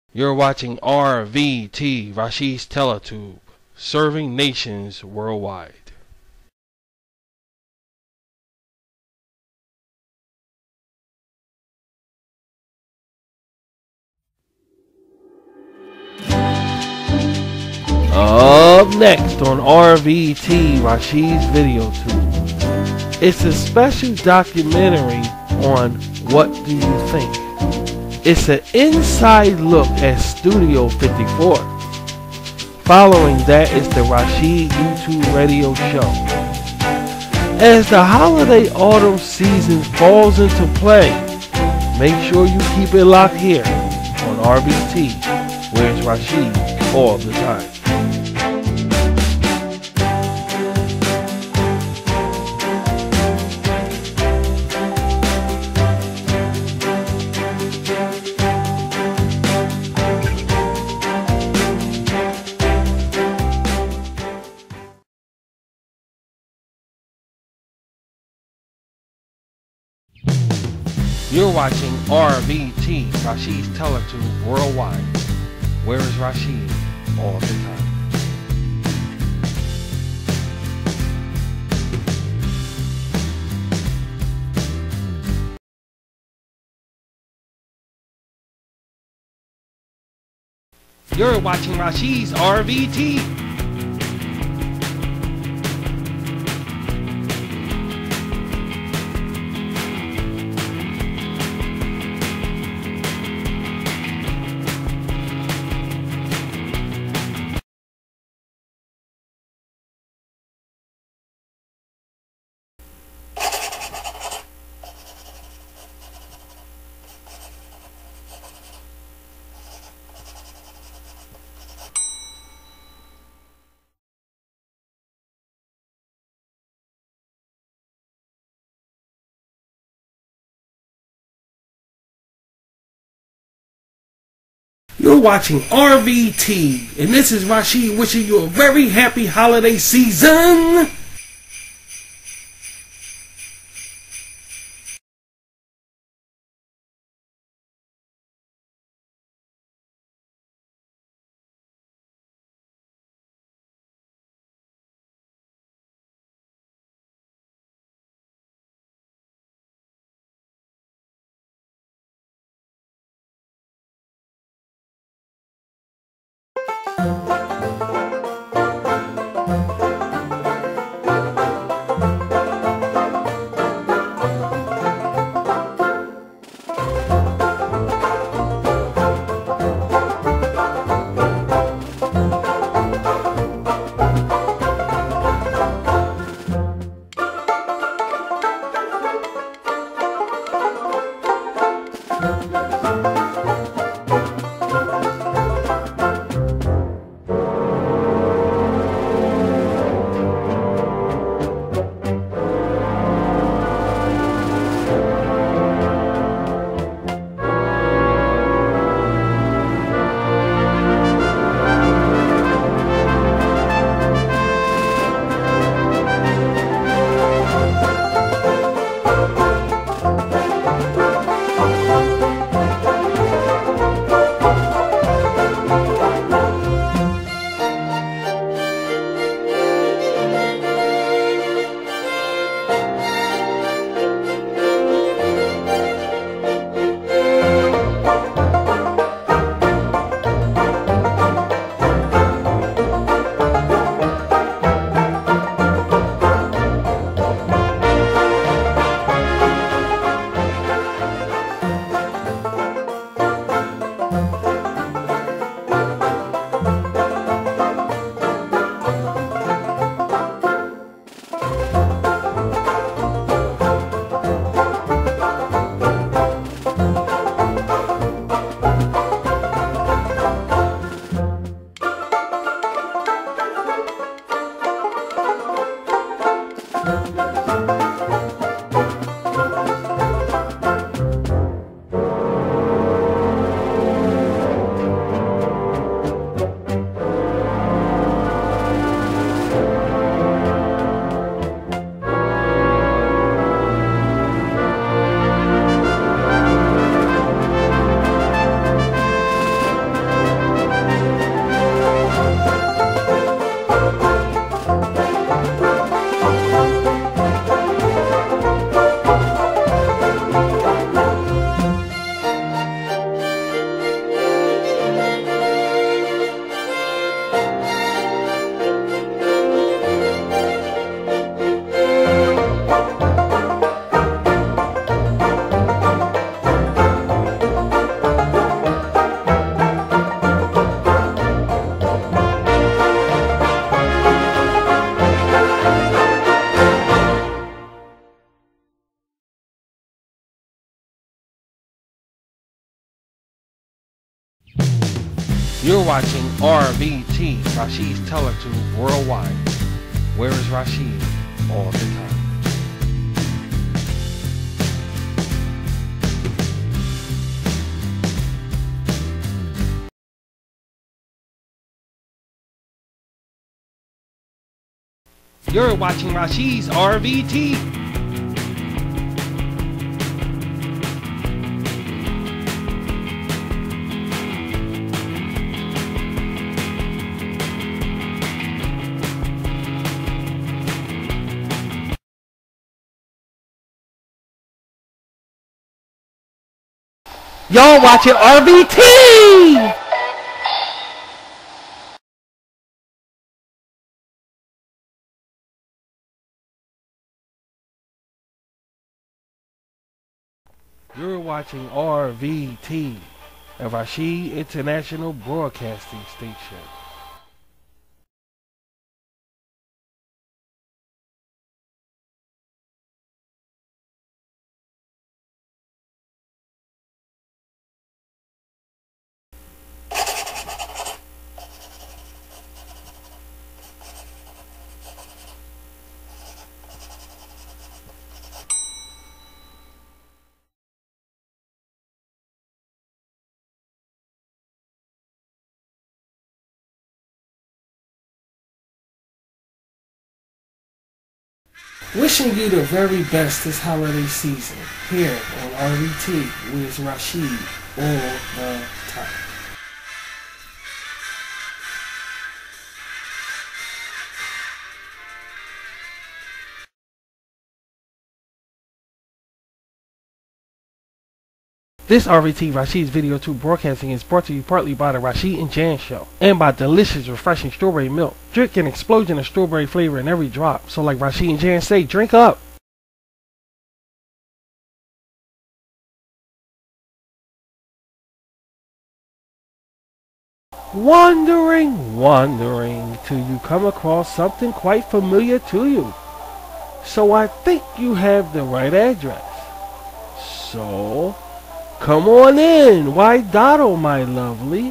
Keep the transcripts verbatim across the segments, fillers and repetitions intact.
You're watching R V T, Rashid's Teletube, serving nations worldwide. Up next on R V T, Rashid's Video Tube. It's a special documentary on What Do You Think? It's an inside look at Studio fifty-four. Following that is the Rashid YouTube radio show. As the holiday autumn season falls into play, make sure you keep it locked here on R V T, where it's Rashid all the time. You're watching R V T, Rashid's Teletube worldwide. Where is Rashid all the time? You're watching Rashid's R V T. You're watching R V T, and this is Rashid wishing you a very happy holiday season. You're watching R V T, Rashid's Teletube Worldwide. Where is Rashid all the time? You're watching Rashid's R V T. Y'all watching R V T! You're watching R V T, a Rashid International Broadcasting Station. Wishing you the very best this holiday season here on R V T with Rashid all the time. This R V T Rashid's Video Tube Broadcasting is brought to you partly by the Rashid and Jan Show and by delicious, refreshing strawberry milk. Drink an explosion of strawberry flavor in every drop. So like Rashid and Jan say, drink up! Wandering, wandering, till you come across something quite familiar to you. So I think you have the right address. So... come on in, why Dotto, my lovely?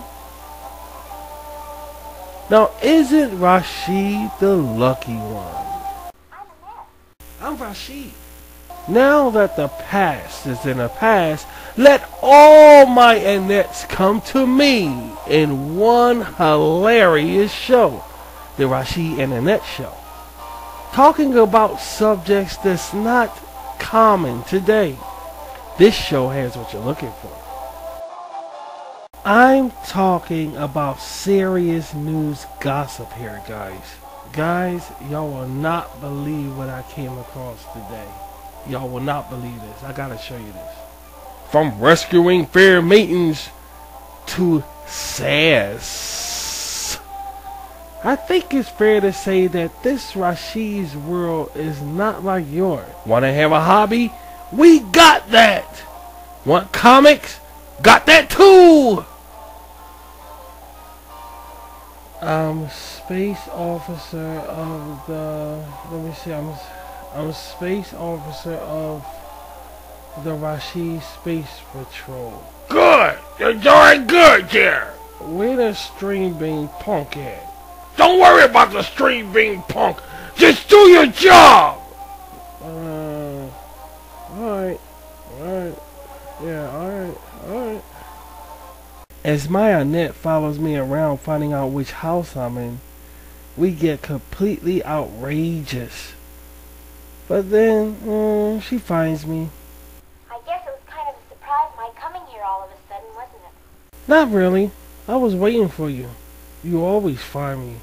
Now, isn't Rashid the lucky one? I'm Annette. I'm Rashid. Now that the past is in the past, let all my Annettes come to me in one hilarious show, the Rashid and Annette Show, talking about subjects that's not common today. This show has what you're looking for. I'm talking about serious news gossip here, guys. Guys, y'all will not believe what I came across today. Y'all will not believe this. I gotta show you this. From rescuing fair maidens to sass. I think it's fair to say that this Rashid's world is not like yours. Wanna have a hobby? We got that! Want comics? Got that too! I'm space officer of the... Let me see, I'm, I'm space officer of the Rashid Space Patrol. Good! You're doing good there! Where the Stream Beam Punk at? Don't worry about the Stream Beam Punk! Just do your job! Uh... Alright, alright, yeah, alright, alright. As my Annette follows me around finding out which house I'm in, we get completely outrageous. But then, mm, she finds me. I guess it was kind of a surprise my coming here all of a sudden, wasn't it? Not really. I was waiting for you. You always find me.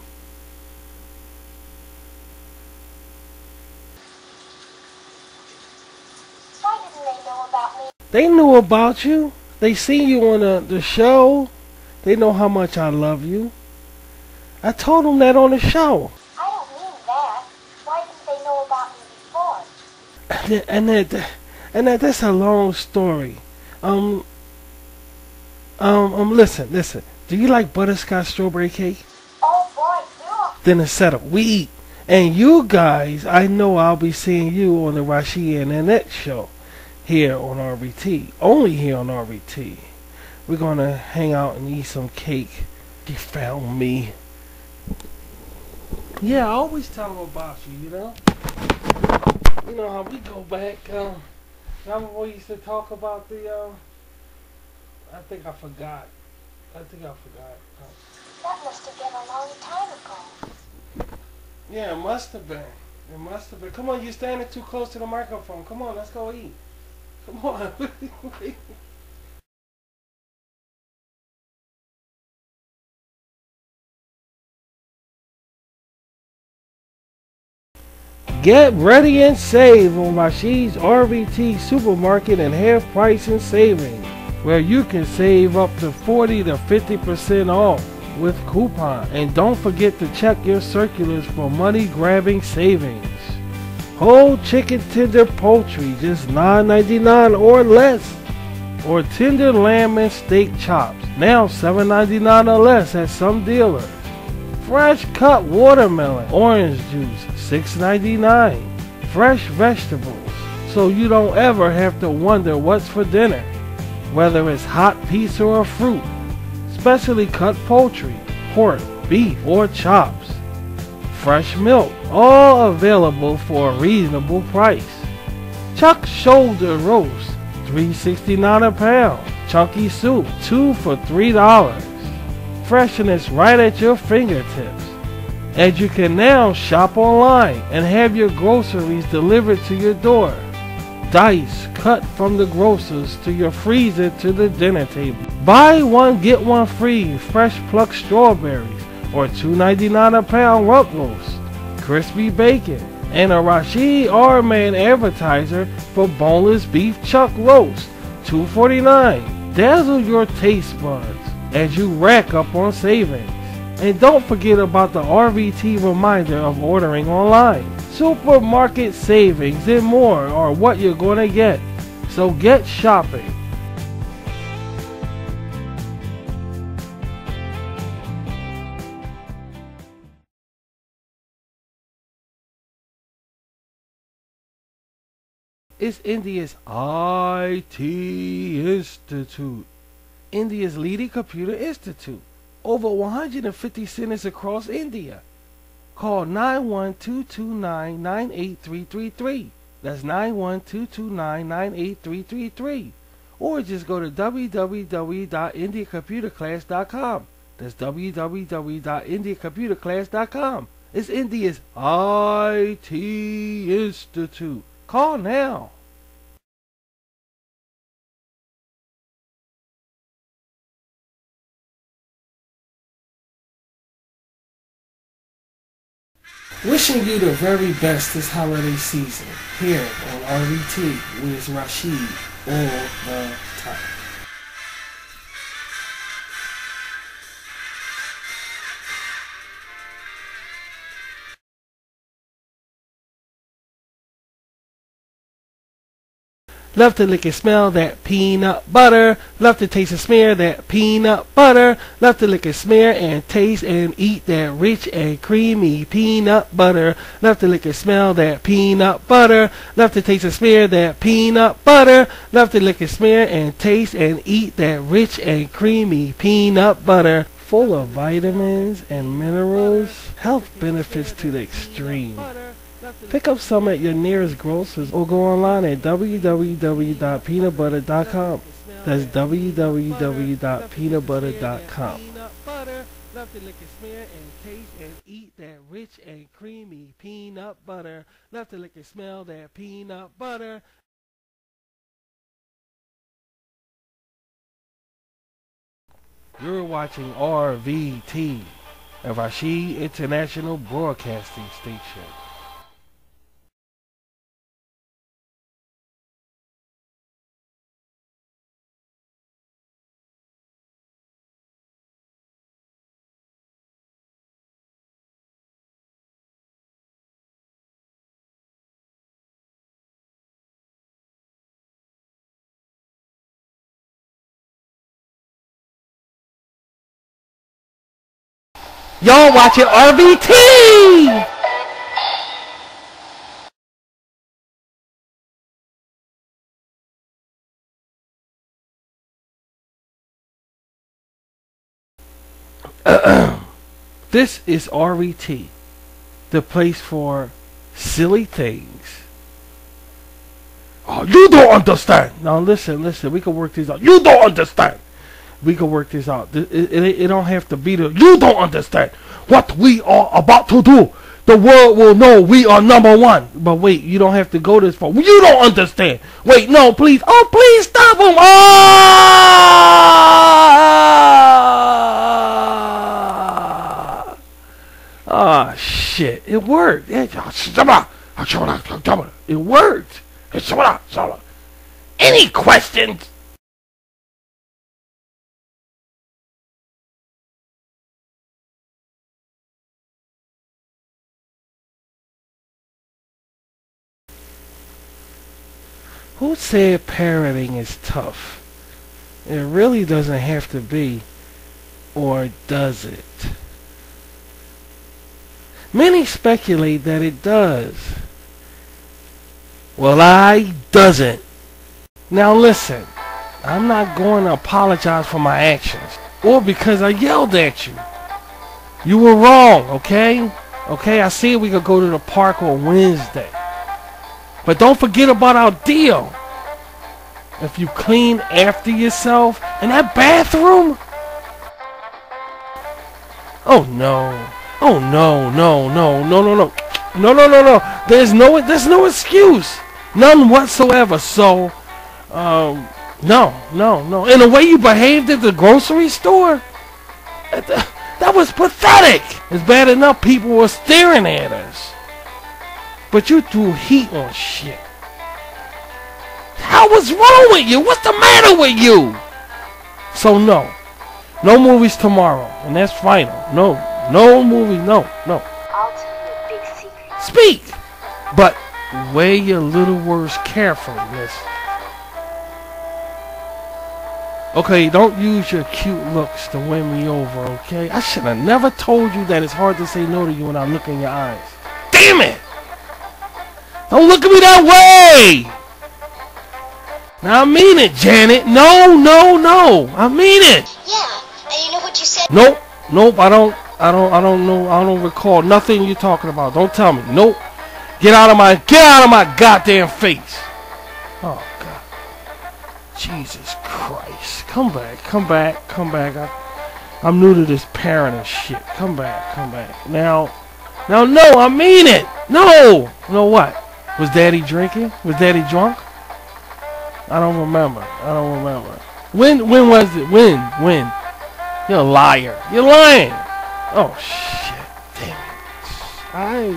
They knew about you. They seen you on the, the show. They know how much I love you. I told them that on the show. I don't mean that. Why didn't they know about me before? And that, and that, and that that's a long story. Um, um, um, listen, listen. Do you like butterscotch strawberry cake? Oh boy, do. Then it's set up. We eat. And you guys, I know I'll be seeing you on the Rashid and Annette show. Here on R V T, only here on R V T. We're gonna hang out and eat some cake You found me. Yeah, I always tell them about you, you know? You know how we go back. Um, remember we used to talk about the, uh, I think I forgot. I think I forgot. That must have been a long time ago. Yeah, it must have been. It must have been. Come on, you're standing too close to the microphone. Come on, let's go eat. Come on. Get ready and save on Rashid's R V T Supermarket and Half Price and Savings, where you can save up to forty to fifty percent off with coupon. And don't forget to check your circulars for money grabbing savings. Whole chicken tender poultry just nine ninety-nine or less. Or tender lamb and steak chops now seven ninety-nine or less at some dealers. Fresh cut watermelon, orange juice, six ninety-nine. Fresh vegetables, so you don't ever have to wonder what's for dinner. Whether it's hot pizza or fruit, specially cut poultry, pork, beef, or chops. Fresh milk, all available for a reasonable price. Chuck shoulder roast, three sixty-nine a pound. Chunky soup, two for three dollars. Freshness right at your fingertips. And you can now shop online and have your groceries delivered to your door. Dice cut from the grocers to your freezer to the dinner table. Buy one get one free fresh plucked strawberries or two ninety-nine a pound rump roast, crispy bacon, and a Rashid R-Man advertiser for boneless beef chuck roast, two forty-nine. Dazzle your taste buds as you rack up on savings. And don't forget about the R V T reminder of ordering online. Supermarket savings and more are what you're going to get. So get shopping. It's India's I T Institute. India's leading computer institute. Over one hundred fifty centers across India. Call nine one two two nine nine eight three three three. That's nine one two two nine nine eight three three three. Or just go to w w w dot india computer class dot com. That's w w w dot india computer class dot com. It's India's I T Institute. Call now. Wishing you the very best this holiday season here on R V T with Rashid all the time. Love to lick and smell that peanut butter. Love to taste and smear that peanut butter. Love to lick and smear and taste and eat that rich and creamy peanut butter. Love to lick and smell that peanut butter. Love to taste and smear that peanut butter. Love to lick and smear and taste and eat that rich and creamy peanut butter. Full of vitamins and minerals. Health benefits to the extreme. Pick up some at your nearest grocer's or go online at w w w dot peanut butter dot com. That's w w w dot peanut butter dot com. Love to lick and smear and taste and eat that rich and creamy peanut butter. Love to lick and smell that peanut butter. You're watching R V T, a Rashid International Broadcasting Station. Y'all watching R V T! This is R E T, the place for silly things. Oh, you don't understand. Now listen, listen. We can work this out. You don't understand. We can work this out. It, it, it don't have to be the. You don't understand what we are about to do. The world will know we are number one. But wait, you don't have to go this far. You don't understand. Wait, no, please. Oh, please stop him. Ah, oh, shit. It worked. It worked. Any questions? Who said parenting is tough? It really doesn't have to be, or does it? Many speculate that it does. Well, I doesn't. Now listen, I'm not going to apologize for my actions, or because I yelled at you. You were wrong, okay? Okay, I said we could go to the park on Wednesday. But don't forget about our deal. If you clean after yourself in that bathroom. Oh no. Oh no, no, no, no, no, no. No, no, no, no. There's no there's no excuse. None whatsoever. So um no, no, no. And the way you behaved at the grocery store, that was pathetic. It's bad enough people were staring at us. But you threw heat on shit. How was wrong with you? What's the matter with you? So no. No movies tomorrow. And that's final. No. No movies. No. No. I'll tell you a big secret. Speak! But weigh your little words carefully, miss. Okay, don't use your cute looks to win me over, okay? I should have never told you that it's hard to say no to you when I look in your eyes. Damn it! Don't look at me that way! Now I mean it, Janet. No, no, no. I mean it. Yeah, and you know what you said? Nope, nope. I don't, I don't, I don't know. I don't recall nothing you're talking about. Don't tell me. Nope. Get out of my, get out of my goddamn face. Oh God. Jesus Christ. Come back, come back, come back. I, I'm new to this parenting shit. Come back, come back. Now, now, no. I mean it. No. No what? Was Daddy drinking? Was Daddy drunk? I don't remember. I don't remember. When when was it? When? When? You're a liar. You're lying. Oh shit. Damn it. I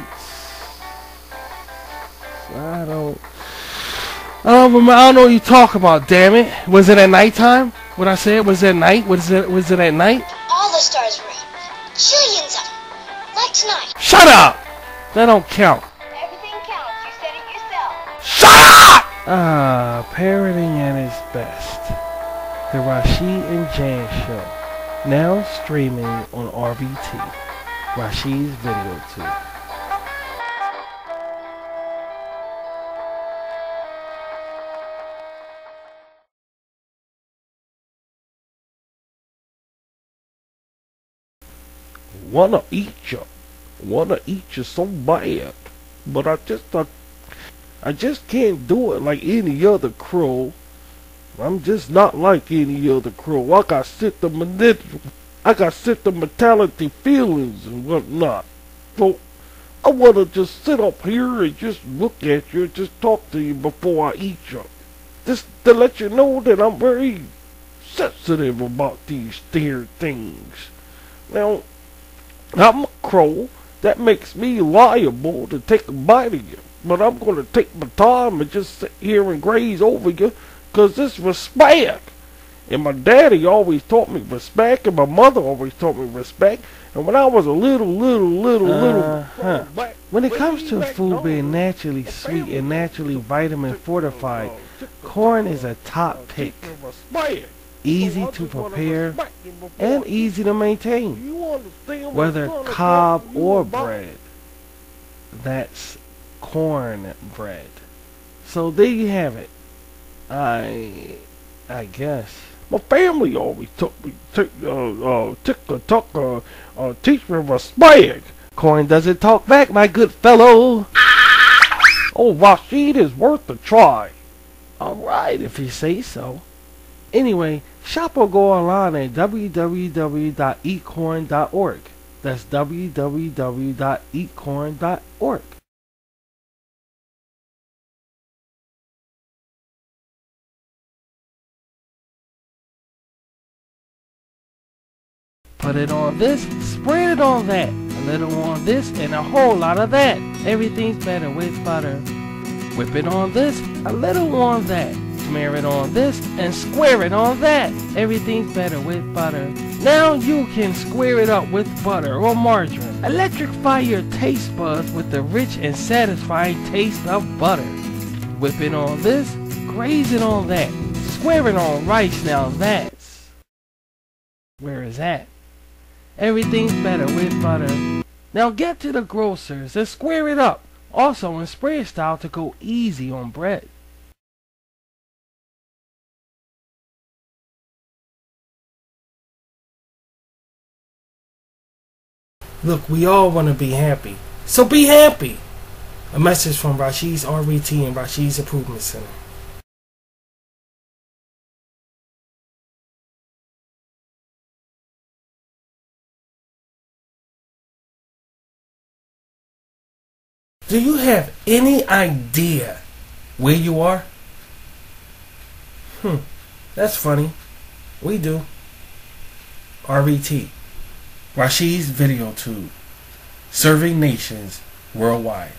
I don't I don't remember. I don't know what you talk about, damn it. Was it at nighttime? What I said? Was it at night? Was it was it at night? All the stars were out. Jillions of them. Like tonight. Shut up! That don't count. Everything counts. You said it yourself. Shut up! Ah, parenting at its best. The Rashid and Jan Show. Now streaming on R V T. Rashid's Video Tube. Wanna eat you. Wanna eat you so bad. But I just I I just can't do it like any other crow. I'm just not like any other crow. I got sentimental, I got sentimentality feelings and whatnot. So I wanna just sit up here and just look at you and just talk to you before I eat you. Just to let you know that I'm very sensitive about these dear things. Now, I'm a crow. That makes me liable to take a bite of you. But I'm going to take my time and just sit here and graze over you because it's respect. And my daddy always taught me respect, and my mother always taught me respect. And when I was a little, little, little, Uh-huh. little... When it comes to food being naturally sweet and naturally vitamin fortified, corn is a top pick. Easy to prepare and easy to maintain, whether cob or bread. That's corn bread. So there you have it. I I guess. My family always took me, took, uh, uh, tick a tuck, uh, uh, teach me respect. Corn doesn't talk back, my good fellow. Oh, Rashid is worth a try. Alright, if you say so. Anyway, shop or go online at w w w dot eat corn dot org. That's w w w dot eat corn dot org. Put it on this, spread it on that. A little on this and a whole lot of that. Everything's better with butter. Whip it on this, a little on that. Smear it on this and square it on that. Everything's better with butter. Now you can square it up with butter or margarine. Electrify your taste buds with the rich and satisfying taste of butter. Whip it on this, graze it on that. Square it on rice, now that's where is that? Everything's better with butter. Now get to the grocers and square it up. Also in spread style to go easy on bread. Look, we all want to be happy. So be happy! A message from Rashid's R V T and Rashid's Improvement Center. Do you have any idea where you are? Hmm, that's funny. We do. R V T, Rashid's Video Tube, serving nations worldwide.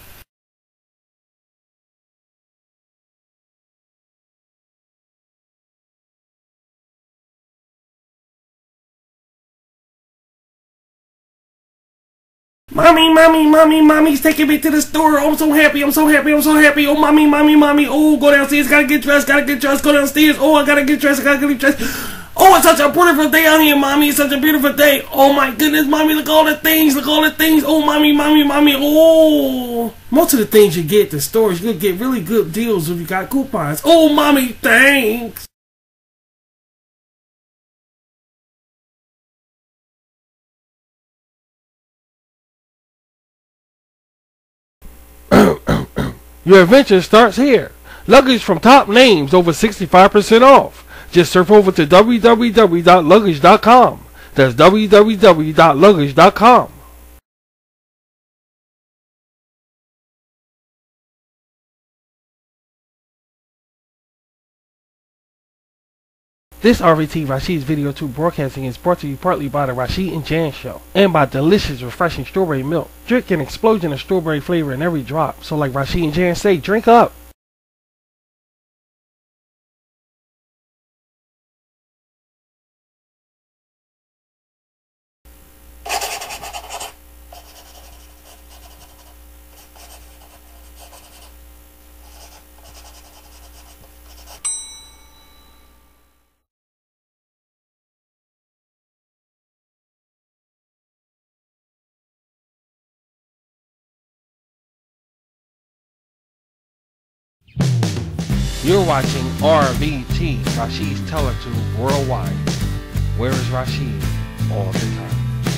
Mommy, mommy, mommy, mommy's taking me to the store. I'm so happy, I'm so happy, I'm so happy. Oh, mommy, mommy, mommy. Oh, go downstairs, gotta get dressed, gotta get dressed, go downstairs. Oh, I gotta get dressed, I gotta get dressed. Oh, it's such a beautiful day out here, mommy. It's such a beautiful day. Oh, my goodness, mommy, look at all the things, look at all the things. Oh, mommy, mommy, mommy. Oh, most of the things you get at the stores, you'll get really good deals if you got coupons. Oh, mommy, thanks. Your adventure starts here. Luggage from top names over sixty-five percent off. Just surf over to w w w dot luggage dot com. That's w w w dot luggage dot com. This R V T Rashid's Video Tube broadcasting is brought to you partly by the Rashid and Jan Show and by delicious, refreshing strawberry milk. Drink an explosion of strawberry flavor in every drop. So like Rashid and Jan say, drink up. You're watching R V T, Rashid's Teletube Worldwide. Where is Rashid? All the time.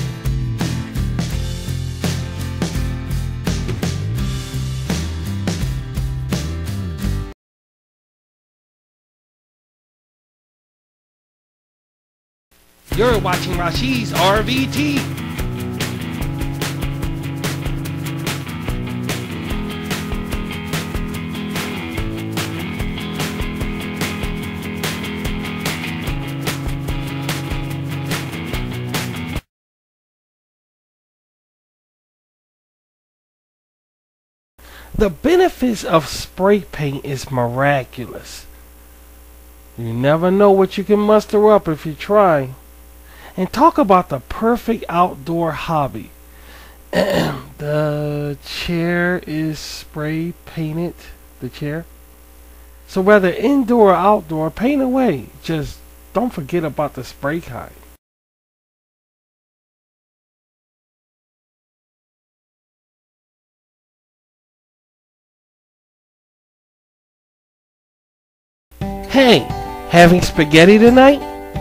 You're watching Rashid's R V T. The benefits of spray paint is miraculous. You never know what you can muster up if you try. And talk about the perfect outdoor hobby. The chair is spray painted. The chair. So whether indoor or outdoor, paint away. Just don't forget about the spray kind. Hey, Having spaghetti tonight?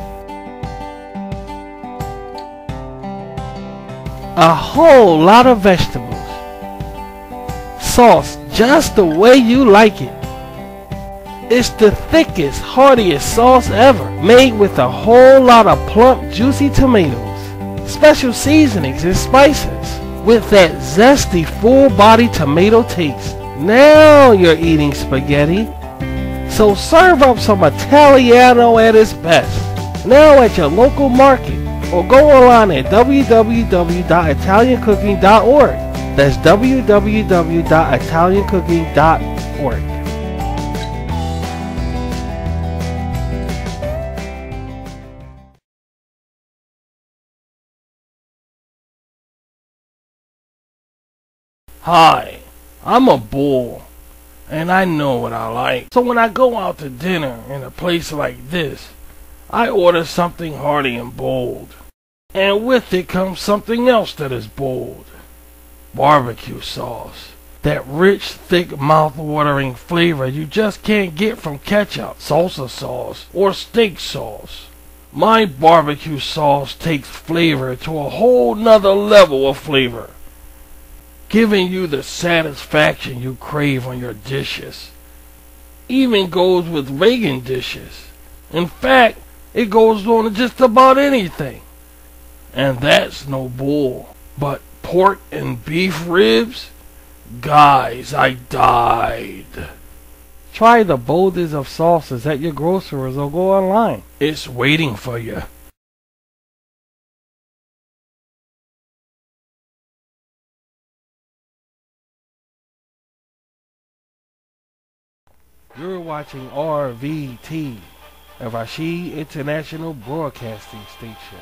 A whole lot of vegetables. Sauce just the way you like it. It's the thickest, heartiest sauce ever, made with a whole lot of plump, juicy tomatoes, special seasonings and spices, with that zesty, full-bodied tomato taste. Now you're eating spaghetti. So serve up some Italiano at its best, now at your local market, or go online at w w w dot italian cooking dot org. That's w w w dot italian cooking dot org. Hi, I'm a bull, and I know what I like. So when I go out to dinner in a place like this, I order something hearty and bold. And with it comes something else that is bold. Barbecue sauce. That rich, thick, mouth-watering flavor you just can't get from ketchup, salsa sauce, or steak sauce. My barbecue sauce takes flavor to a whole nother level of flavor, giving you the satisfaction you crave on your dishes. Even goes with vegan dishes. In fact, it goes on just about anything. And that's no bull. But pork and beef ribs? Guys, I died. Try the boldest of sauces at your grocers or go online. It's waiting for you. You're watching R V T, a Rashid International Broadcasting Station.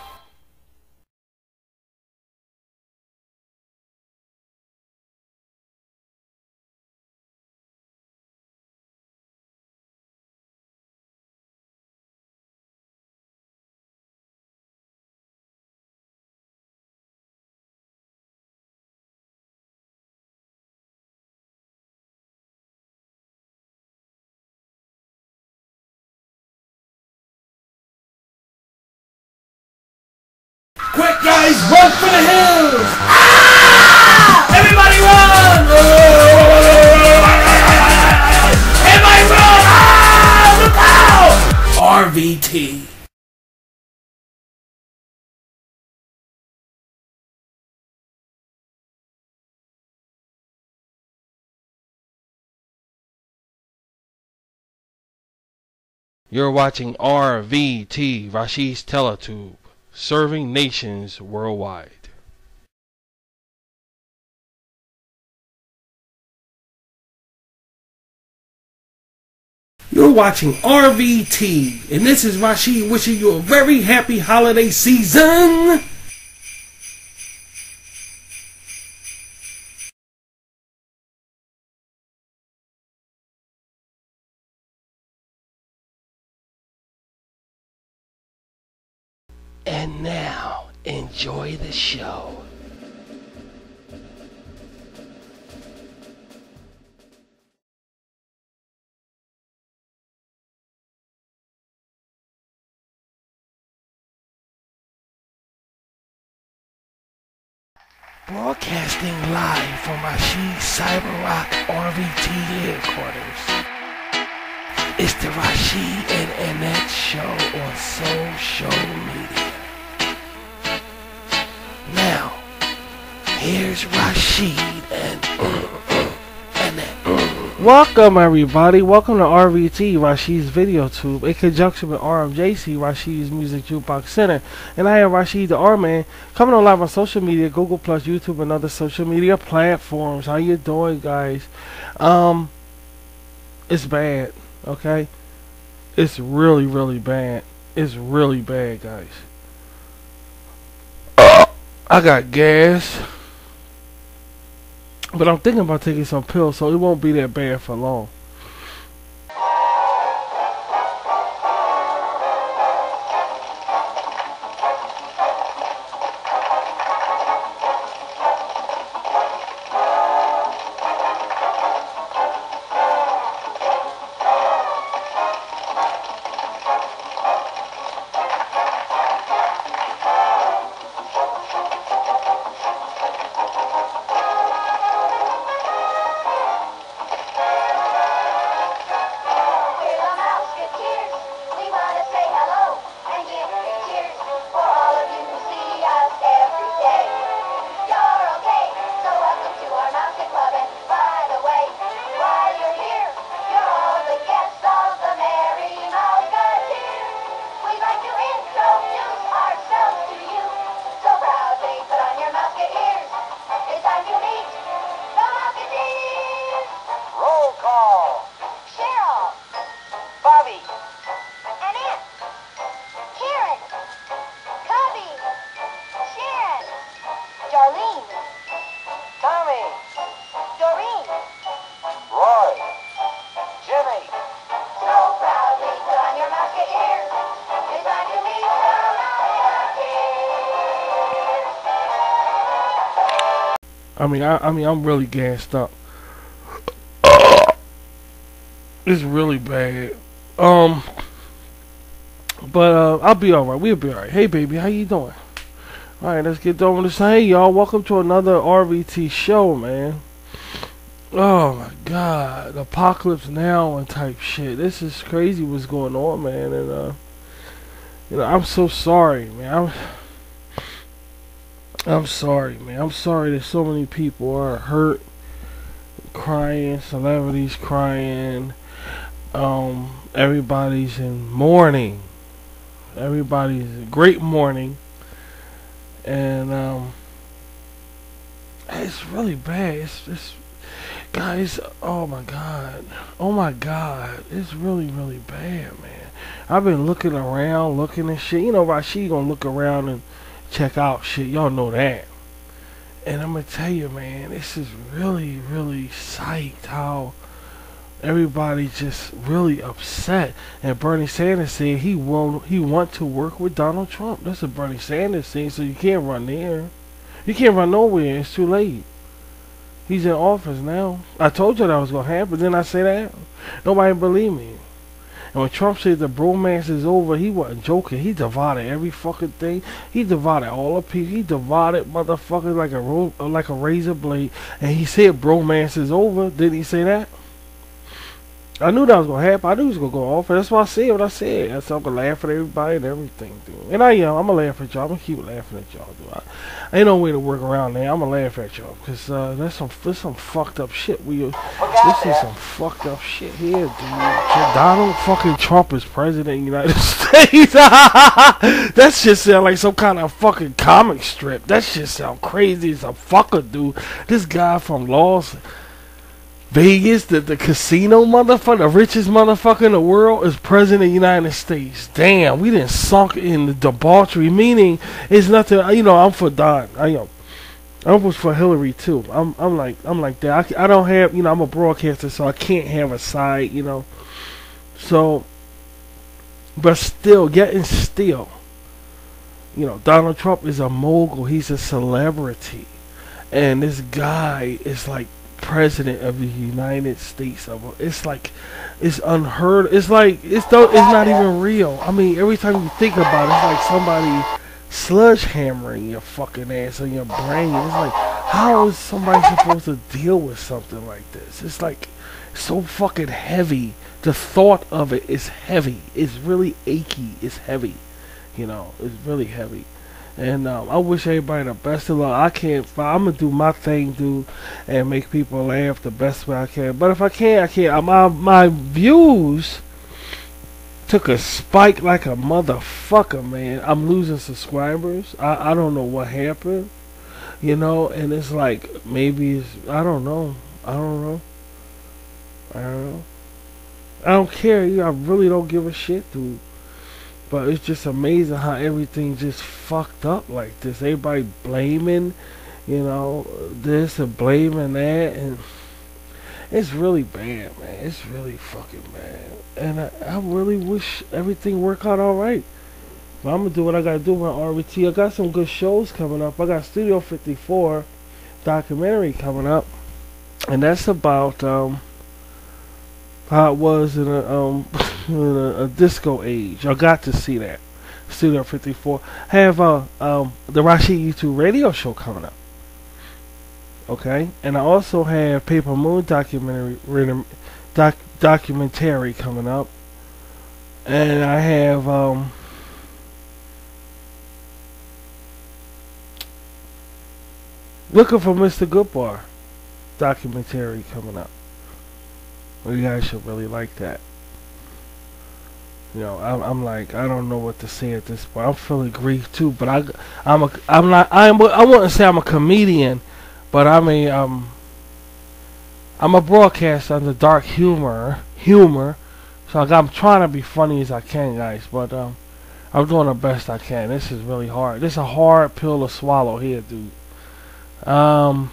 Quick, guys, run for the hills! Ah! Everybody run! Everybody run! Ah! Look out! R V T. You're watching R V T, Rashid's Teletube, serving nations worldwide. You're watching R V T, and this is Rashid wishing you a very happy holiday season. And now, enjoy the show. Broadcasting live from Rashid's Cyber Rock R V T headquarters. It's the Rashid and Annette show on social media. Now, here's Rashid and Annette. Welcome everybody, welcome to R V T, Rashid's Video Tube, in conjunction with R M J C, Rashid's Music Jukebox Center. And I am Rashid the R-Man, coming on live on social media, Google Plus, YouTube, and other social media platforms. How you doing, guys? Um, it's bad, okay? It's really, really bad. It's really bad, guys. I got gas, but I'm thinking about taking some pills, so it won't be that bad for long. I mean, I, I mean, I'm really gassed up. It's really bad. Um, but uh, I'll be alright. We'll be alright. Hey, baby, how you doing? Alright, let's get done with this. Hey, y'all, welcome to another R V T show, man. Oh my God, apocalypse now and type shit. This is crazy what's going on, man. And uh, you know, I'm so sorry, man. I'm, I'm sorry, man. I'm sorry that so many people are hurt, crying, celebrities crying. Um, everybody's in mourning. Everybody's in great mourning, and um, it's really bad. It's it's guys. Oh my God. Oh my God. It's really really bad, man. I've been looking around, looking and shit. You know, Rashid gonna look around and check out shit. Y'all know that. And I'm gonna tell you, man, this is really really psyched how everybody just really upset. And Bernie Sanders said he won't he want to work with Donald Trump. That's what Bernie Sanders said. So you can't run there. You can't run nowhere. It's too late. He's in office now. I told you that was gonna happen. Didn't I say that? Nobody believed me. And when Trump said the bromance is over, he wasn't joking. He divided every fucking thing. He divided all the people. He divided motherfuckers like a ro like a razor blade. And he said bromance is over. Didn't he say that? I knew that was gonna happen. I knew he was gonna go off. That's why I said what I said. I said I'm gonna laugh at everybody and everything, dude. And I am. I'm gonna laugh at y'all. I'm gonna keep laughing at y'all, dude. I, ain't no way to work around there. I'm gonna laugh at y'all because uh, that's some that's some fucked up shit. We this is some fucked up shit here, dude. Donald fucking Trump is president of the United States. That shit sound like some kind of fucking comic strip. That shit sound crazy as a fucker, dude. This guy from Las Vegas, the, the casino motherfucker, the richest motherfucker in the world, is president of the United States. Damn, we didn't sunk in the debauchery. Meaning, it's nothing. You know, I'm for Don. I am. I was for Hillary too. I'm. I'm like. I'm like that. I, I don't have. You know, I'm a broadcaster, so I can't have a side. You know. So, but still, getting still. You know, Donald Trump is a mogul. He's a celebrity, and this guy is like president of the United States. Of it's like it's unheard. It's like it's though it's not even real. I mean, every time you think about it, it's like somebody sludge hammering your fucking ass on your brain. It's like, how is somebody supposed to deal with something like this? It's like so fucking heavy. The thought of it is heavy. It's really achy. It's heavy. You know, it's really heavy. And um, I wish everybody the best of luck. I can't. I'm gonna do my thing, dude, and make people laugh the best way I can. But if I can't, I can't. My my views took a spike like a motherfucker, man. I'm losing subscribers. I I don't know what happened, you know. And it's like maybe it's, I don't know. I don't know. I don't know. I don't care. I really don't give a shit, dude. But it's just amazing how everything just fucked up like this. Everybody blaming, you know, this and blaming that, and it's really bad, man. It's really fucking bad. And I, I really wish everything worked out alright. But I'm gonna do what I gotta do with R V T. I got some good shows coming up. I got Studio fifty-four documentary coming up, and that's about um how it was in a um in a, a disco age. I got to see that. Studio fifty-four have uh um the Rashid YouTube radio show coming up. Okay, and I also have Paper Moon documentary doc, documentary coming up, and I have um Looking for Mister Goodbar documentary coming up. You guys should really like that. You know, I'm, I'm like, I don't know what to say at this point. I'm feeling grief too, but I, I'm a, I'm not, I'm, I wouldn't say I'm a comedian, but I mean, um, I'm a broadcaster under dark humor, humor. So like, I'm trying to be funny as I can, guys, but um, I'm doing the best I can. This is really hard. This is a hard pill to swallow here, dude. Um.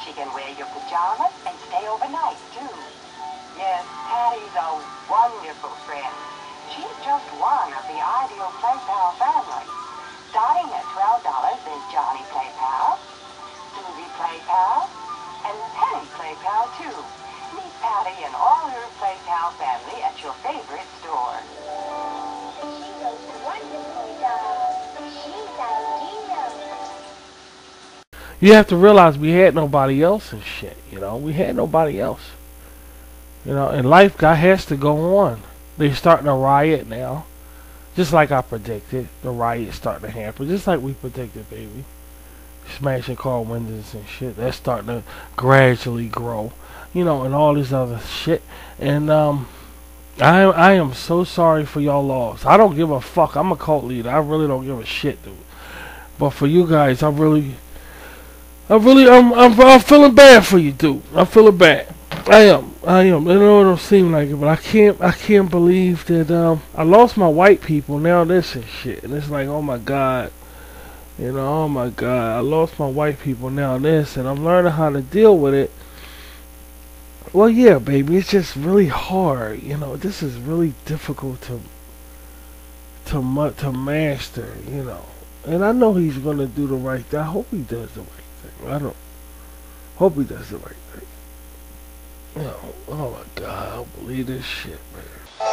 She can wear your pajamas and stay overnight, too. Yes, Patty's a wonderful friend. She's just one of the ideal Play Pal family. Starting at twelve dollars, there's Johnny Play Pal, Susie Play Pal, and Penny Play Pal, too. Meet Patty and all her Play Pal family at your favorite store. She looks wonderful, doll. She's ideal. You have to realize we had nobody else and shit, you know. We had nobody else. You know, and life got has to go on. They're starting a riot now. Just like I predicted. The riot's starting to happen. Just like we predicted, baby. Smashing car windows and shit. That's starting to gradually grow. You know, and all this other shit. And, um... I, I am so sorry for y'all loss. I don't give a fuck. I'm a cult leader. I really don't give a shit, dude. But for you guys, I really... I really... I'm, I'm, I'm feeling bad for you, dude. I'm feeling bad. I am. I am. I know it don't seem like it, but I can't. I can't believe that um, I lost my white people. Now this and shit, and it's like, oh my god, you know, oh my god, I lost my white people. Now this, and I'm learning how to deal with it. Well, yeah, baby, it's just really hard. You know, this is really difficult to to mu- to master. You know, and I know he's gonna do the right thing. I hope he does the right thing. I don't hope he does the right thing. Oh, oh my god, I don't believe this shit, man.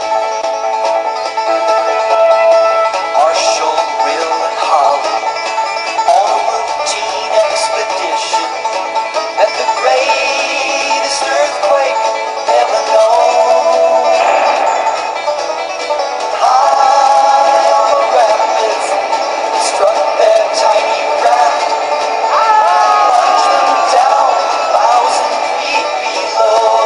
Marshall, Will, and Holly on a routine expedition at the greatest earthquake ever known. High on the rapids struck their tiny raft, plunged them down a thousand feet below.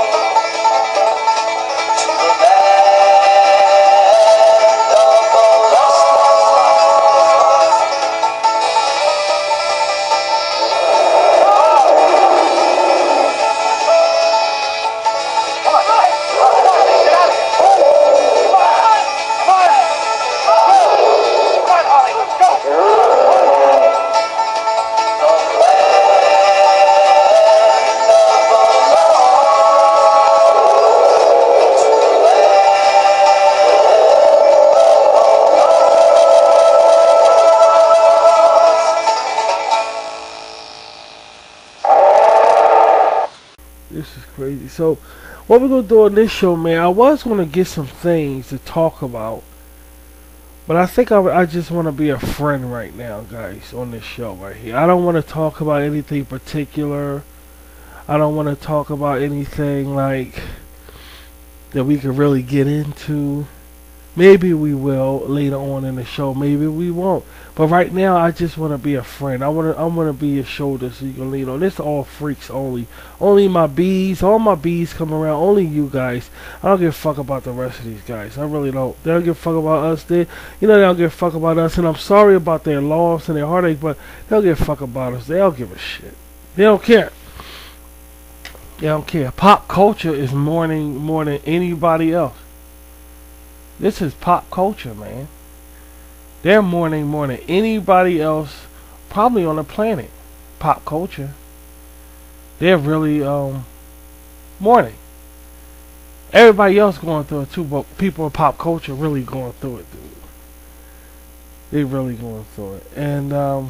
This is crazy. So, what we're gonna do on this show, man? I was gonna get some things to talk about, but I think I, I just want to be a friend right now, guys, on this show right here. I don't want to talk about anything particular. I don't want to talk about anything like that we could really get into. Maybe we will later on in the show. Maybe we won't. But right now, I just want to be a friend. I want to. I want to be your shoulder so you can lean on. This all freaks only. Only my bees. All my bees come around. Only you guys. I don't give a fuck about the rest of these guys. I really don't. They don't give a fuck about us. They, you know, they don't give a fuck about us. And I'm sorry about their loss and their heartache, but they don't give a fuck about us. They don't give a shit. They don't care. They don't care. Pop culture is mourning more than anybody else. This is pop culture, man. They're mourning more than anybody else probably on the planet. Pop culture. They're really um mourning. Everybody else going through it too, but people in pop culture really going through it, dude. They really going through it. And um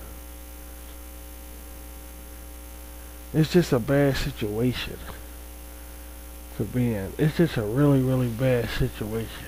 it's just a bad situation to be in. It's just a really, really bad situation.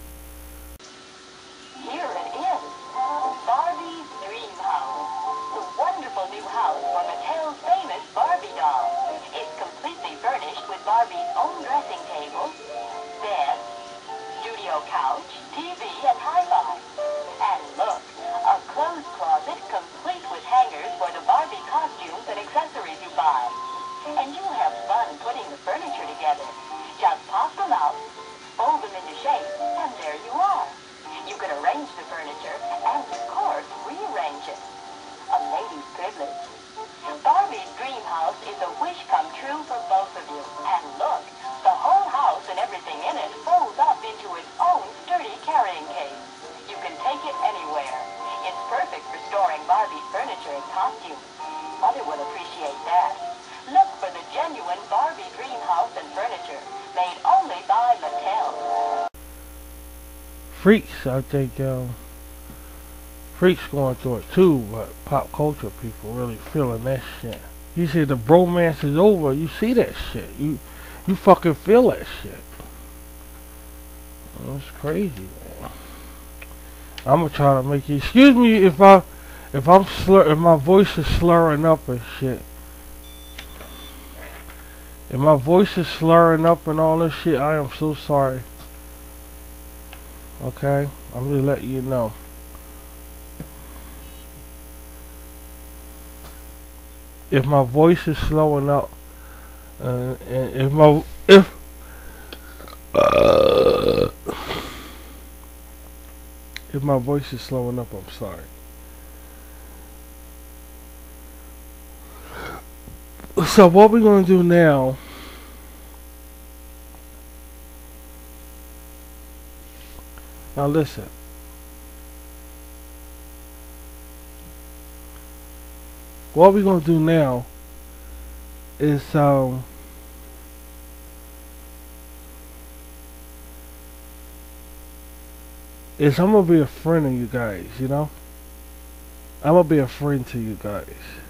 Here it is, Barbie's Dream House. The wonderful new house for Mattel's famous Barbie doll. It's completely furnished with Barbie's own dressing table, bed, studio couch, T V, and hi-fi. And look, a clothes closet complete with hangers for the Barbie costumes and accessories you buy. And you'll have fun putting the furniture together. Just pop them out, fold them into shape, and there you are. You can arrange the furniture and, of course, rearrange it. A lady's privilege. Barbie's Dream House is a wish come true for both of you. And look, the whole house and everything in it folds up into its own sturdy carrying case. You can take it anywhere. It's perfect for storing Barbie's furniture and costumes. mother will appreciate that. Look for the genuine Barbie dream house and furniture, made only by Mattel. Freaks, I think, um, Freaks going through it too, but pop culture people really feeling that shit. You see the bromance is over, you see that shit. You you fucking feel that shit. That's crazy, man. I'm gonna try to make you excuse me if I if I'm slur if my voice is slurring up and shit. If my voice is slurring up and all this shit, I am so sorry. Okay? I'm just letting you know. If my voice is slowing up, uh, and if my if uh, if my voice is slowing up, I'm sorry. So what we're gonna do now? Now listen. What we're gonna do now is um is I'm gonna be a friend of you guys, you know? I'm gonna be a friend to you guys.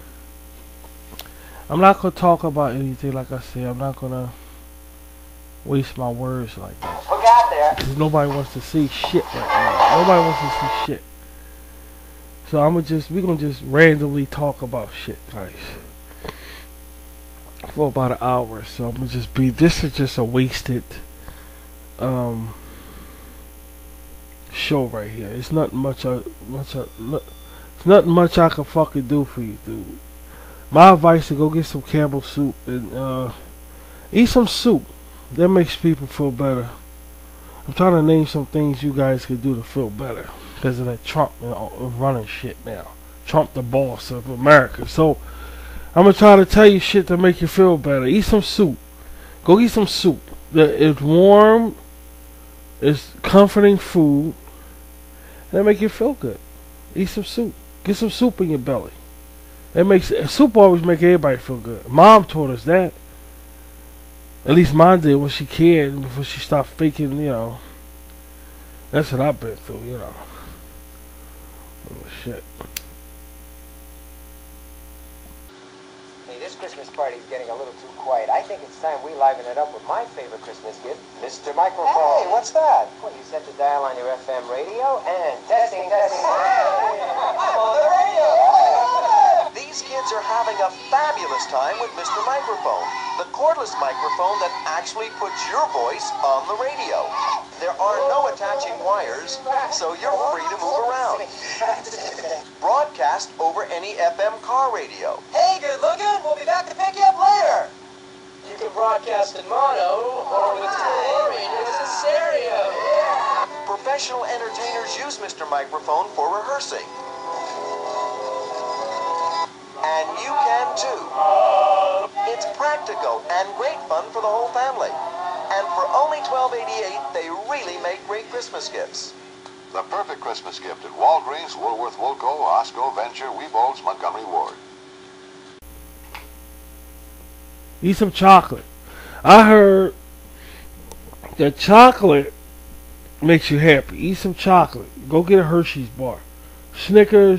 I'm not gonna talk about anything like I said, I'm not gonna waste my words like that. Who got there? Because nobody wants to see shit right now. Nobody wants to see shit. So I'm gonna just, we're gonna just randomly talk about shit, guys. For about an hour. So I'm gonna just be, this is just a wasted um show right here. It's not much, uh, much, uh, it's not much I can fucking do for you, dude. My advice is go get some Campbell soup and uh, eat some soup. That makes people feel better. I'm trying to name some things you guys could do to feel better because of that Trump, you know, running shit now. Trump the boss of America. So I'm gonna try to tell you shit to make you feel better. Eat some soup. Go eat some soup. It's warm. It's comforting food. And it make you feel good. Eat some soup. Get some soup in your belly. It makes soup always make everybody feel good. Mom taught us that. At least mine did when she cared before she stopped faking, you know. That's what I've been through, you know. Oh, shit. Hey, this Christmas party's getting a little too quiet. I think it's time we liven it up with my favorite Christmas gift, Mister Microphone. Hey, what's that? Well, you set the dial on your F M radio and testing, testing. I'm on the radio. These kids are having a fabulous time with Mister Microphone, the cordless microphone that actually puts your voice on the radio. There are no attaching wires, so you're free to move around. Broadcast over any F M car radio. Hey, good looking. We'll be back to pick you up later. You can broadcast in mono or with two radios in stereo. Yeah. Professional entertainers use Mister Microphone for rehearsing. And you can too. It's practical and great fun for the whole family. And for only twelve eighty-eight, they really make great Christmas gifts. The perfect Christmas gift at Walgreens, Woolworth, Woolco, Osco, Venture, Weebles, Montgomery Ward. Eat some chocolate. I heard that chocolate makes you happy. Eat some chocolate. Go get a Hershey's bar. Snickers.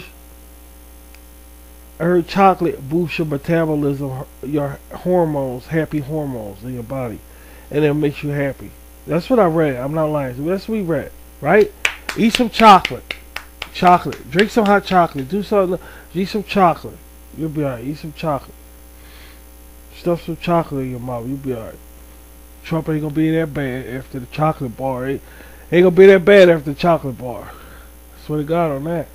I heard chocolate boosts your metabolism, your hormones, happy hormones in your body. And it makes you happy. That's what I read. I'm not lying. That's what we read. Right? Eat some chocolate. Chocolate. Drink some hot chocolate. Do something. Eat some chocolate. You'll be alright. Eat some chocolate. Stuff some chocolate in your mouth. You'll be alright. Trump ain't gonna be that bad after the chocolate bar. Ain't, ain't gonna be that bad after the chocolate bar. I swear to God on that.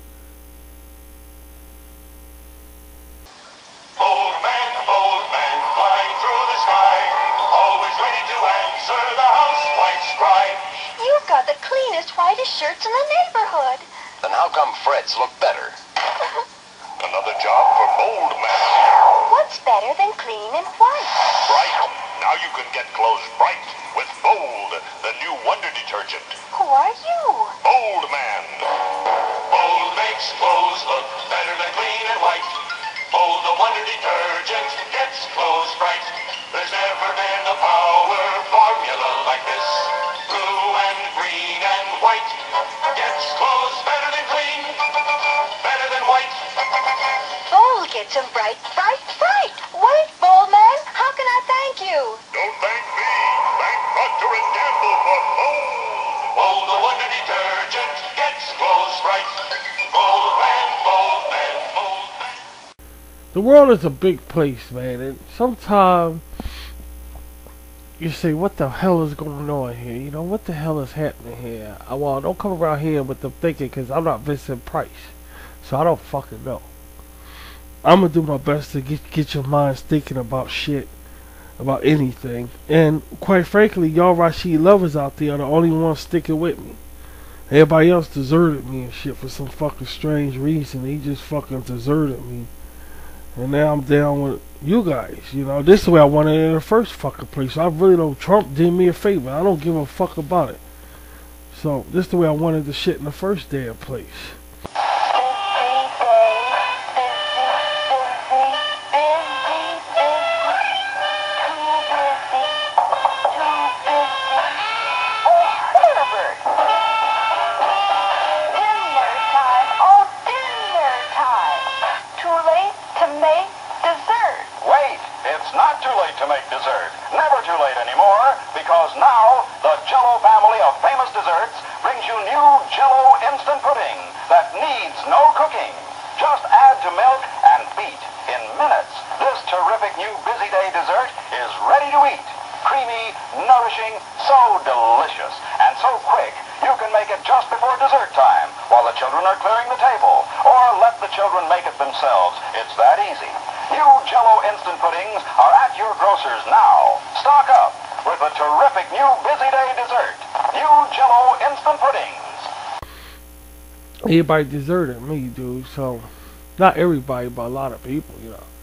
Old man, old man, flying through the sky, always ready to answer the housewife's cry. You've got the cleanest, whitest shirts in the neighborhood. Then how come Fred's look better? Another job for bold man. What's better than clean and white? Bright. Now you can get clothes bright with Bold, the new wonder detergent. Who are you? Bold man. Bold makes clothes look better than clean and white. Bold the wonder detergent gets clothes bright. There's never been a power formula like this. Blue and green and white gets clothes better than clean, better than white. Bold gets them bright, bright, bright. Wait, Bold Man, how can I thank you? Don't thank me. Thank Procter and Gamble for Bold. Bold, the wonder detergent gets clothes bright. Bold man, bold man, bold man. The world is a big place, man, and sometimes you say, what the hell is going on here? You know, what the hell is happening here? I, well, don't come around here with the thinking, because I'm not Vincent Price, so I don't fucking know. I'm going to do my best to get, get your minds thinking about shit, about anything, and quite frankly, y'all Rashid lovers out there are the only ones sticking with me. Everybody else deserted me and shit for some fucking strange reason. They just fucking deserted me. And now I'm down with you guys. You know, this is the way I wanted it in the first fucking place. So I really don't. Trump did me a favor. I don't give a fuck about it. So this is the way I wanted the shit in the first damn place. To make dessert. Never too late anymore, because now the Jell-O family of famous desserts brings you new Jell-O instant pudding that needs no cooking. Just add to milk and beat. In minutes, this terrific new busy day dessert is ready to eat. Creamy, nourishing, so delicious, and so quick you can make it just before dessert time while the children are clearing the table, or let the children make it themselves. It's that easy. New Jell-O instant puddings are at your grocer's now. Stock up with the terrific new busy day dessert. New Jell-O instant puddings. Everybody deserted me, dude. So, not everybody, but a lot of people, you know.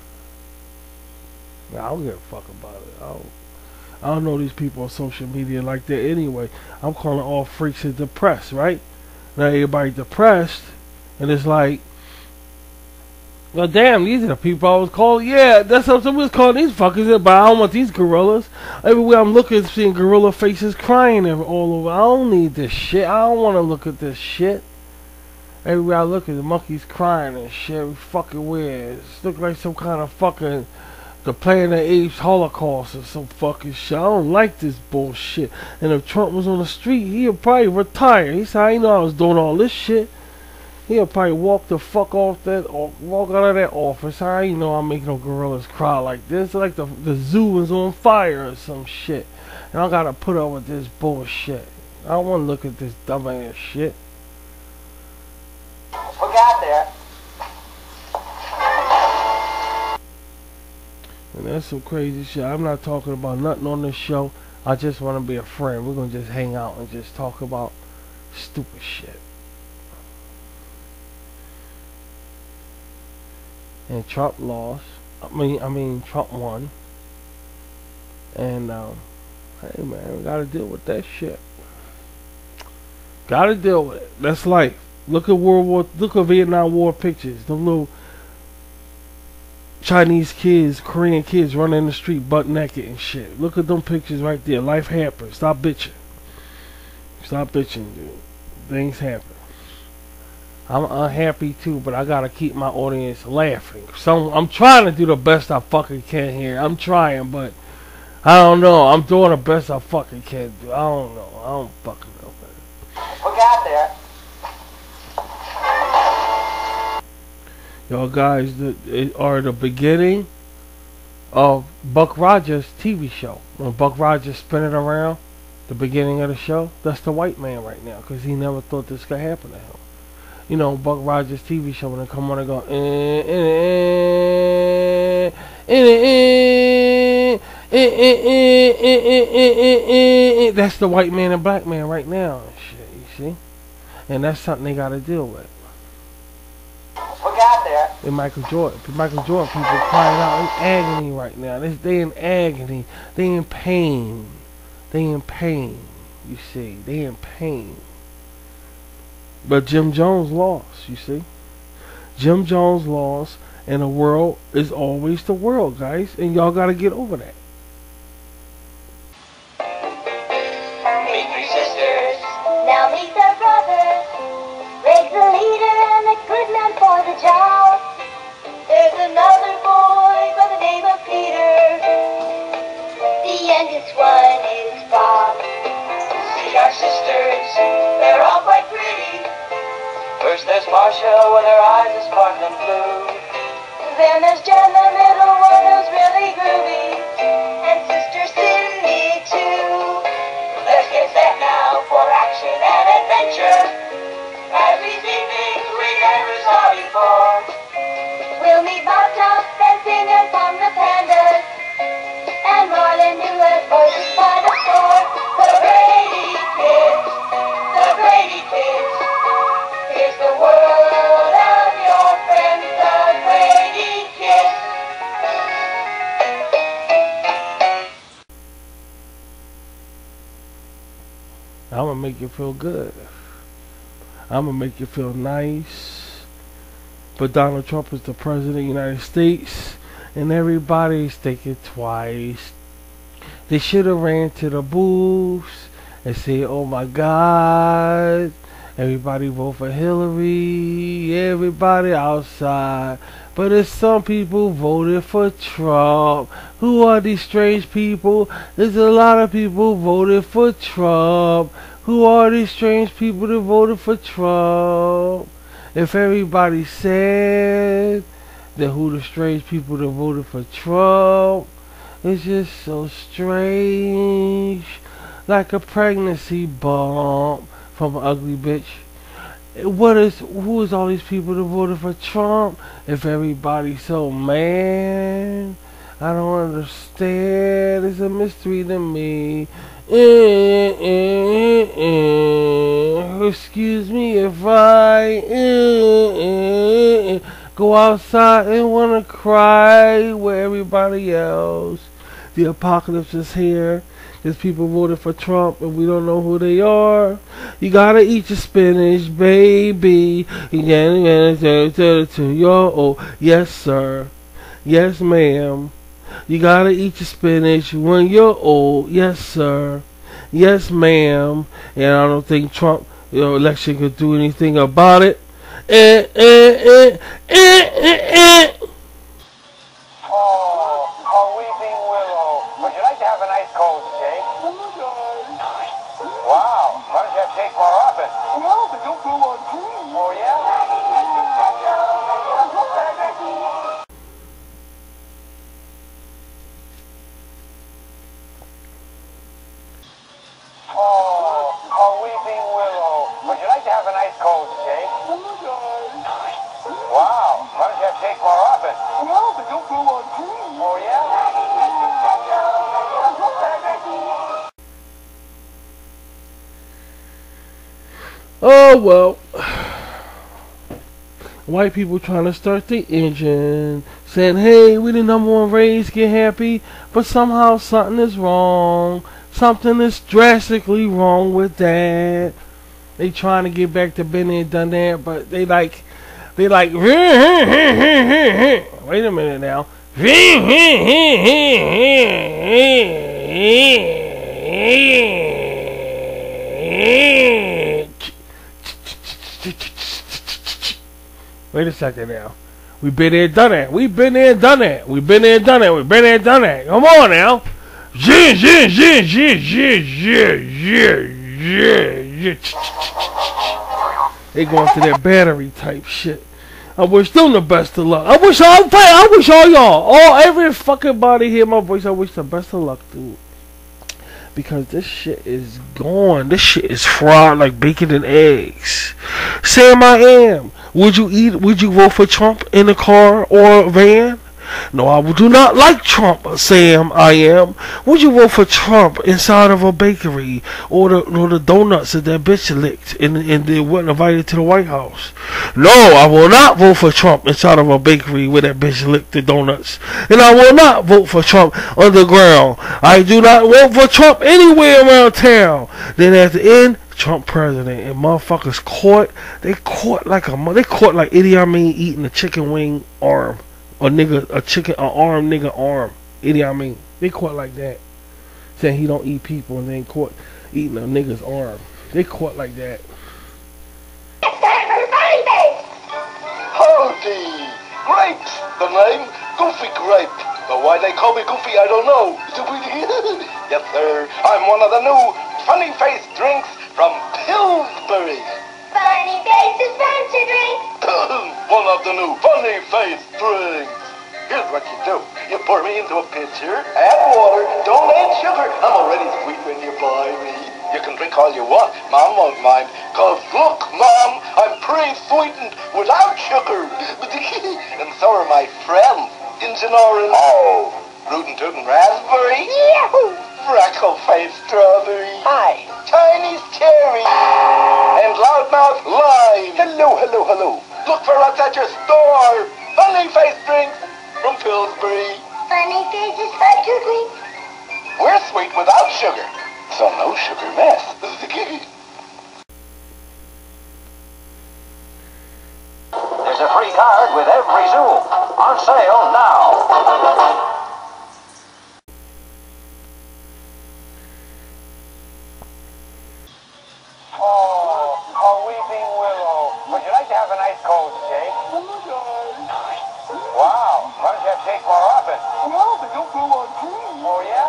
I don't give a fuck about it. I don't, I don't know these people on social media like that anyway. I'm calling all freaks and depressed, right? Now everybody depressed, and it's like, well, damn, these are the people I was calling. Yeah, that's what I was calling these fuckers. But I don't want these gorillas. Everywhere I'm looking, seeing gorilla faces crying all over. I don't need this shit. I don't want to look at this shit. Everywhere I look, at the monkeys crying and shit. Every fucking weird. It looks like some kind of fucking the Planet of the Apes Holocaust or some fucking shit. I don't like this bullshit. And if Trump was on the street, he'd probably retire. He said, I didn't know I was doing all this shit. He'll probably walk the fuck off that, or walk out of that office. I ain't know I'm making no gorillas cry like this. Like the the zoo is on fire or some shit, and I gotta put up with this bullshit. I don't want to look at this dumbass shit. Look out there. And that's some crazy shit. I'm not talking about nothing on this show. I just want to be a friend. We're gonna just hang out and just talk about stupid shit. And Trump lost. I mean, I mean, Trump won. And um, hey, man, we gotta deal with that shit. Gotta deal with it. That's life. Look at World War. Look at Vietnam War pictures. The little Chinese kids, Korean kids running in the street butt naked and shit. Look at them pictures right there. Life happens. Stop bitching. Stop bitching, dude. Things happen. I'm unhappy too, but I gotta keep my audience laughing. So I'm trying to do the best I fucking can here. I'm trying, but I don't know. I'm doing the best I fucking can do. I don't know. I don't fucking know, man. Look out there. Y'all guys the, are the beginning of Buck Rogers' T V show. When Buck Rogers spinning around, the beginning of the show, that's the white man right now, because he never thought this could happen to him. You know, Buck Rogers' T V show, when they come on and go, eh, eh, eh, eh, eh, eh, eh, eh, that's the white man and black man right now and shit, you see? And that's something they gotta deal with. Look out there. And Michael Jordan, Michael Jordan, people crying out in agony right now. They, they in agony. They in pain. They in pain, you see. They in pain. But Jim Jones lost, you see. Jim Jones lost, And the world is always the world, guys. And y'all gotta get over that. Meet three sisters. Now meet their brother. Greg's a leader and a good man for the job. There's another boy by the name of Peter. The youngest one is Bob. See our sisters, they're all quite pretty. First there's Marcia with her eyes are sparkling blue. Then there's Jen, the middle one, who's really groovy. And Sister Cindy, too. Let's get set now for action and adventure. As we see things we never saw before. We'll meet Bob Top dancing and Tom the Pandas. And Marlon, who has voices by the score. The Brady Kids, the Brady Kids. Here's the world of your friends, the Brady Kids. I'm gonna make you feel good. I'm gonna make you feel nice. But Donald Trump is the president of the United States, and everybody's thinking twice. They should have ran to the booths and said, "Oh my God, everybody vote for Hillary, everybody outside." But if some people voted for Trump, who are these strange people? There's a lot of people voted for Trump. Who are these strange people that voted for Trump? If everybody said that who the strange people that voted for Trump, it's just so strange. Like a pregnancy bump from an ugly bitch. What is, who is all these people that voted for Trump? If everybody's so mad, I don't understand. It's a mystery to me. Eh, eh, eh. Excuse me if I eh, eh, eh. go outside and wanna cry with everybody else. The apocalypse is here. There's people voted for Trump and we don't know who they are. You gotta eat your spinach, baby. You gotta get to your oh, yes sir, yes ma'am. You gotta eat your spinach when you're old, yes sir, yes ma'am. And I don't think Trump, you know, election could do anything about it. Eh, eh, eh, eh, eh, eh. Oh, a weeping willow. Would you like to have a nice cold shake? Wow, why don't you have shake more often? Well, they don't go on cream. Oh, yeah? Oh, a weeping willow. Would you like to have a nice cold shake? Wow, why don't you have shake more often? Well, they don't go on cream. Oh, yeah? Oh well. White people trying to start the engine, saying, hey, we the number one race, get happy, but somehow something is wrong. Something is drastically wrong with that. They trying to get back to been there, done that, but they like, they like, wait a minute now. Wait a second now. We've been there, done that. We've been there, done that. We've been there, done that. We've been there, done that. Come on now. Yeah, yeah, yeah, yeah, yeah, yeah, yeah, yeah. They going through that battery type shit. I wish them the best of luck. I wish all, I wish all y'all, all every fucking body hear my voice. I wish the best of luck, dude. Because this shit is gone. This shit is fried like bacon and eggs. Sam, I am. Would you eat? Would you vote for Trump in a car or a van? No, I do not like Trump, Sam, I am. Would you vote for Trump inside of a bakery or the, or the donuts that that bitch licked and, and they weren't invited to the White House? No, I will not vote for Trump inside of a bakery where that bitch licked the donuts. And I will not vote for Trump underground. I do not vote for Trump anywhere around town. Then at the end, Trump president, and motherfuckers caught, they caught like a, they caught like Idi Amin eating a chicken wing arm. a nigga, a chicken, a arm nigga arm. You know what I mean? They caught like that, saying he don't eat people, and then caught eating a nigga's arm. They caught like that. Howdy! Grapes, the name. Goofy Grape. But why they call me Goofy, I don't know. Yes, sir. I'm one of the new funny-faced drinks from Pillsbury. Funny faces, fancy drinks. One of the new funny-faced drinks. Here's what you do. You pour me into a pitcher, add water, don't add sugar. I'm already sweet when you buy me. You can drink all you want. Mom won't mind. Cause look, Mom, I'm pre-sweetened without sugar. And so are my friends. Injun orange. Oh. Rootin' tootin' raspberry. Yahoo! Freckle-faced strawberry. Hi. Chinese cherry. And loudmouth lime. Hello, hello, hello. Look for us at your store. Funny-faced drinks from Pillsbury. Funny faces, fancy drinks. We're sweet without sugar. So no sugar mess. There's a free card with every Zoom. On sale now. Oh, a weeping willow. Would you like to have an ice cold shake? Wow. Why don't you have shake more often? Well, they don't grow on trees. Oh, yeah?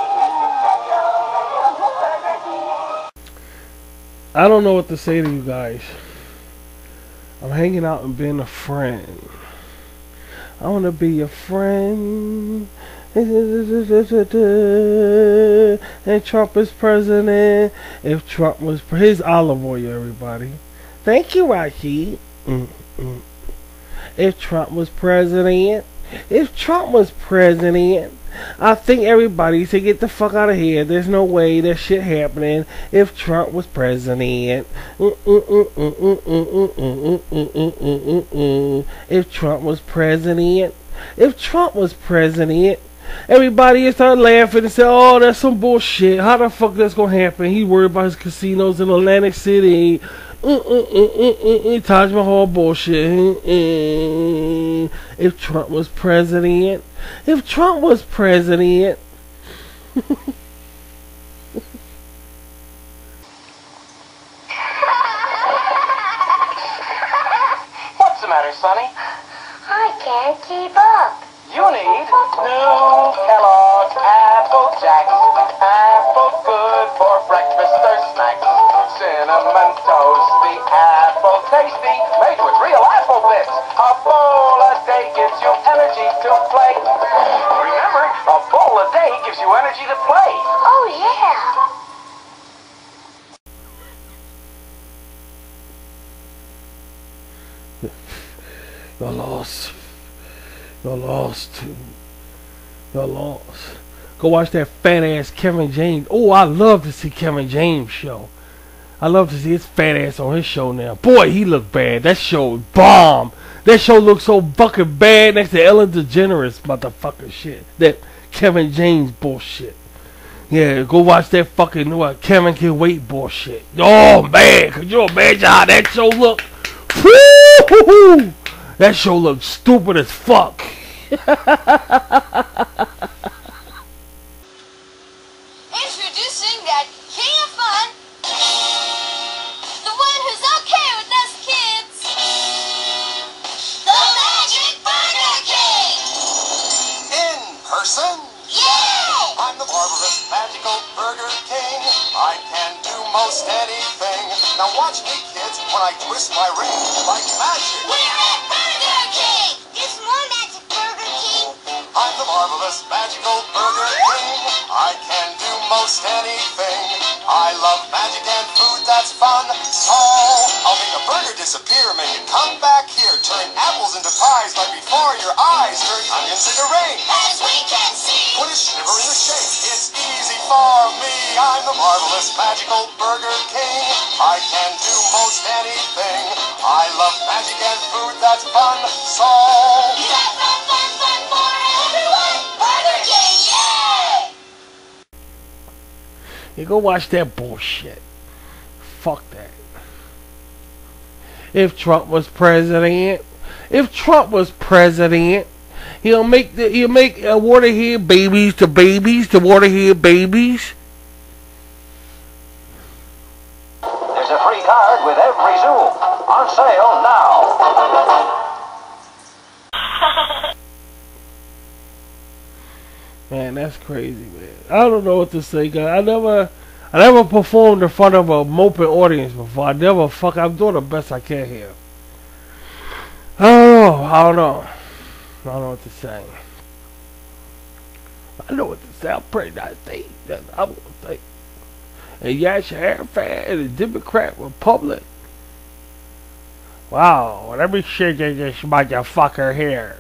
I don't know what to say to you guys. I'm hanging out and being a friend. I want to be a friend. And Trump is president. If Trump was pre- his olive oil, everybody. Thank you, Rashid. Mm -mm. If Trump was president, if Trump was president, I think everybody should get the fuck out of here. There's no way that shit happening if Trump was president. If Trump was president, if Trump was president, everybody started laughing and said, "Oh, that's some bullshit. How the fuck that's gonna happen? He worried about his casinos in Atlantic City. Taj Mahal bullshit. If Trump was president, if Trump was president." What's the matter, Sonny? I can't keep up. You need new Kellogg's Apple Jacks. Apple good for breakfast or snacks. Cinnamon toasty, apple tasty, made with real apple bits. A bowl a day gives you energy to play. Remember, a bowl a day gives you energy to play. Oh, yeah. You're lost. You're lost. You're lost. Go watch that fat ass Kevin James. Oh, I love to see Kevin James show. I love to see his fat ass on his show now. Boy, he look bad. That show bomb. That show looks so fucking bad next to Ellen DeGeneres motherfucking shit. That Kevin James bullshit. Yeah, go watch that fucking what Kevin Can Wait bullshit. Oh man, could you imagine how that show look? Woo-hoo-hoo. That show looks stupid as fuck. Introducing that king of fun, the one who's okay with us kids, the Magic Burger King! In person, Yay! I'm the marvelous magical Burger King. I can do most anything. Now watch me, kids, when I twist my ring like magic. We're at Burger King! It's more Magic Burger King. I'm the marvelous magical Burger King. I can do most anything. I love magic and food that's fun. So I'll make a burger disappear, make it come back here. Turn apples into pies right before your eyes. Turn onions into rain. As we can see, Put a shiver in the shake. It's easy for me. I'm the marvelous magical Burger King. I can do most anything. I love magic and food that's fun. So is that fun, fun, fun for everyone? Burger King, yay! You go watch that bullshit. Fuck that. If Trump was president, if Trump was president, He'll make the he'll make uh, waterhead babies to babies to waterhead babies. There's a free card with every Zoom. On sale now. Man, that's crazy, man. I don't know what to say, guys. I never, I never performed in front of a moping audience before. I never fuck. I'm doing the best I can here. I don't know. I don't know. I don't know what to say. I know what to say. I'm pretty nice state. That's what I'm gonna say. And Yasser Arafat and the Democrat Republic. Wow, let me shake this motherfucker here.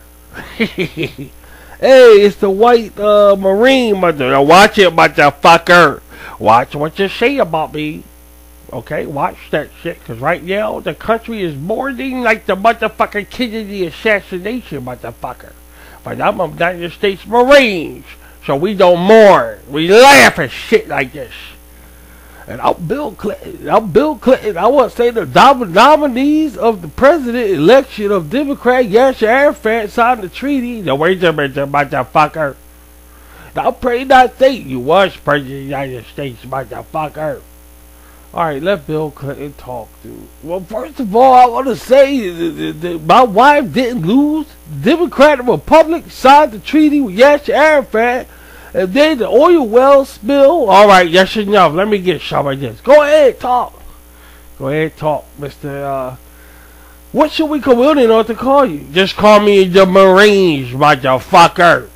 Hey, it's the white uh, Marine mother. Now watch it, motherfucker. Watch what you say about me. Okay, watch that shit. Because right now, the country is mourning like the motherfucking Kennedy assassination, motherfucker. But I'm a United States Marines. So we don't mourn. We laugh at shit like this. And I'm Bill Clinton. I'm Bill Clinton. I want to say the nom nominees of the president election of Democrat Yasser Arafat signed the treaty. Now wait a minute, motherfucker. Now pray not think you was president of the United States, motherfucker. Alright, let Bill Clinton talk, dude. Well, first of all, I want to say that, that my wife didn't lose. The Democratic Republic signed the treaty with Yasser Arafat. And then the oil well spill. Alright, that's enough. Let me get some of this. Go ahead, talk. Go ahead, talk, Mister Uh, what should we call? We don't know what to call you. Just call me the Marines, motherfucker.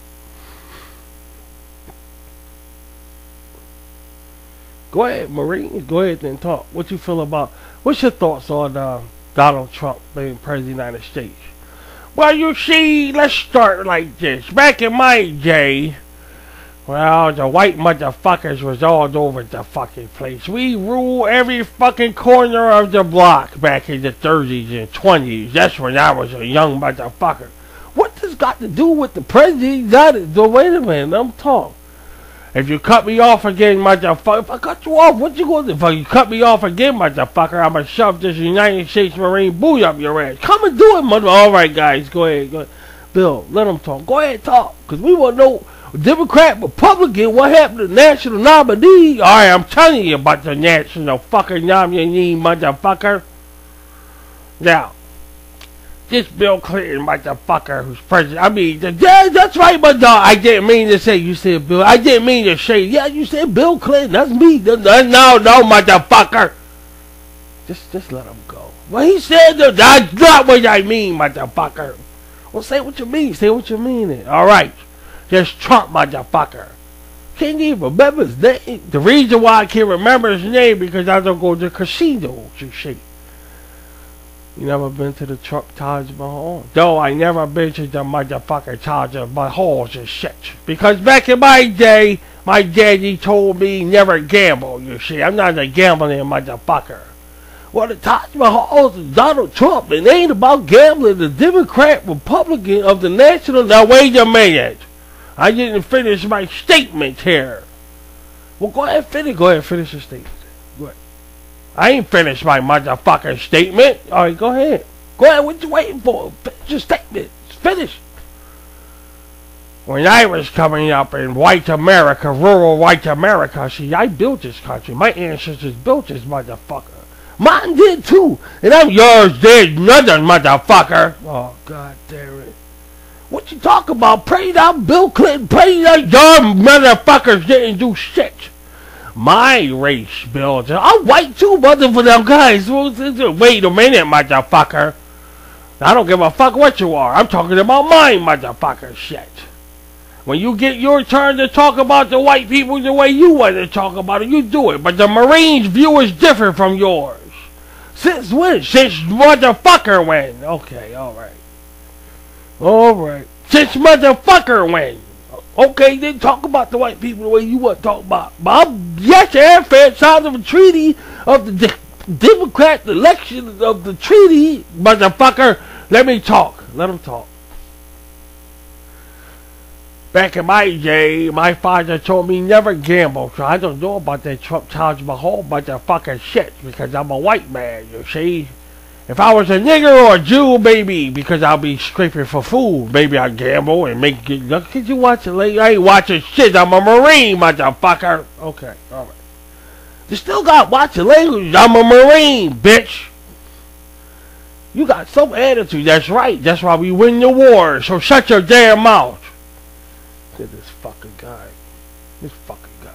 Go ahead, Marines. Go ahead and talk. What you feel about? What's your thoughts on uh, Donald Trump being president of the United States? Well, you see, let's start like this. Back in my day, well, the white motherfuckers was all over the fucking place. We ruled every fucking corner of the block back in the thirties and twenties. That's when I was a young motherfucker. What this got to do with the president? That is, wait a minute, I'm talking. If you cut me off again, motherfucker, if I cut you off, what you gonna do? If you cut me off again, motherfucker, I'ma shove this United States Marine buoy up your ass. Come and do it, mother. Alright, guys, go ahead, go ahead. Bill, let them talk. Go ahead, talk. Because we want to know, Democrat, Republican, what happened to the national nominee? Alright, I'm telling you about the national fucking nominee, motherfucker. Now, this Bill Clinton motherfucker who's president, I mean, the, yeah, that's right, but no, I didn't mean to say, you said Bill, I didn't mean to say, yeah, you said Bill Clinton, that's me, no, no, no, motherfucker. Just, just let him go. Well, he said that, that's not what I mean, motherfucker. Well, say what you mean, say what you mean. Alright, just Trump, motherfucker. Can't even remember his name. The reason why I can't remember his name because I don't go to casinos and shit. You never been to the Trump Taj Mahal? No, I never been to the motherfucking Taj Mahals and shit. Because back in my day, my daddy told me never gamble, you see. I'm not a gambling motherfucker. Well, the Taj Mahal is Donald Trump. It ain't about gambling. The Democrat Republican of the national... Now, wait a minute. I didn't finish my statement here. Well, go ahead and finish. Go ahead and finish your statement. Go ahead. I ain't finished my motherfucking statement. All right, go ahead. Go ahead. What you waiting for? Finish your statement. It's finished. When I was coming up in white America, rural white America, see, I built this country. My ancestors built this motherfucker. Mine did too. And I'm yours did nothing, motherfucker. Oh, God damn it. What you talk about? Pray down Bill Clinton. Pray down your motherfuckers didn't do shit. My race builds. I'm white too, mother for them guys. Wait a minute, motherfucker. I don't give a fuck what you are. I'm talking about my motherfucker shit. When you get your turn to talk about the white people the way you want to talk about it, you do it. But the Marines' view is different from yours. Since when? Since motherfucker when? Okay, alright. Alright. Since motherfucker when? Okay, then talk about the white people the way you want to talk about. But I'm, yes, Arafat signed of a treaty of the de Democrat election of the treaty. Motherfucker, let me talk. Let him talk. Back in my day, my father told me never gamble, so I don't know about that Trump Taj Mahal motherfucking shit because I'm a white man, you see. If I was a nigger or a Jew, maybe, because I'll be scraping for food. Maybe I'd gamble and make it. Look, did you watch it late? I ain't watching shit. I'm a Marine, motherfucker. Okay, alright. You still got watching language. I'm a Marine, bitch. You got some attitude. That's right. That's why we win the war. So shut your damn mouth. Look at this fucking guy. This fucking guy.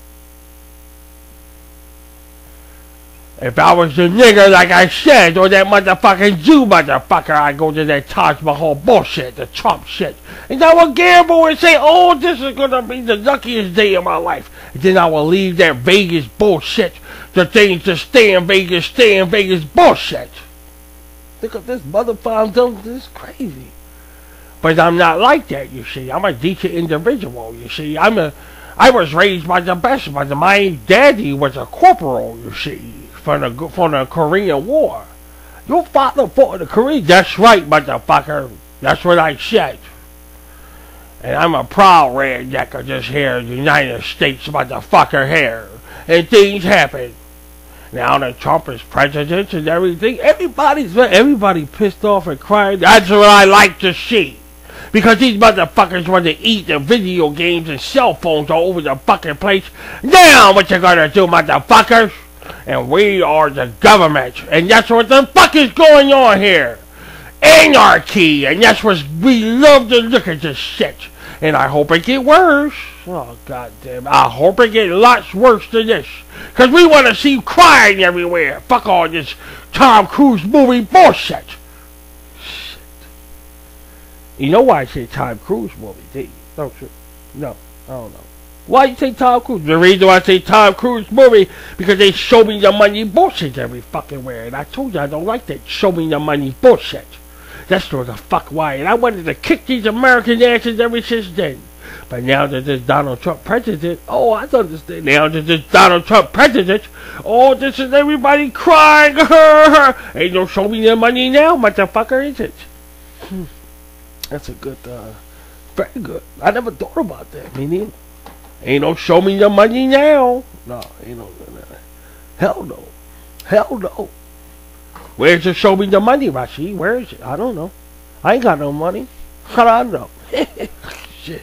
If I was a nigger, like I said, or that motherfucking Jew motherfucker, I'd go to that Taj Mahal bullshit, the Trump shit. And I would gamble and say, oh, this is going to be the luckiest day of my life. And then I will leave that Vegas bullshit. The things to stay in Vegas, stay in Vegas bullshit. Look at this motherfucker, this is crazy. But I'm not like that, you see. I'm a decent individual, you see. I'm a, I was raised by the best. By the, my daddy was a corporal, you see. From the, from the Korean War. Your father fought in the Korean. That's right, motherfucker. That's what I said. And I'm a proud redneck of this here United States motherfucker here. And things happen. Now that Trump is president and everything, everybody's everybody pissed off and crying. That's what I like to see. Because these motherfuckers want to eat the video games and cell phones all over the fucking place. Now what you gonna do, motherfuckers? And we are the government. And that's what the fuck is going on here. Anarchy. And that's what we love to look at this shit. And I hope it get worse. Oh, goddamn. I hope it get lots worse than this. Because we want to see crying everywhere. Fuck all this Tom Cruise movie bullshit. Shit. You know why I say Tom Cruise movie, do you? Don't you? No, I don't know. Why you say Tom Cruise? The reason why I say Tom Cruise movie, because they show me the money bullshit every fucking where. And I told you I don't like that show me the money bullshit. That's the fuck why. And I wanted to kick these American asses ever since then. But now that there's Donald Trump president, oh, I understand. Now that there's Donald Trump president, oh, this is everybody crying. Ain't no show me the money now, motherfucker, is it? Hmm. That's a good, uh, very good. I never thought about that, me neither. Ain't no show me the money now. No, ain't no, no, no. Hell no. Hell no. Where's the show me the money, Rashid? Where is it? I don't know. I ain't got no money. How do I know? Shit.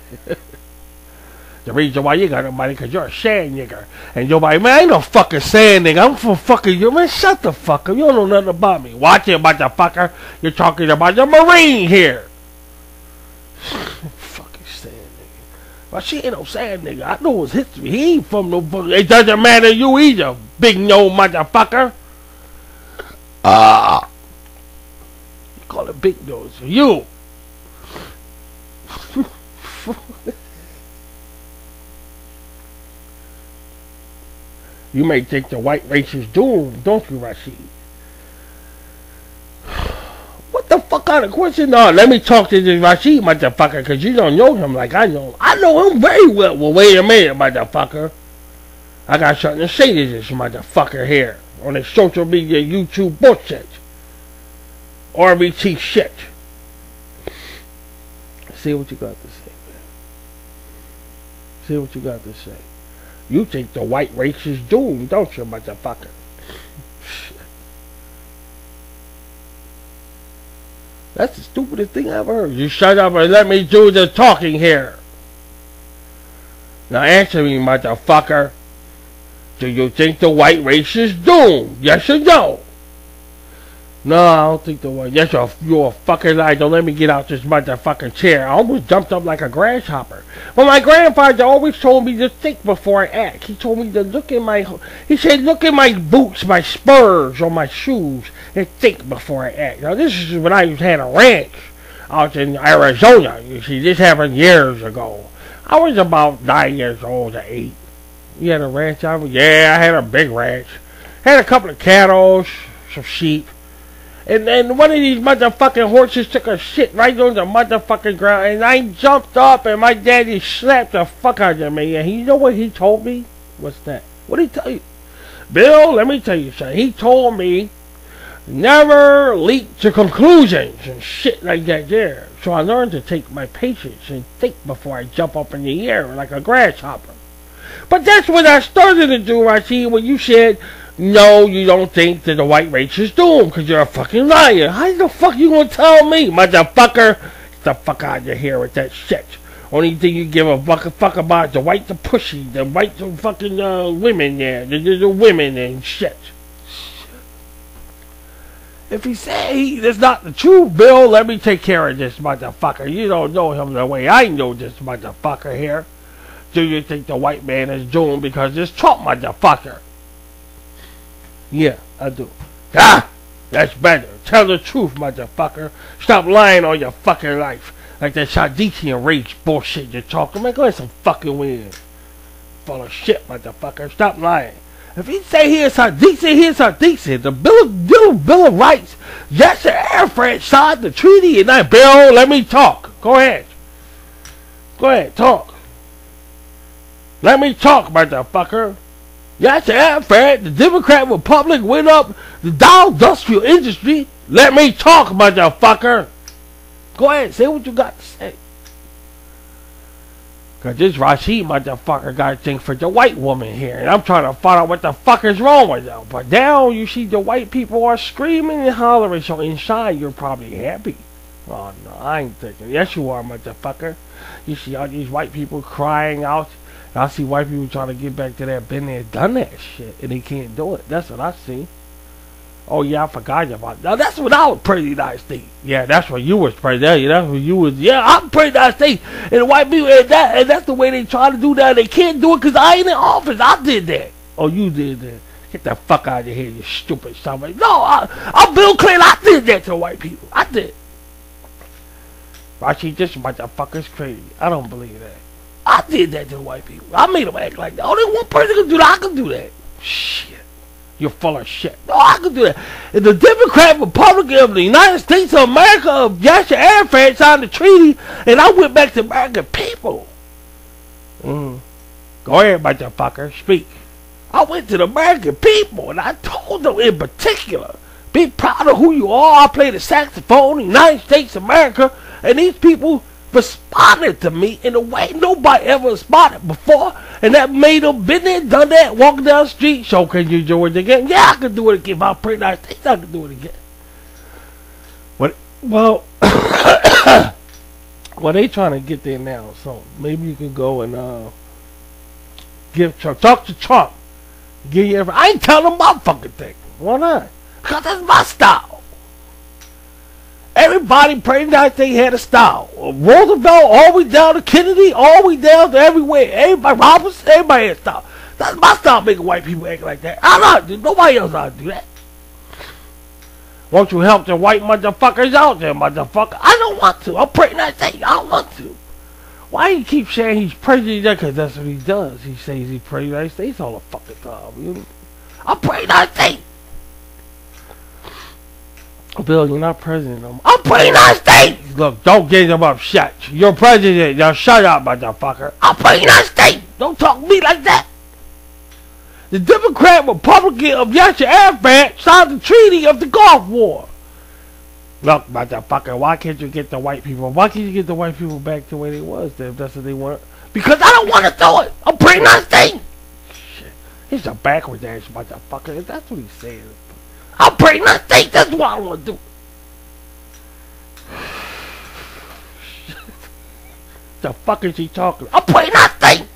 The reason why you got no money, because you're a sand nigger. And nobody, man, I ain't no fucking sand nigger. I'm from fucking you. Man, shut the fuck up. You don't know nothing about me. Watch it, motherfucker. You're talking about the Marine here. Fucking sand nigger. But she ain't no sand nigga. I know his history. He ain't from no fucking. It doesn't matter you either, big no motherfucker. Ah. Uh, you call it big nose. You. You may think the white race is doomed, don't you, Rashid? What the fuck kind of question? No, let me talk to this Rashid motherfucker, because you don't know him like I know him. I know him very well. Well, wait a minute, motherfucker. I got something to say to this motherfucker here on his social media YouTube bullshit. R B T shit. See what you got to say, man. See what you got to say. You think the white race is doomed, don't you, motherfucker? Shit. That's the stupidest thing I ever heard. You shut up and let me do the talking here. Now answer me, motherfucker. Do you think the white race is doomed? Yes or no? No, I don't think the white. Yes, you're, you're a fucking lie. Don't let me get out this motherfucking chair. I almost jumped up like a grasshopper. But my grandfather always told me to think before I act. He told me to look in my. He said, look in my boots, my spurs on my shoes, and think before I act. Now this is when I had a ranch out in Arizona. You see, this happened years ago. I was about nine years old or eight. You had a ranch out? Yeah, I had a big ranch. Had a couple of cattle, some sheep. And then one of these motherfucking horses took a shit right on the motherfucking ground. And I jumped up and my daddy slapped the fuck out of me. And you know what he told me? What's that? What did he tell you? Bill, let me tell you something. He told me never leap to conclusions and shit like that there. So I learned to take my patience and think before I jump up in the air like a grasshopper. But that's what I started to do, Rashid, when you said No, you don't think that the white race is doomed because you're a fucking liar. How the fuck you gonna tell me, motherfucker? Get the fuck out of here with that shit. Only thing you give a fucking fuck about is the white the pussy, the white the fucking uh, women there, the, the, the women and shit. If he say he, that's not the truth, Bill, let me take care of this motherfucker. You don't know him the way I know this motherfucker here. Do you think the white man is doomed because it's Trump, motherfucker? Yeah, I do. Ah! That's better. Tell the truth, motherfucker. Stop lying on your fucking life. Like that Sadiqian race bullshit you're talking. Man, go ahead some fucking weird. Full of shit, motherfucker. Stop lying. If he say he is Sadiqian, he is Sadiqian. The Bill of, Bill, Bill of Rights. Yasser Arafat signed the treaty and I, Bill, let me talk. Go ahead. Go ahead, talk. Let me talk, motherfucker. Yasser Arafat, the Democrat Republic went up the Dow industrial industry. Let me talk, motherfucker. Go ahead, say what you got to say. Cause this Rashid motherfucker got a thing for the white woman here. And I'm trying to find out what the fuck is wrong with them. But now you see the white people are screaming and hollering. So inside you're probably happy. Oh no, I ain't thinking. Yes you are, motherfucker. You see all these white people crying out. And I see white people trying to get back to that been there, done that shit. And they can't do it. That's what I see. Oh yeah, I forgot about it. Now that's when I was president of the United States. Yeah, that's when you was president. Yeah, that's when you was. Yeah, I'm president of the United States. And the white people, and that, and that's the way they try to do that. They can't do it because I ain't in office. I did that. Oh, you did that. Get the fuck out of here, you stupid somebody. No, I, I'm Bill Clinton. I did that to the white people. I did. Rashid, this motherfucker's crazy. I don't believe that. I did that to the white people. I made them act like that. Only one person can do that. I can do that. Shit. You're full of shit. No, I can do that. And the Democrat Republican of the United States of America of Yasser Arafat signed the treaty, and I went back to American people. Mm. Go ahead, motherfucker. Speak. I went to the American people, and I told them in particular, be proud of who you are. I played the saxophone in the United States of America, and these people responded to me in a way nobody ever responded before, and that made them been there, done that, walking down the street. So can you do it again? Yeah, I can do it again. If I'm pretty nice things, I can do it again. What? Well, well, they trying to get there now, so maybe you can go and uh, give Trump, talk to Trump, give you every. I ain't telling them my fucking thing. Why not? Because that's my style. Everybody praying that they had a style. Roosevelt, all the way down to Kennedy, all the way down to everywhere. Everybody, Roberts, everybody had a style. That's my style, making white people act like that. I'm not, nobody else ought to do that. Won't you help the white motherfuckers out there, motherfucker? I don't want to. I'm praying that thing. I don't want to. Why you keep saying he's president? Because that's what he does. He says he's president of the United States all the fucking time. You know? I'm praying that thing. Bill, you're not president. I'm, I'm president of the United States. Look, don't get him upset. You're president. Now shut up, motherfucker. I'm president of the United States. Don't talk to me like that. The Democrat Republican of Yasser Arafat signed the treaty of the Gulf War. Look, motherfucker, why can't you get the white people? Why can't you get the white people back the way they was then, if that's what they want? Because I don't want to do it. I'm president of the United States. Shit. He's a backwards ass motherfucker. That's what he's saying. I'm president of the United States. That's what I want to do. The fuck is he talking? I'm president of the United States.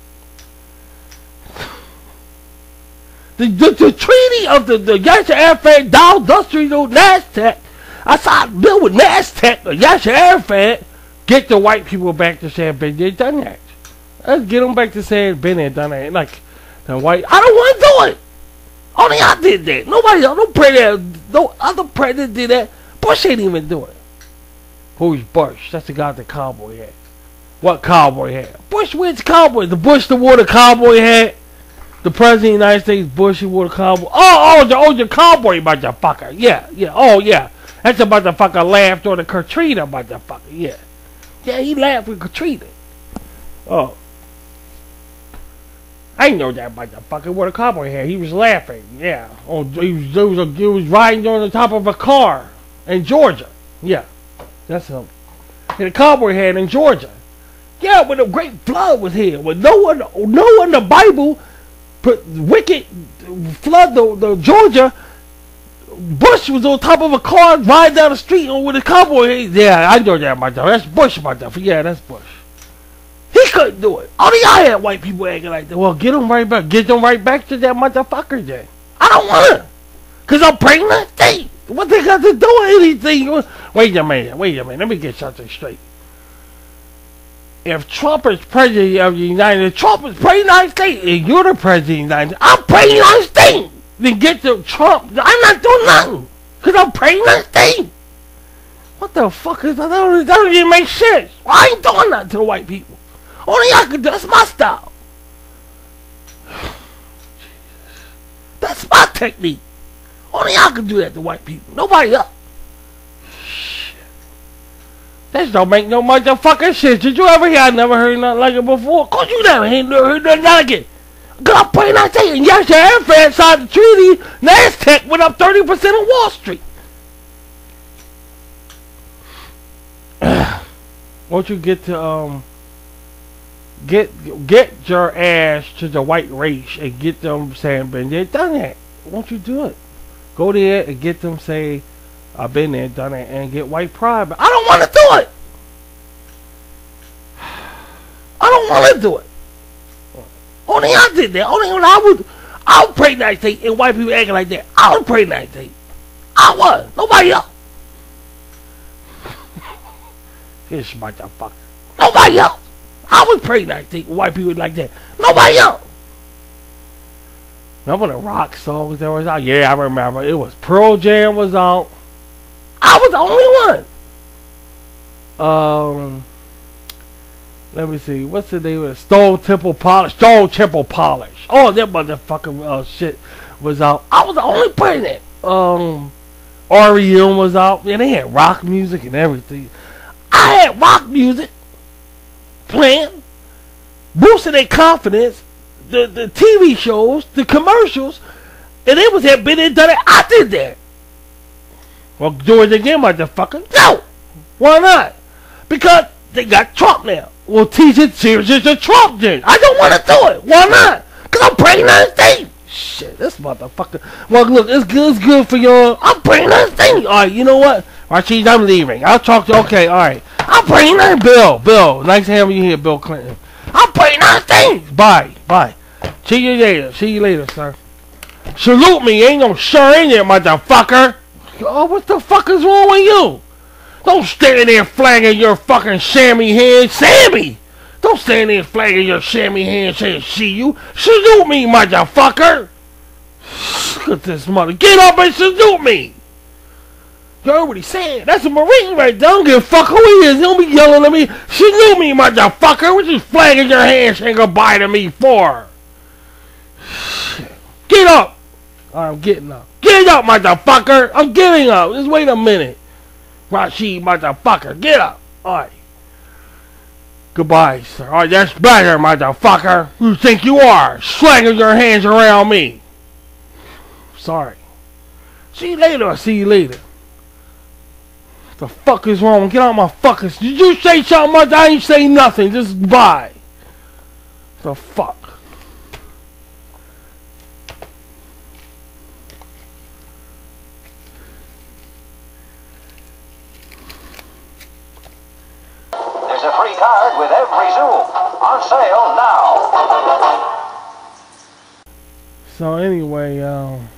The, the, the treaty of the, the Yasser Arafat Dow Industrial NASDAQ. I signed a bill with NASDAQ, Yasser Arafat. Get the white people back to saying been there, done that. Let's get them back to saying been there, done that. Like the white, I don't want to do it. Only I did that. Nobody else, no president, no other president did that. Bush ain't even do it. Who's Bush? That's the guy with the cowboy hat. What cowboy hat? Bush wears cowboy. The Bush that wore the cowboy hat. The president of the United States, Bush, he wore the cowboy. Oh, oh, the, oh, the cowboy motherfucker. Yeah, yeah, oh, yeah. That's the motherfucker laughed on the Katrina motherfucker. Yeah. Yeah, he laughed with Katrina. Oh. I know that motherfucker wore the cowboy hat. He was laughing. Yeah. Oh, he was, he was, a, he was riding on the top of a car in Georgia. Yeah. That's him. And the cowboy hat in Georgia. Yeah, when the great flood was here. When no one, no one in the Bible put wicked flood the, the Georgia. Bush was on top of a car riding down the street with a cowboy. Yeah, I know that, my dog. That's Bush, my dog. Yeah, that's Bush. He couldn't do it. Only I had white people acting like that. Well, get them right back. Get them right back to that motherfucker then. I don't want to. Because I'm pregnant. They, what they got to do with anything? Wait a minute. Wait a minute. Let me get something straight. If Trump is president of the United States, Trump is president of the United States, and you're the president of the United States, I'm president of the United States. Then get to Trump. I'm not doing nothing. Because I'm president of the United States. What the fuck is that? That don't, that don't even make sense. I ain't doing nothing to the white people. Only I can do. That's my style. That's my technique. Only I can do that to white people. Nobody else. Shit. That don't make no motherfucking sense. Did you ever hear? I never heard nothing like it before. Of course you never ain't never heard nothing like it. God pray not say. And yes, your airfare inside the treaty, NASDAQ went up thirty percent on Wall Street. Won't you get to um get get your ass to the white race and get them saying been there, done that? Won't you do it? Go there and get them say I've been there, done it, and get white pride. But I don't want to do it. I don't want to do it. Only I did that. Only when I was I was pregnant that day and white people acting like that. I was pregnant that day. I was. Nobody else. This motherfucker. Nobody else. I was pregnant that day with white people like that. Nobody else. Remember the rock songs that was out? Yeah, I remember. It was Pearl Jam was out. I was the only one. Um, let me see. What's the name of it? Stone Temple Polish. Stone Temple Polish. Oh, that motherfucking uh, shit was out. I was the only pregnant. Um, R E M was out. Yeah, they had rock music and everything. I had rock music playing, boosting their confidence. The the T V shows, the commercials, and it was that been and done it. I did that. Well, do it again, motherfucker. No! Why not? Because they got Trump now. Well, teach it seriously to Trump then. I don't want to do it. Why not? Because I'm pregnant state. Shit, this motherfucker. Well, look, it's good, it's good for y'all. I'm pregnant state. All right, you know what? Rashid, I'm leaving. I'll talk to okay, all right. I'm pregnant. Bill, Bill. Nice having you here, Bill Clinton. I'm pregnant state. Bye, bye. See you later. See you later, sir. Salute me. Ain't no sir in there, motherfucker. Oh, what the fuck is wrong with you? Don't stand there flagging your fucking chamois hand. Sammy! Don't stand there flagging your chamois hand saying see you. Salute me, motherfucker! Look at this mother. Get up and salute me! You heard what he said. That's a Marine right there. I don't give a fuck who he is. Don't be yelling at me. Salute me, motherfucker. What you flagging your hand saying goodbye to me for? Get up! I'm getting up. Get up, motherfucker! I'm getting up. Just wait a minute. Rashid, motherfucker. Get up. Alright. Goodbye, sir. Alright, that's better, motherfucker. Who you think you are? Slanging your hands around me. Sorry. See you later. I'll see you later. What the fuck is wrong? Get out my fucking... Did you say something? I ain't say nothing. Just bye. The fuck? There's a free card with every Zoom. On sale now. So anyway, um,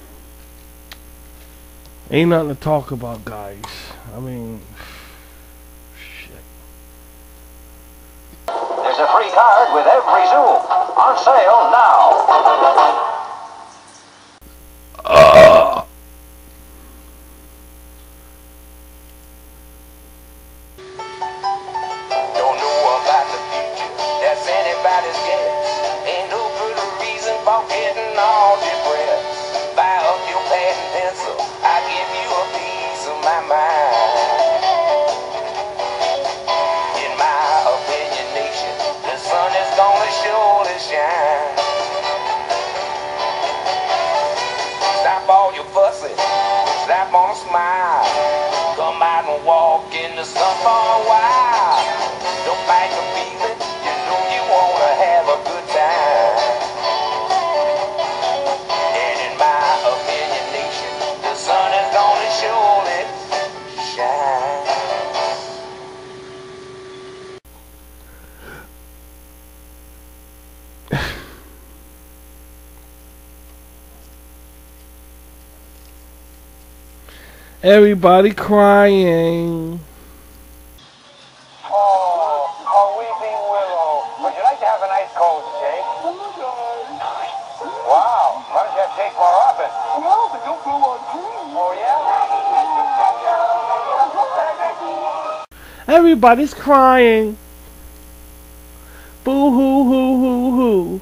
ain't nothing to talk about, guys. I mean, shit. There's a free card with every Zoom. On sale now. Uh. Don't know about the future, that's anybody's guess. Ain't no good reason for getting all depressed. Buy up your pad and pencil, I'll give you a piece of my mind. In my opinionation, the sun is gonna surely shine. Stop all your fussing, stop on a smile. Come out and walk in the sun for a while. Don't fight the feeling, you know you wanna have Everybody crying. Oh, a weeping willow. Would you like to have an ice cold shake? Wow. Why don't you have shake more often? Well, they don't go on cream. Oh, yeah? Everybody's crying. Boo hoo hoo hoo hoo.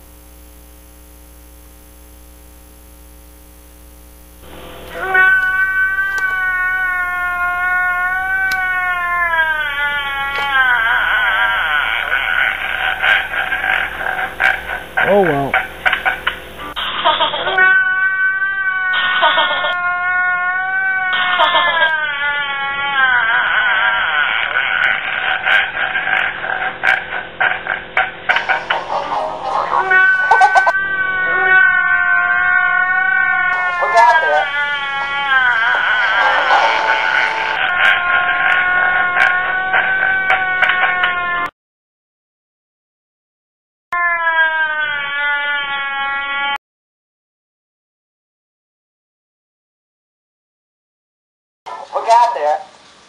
Oh well. Look out there. Look out there.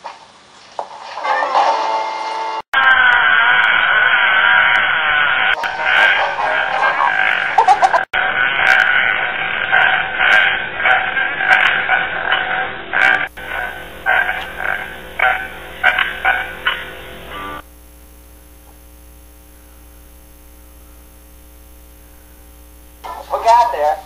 Look out there.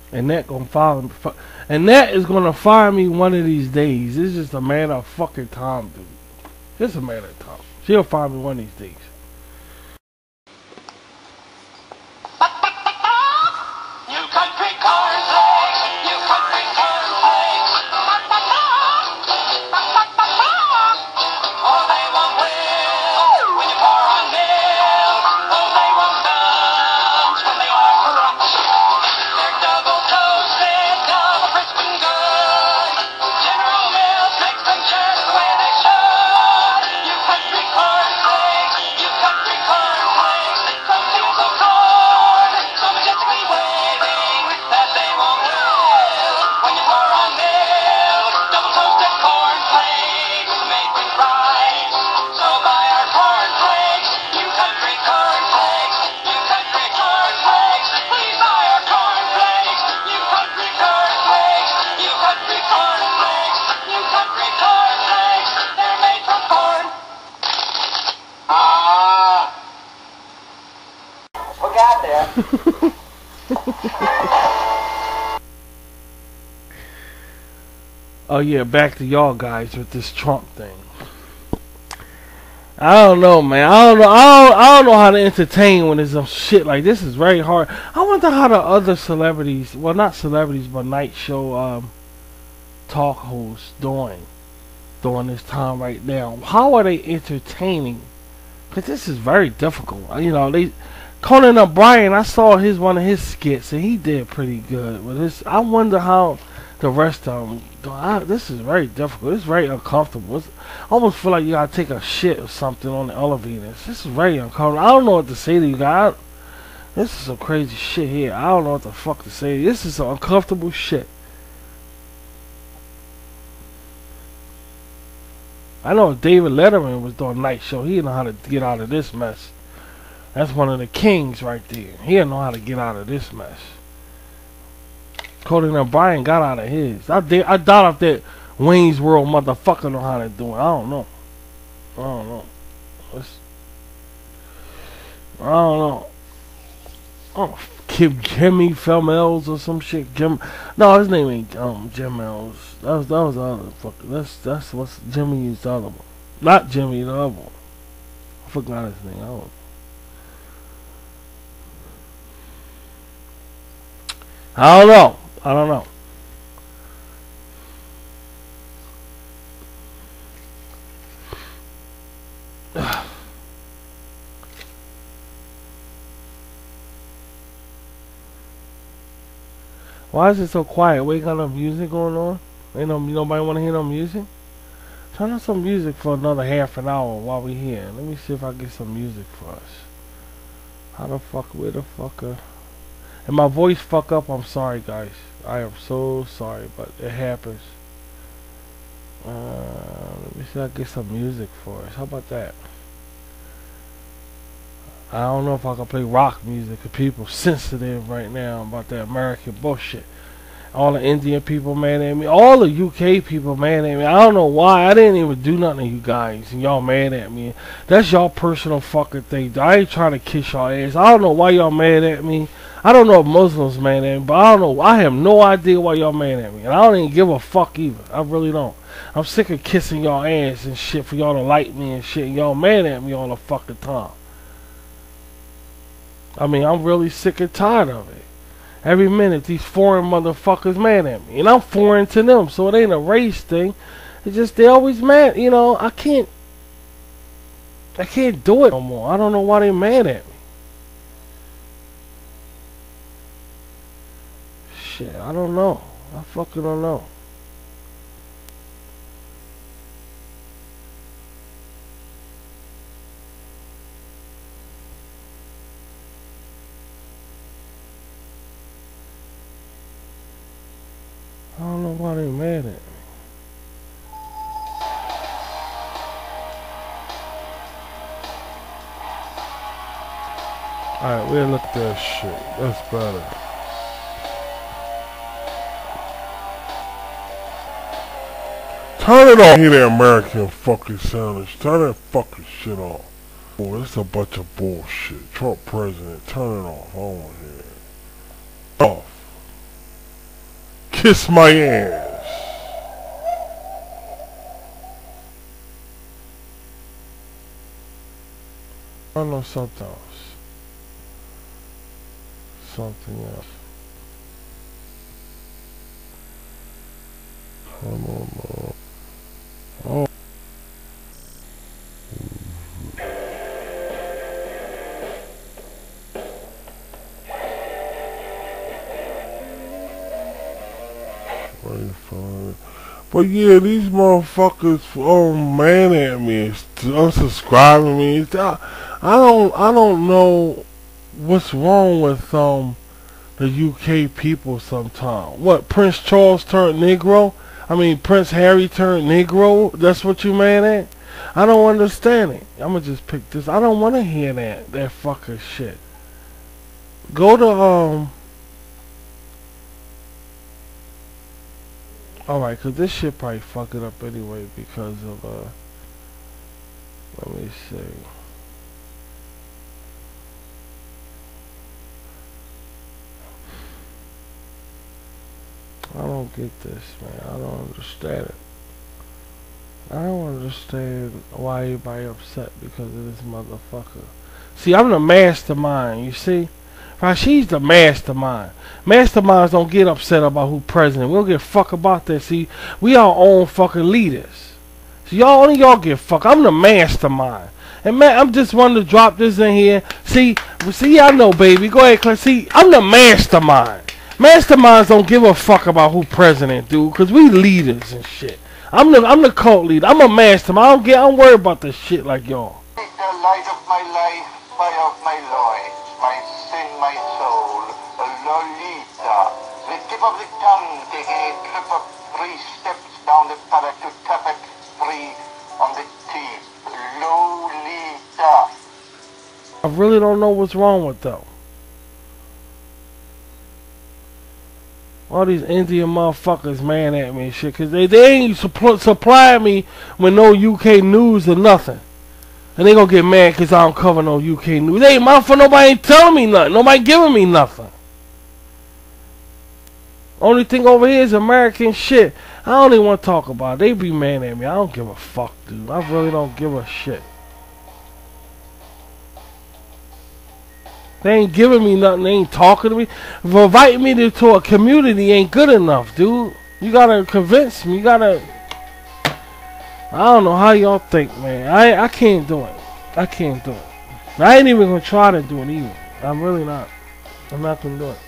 Annette gonna fire me. Annette is gonna fire me one of these days. It's just a matter of fucking time, dude. It's a matter of time. She'll fire me one of these days. You country cornflakes, you country cornflakes. Oh, they won't will when you pour on milk. Oh, they won't sponge when they are crushed. They're double toasted, double crisp and good. General Mills makes them just the way they should. You country cornflakes, you country cornflakes. Some fields of corn, so majestically waving that they won't will when you pour on milk. Double toasted cornflakes made with rice. So buy our cornflakes, you country cornflakes, you country cornflakes. Please buy our cornflakes, you country cornflakes, you country cornflakes, you country cornflakes. They're made from corn. Ah. Look out there. Oh yeah, back to y'all guys with this Trump thing. I don't know, man. I don't know. I don't, I don't know how to entertain when there's some shit like this. Is very hard. I wonder how the other celebrities, well, not celebrities, but night show um, talk hosts doing during this time right now. How are they entertaining? Because this is very difficult. You know, they Conan O'Brien. I saw his one of his skits and he did pretty good. But this, I wonder how the rest of them. I, this is very difficult. It's very uncomfortable. It's, I almost feel like you gotta take a shit or something on the elevators. This is very uncomfortable. I don't know what to say to you guys. This is some crazy shit here. I don't know what the fuck to say. This is some uncomfortable shit. I know if David Letterman was doing a night show, he didn't know how to get out of this mess. That's one of the kings right there. He didn't know how to get out of this mess. Conan O'Brien got out of his. I, I doubt if that Wayne's World motherfucker know how to do it. I don't know. I don't know. It's, I don't know. Oh, Kim, Jimmy Felmels or some shit. Jim, no, his name ain't um Jim Ells. That was that was the other fucker. That's that's what's Jimmy is the other one. Not Jimmy, the other one. I forgot his name. I don't. I don't know. I don't know. Why is it so quiet? We ain't got no music going on? Ain't no, nobody want to hear no music? Turn on some music for another half an hour while we here. Let me see if I get some music for us. How the fuck, where the fuck, uh... and my voice fuck up, I'm sorry guys. I am so sorry, but it happens. Uh, let me see if I get some music for us. How about that? I don't know if I can play rock music because people sensitive right now about that American bullshit. All the Indian people mad at me. All the U K people mad at me. I don't know why. I didn't even do nothing to you guys. And y'all mad at me. That's y'all personal fucking thing. I ain't trying to kiss y'all ass. I don't know why y'all mad at me. I don't know if Muslims mad at me. But I don't know. I have no idea why y'all mad at me. And I don't even give a fuck either. I really don't. I'm sick of kissing y'all ass and shit for y'all to like me and shit. And y'all mad at me all the fucking time. I mean, I'm really sick and tired of it. Every minute, these foreign motherfuckers mad at me. And I'm foreign to them, so it ain't a race thing. It's just they always mad. You know, I can't... I can't do it no more. I don't know why they mad at me. Shit, I don't know. I fucking don't know. I don't know why they mad at me. Alright, we'll look at that shit. That's better. Turn it off. Hear that American fucking soundage. Turn that fucking shit off. Oh, this is a bunch of bullshit. Trump president. Turn it off. I don't want to hear it. Off. Kiss my ass. I know something else. Something else. Come on, Lord. Oh. But yeah, these motherfuckers oh man at me, unsubscribing me. I, I don't I don't know what's wrong with um the U K people sometimes. What, Prince Charles turned Negro? I mean Prince Harry turned Negro? That's what you mad at? I don't understand it. I'ma just pick this. I don't wanna hear that that fucking shit. Go to um Alright, cause this shit probably fuck it up anyway because of uh let me see. I don't get this, man. I don't understand it. I don't understand why everybody upset because of this motherfucker. See, I'm the mastermind, you see? Rashid's the mastermind. Masterminds don't get upset about who president. We don't give a fuck about that. See, we our own fucking leaders. So y'all, only y'all get fuck. I'm the mastermind. And man, I'm just wanting to drop this in here. See, see, I know, baby. Go ahead, Claire. See, I'm the mastermind. Masterminds don't give a fuck about who president, dude, cause we leaders and shit. I'm the I'm the cult leader. I'm a mastermind. I don't get. I don't worry about this shit like y'all. The light of my life, fire of my loins, my sin, my soul, Lolita. The tip of the tongue taking a trip of three steps down the palate to tap it free on the teeth. Lolita. I really don't know what's wrong with them. All these Indian motherfuckers mad at me and shit, cause they, they ain't suppl supplying me with no U K news or nothing. And they gonna get mad cause I don't cover no U K news. They ain't my fault, nobody ain't telling me nothing. Nobody giving me nothing. Only thing over here is American shit. I don't even want to talk about it. They be mad at me. I don't give a fuck, dude. I really don't give a shit. They ain't giving me nothing. They ain't talking to me. Inviting me to, to a community ain't good enough, dude. You gotta convince me. You gotta. I don't know how y'all think, man. I I can't do it. I can't do it. I ain't even gonna try to do it either. I'm really not. I'm not gonna do it.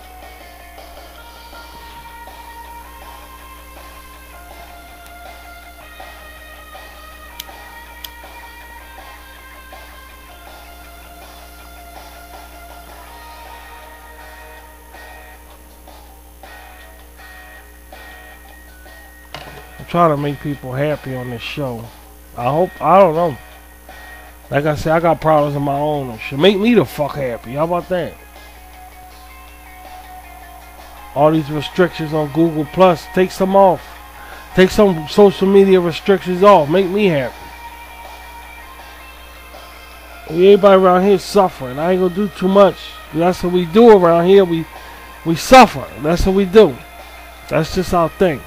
Try to make people happy on this show. I hope, I don't know. Like I said, I got problems of my own and shit. Make me the fuck happy. How about that? All these restrictions on Google Plus, take some off. Take some social media restrictions off. Make me happy. Everybody around here suffering. I ain't gonna do too much. That's what we do around here. We we suffer. That's what we do. That's just our thing.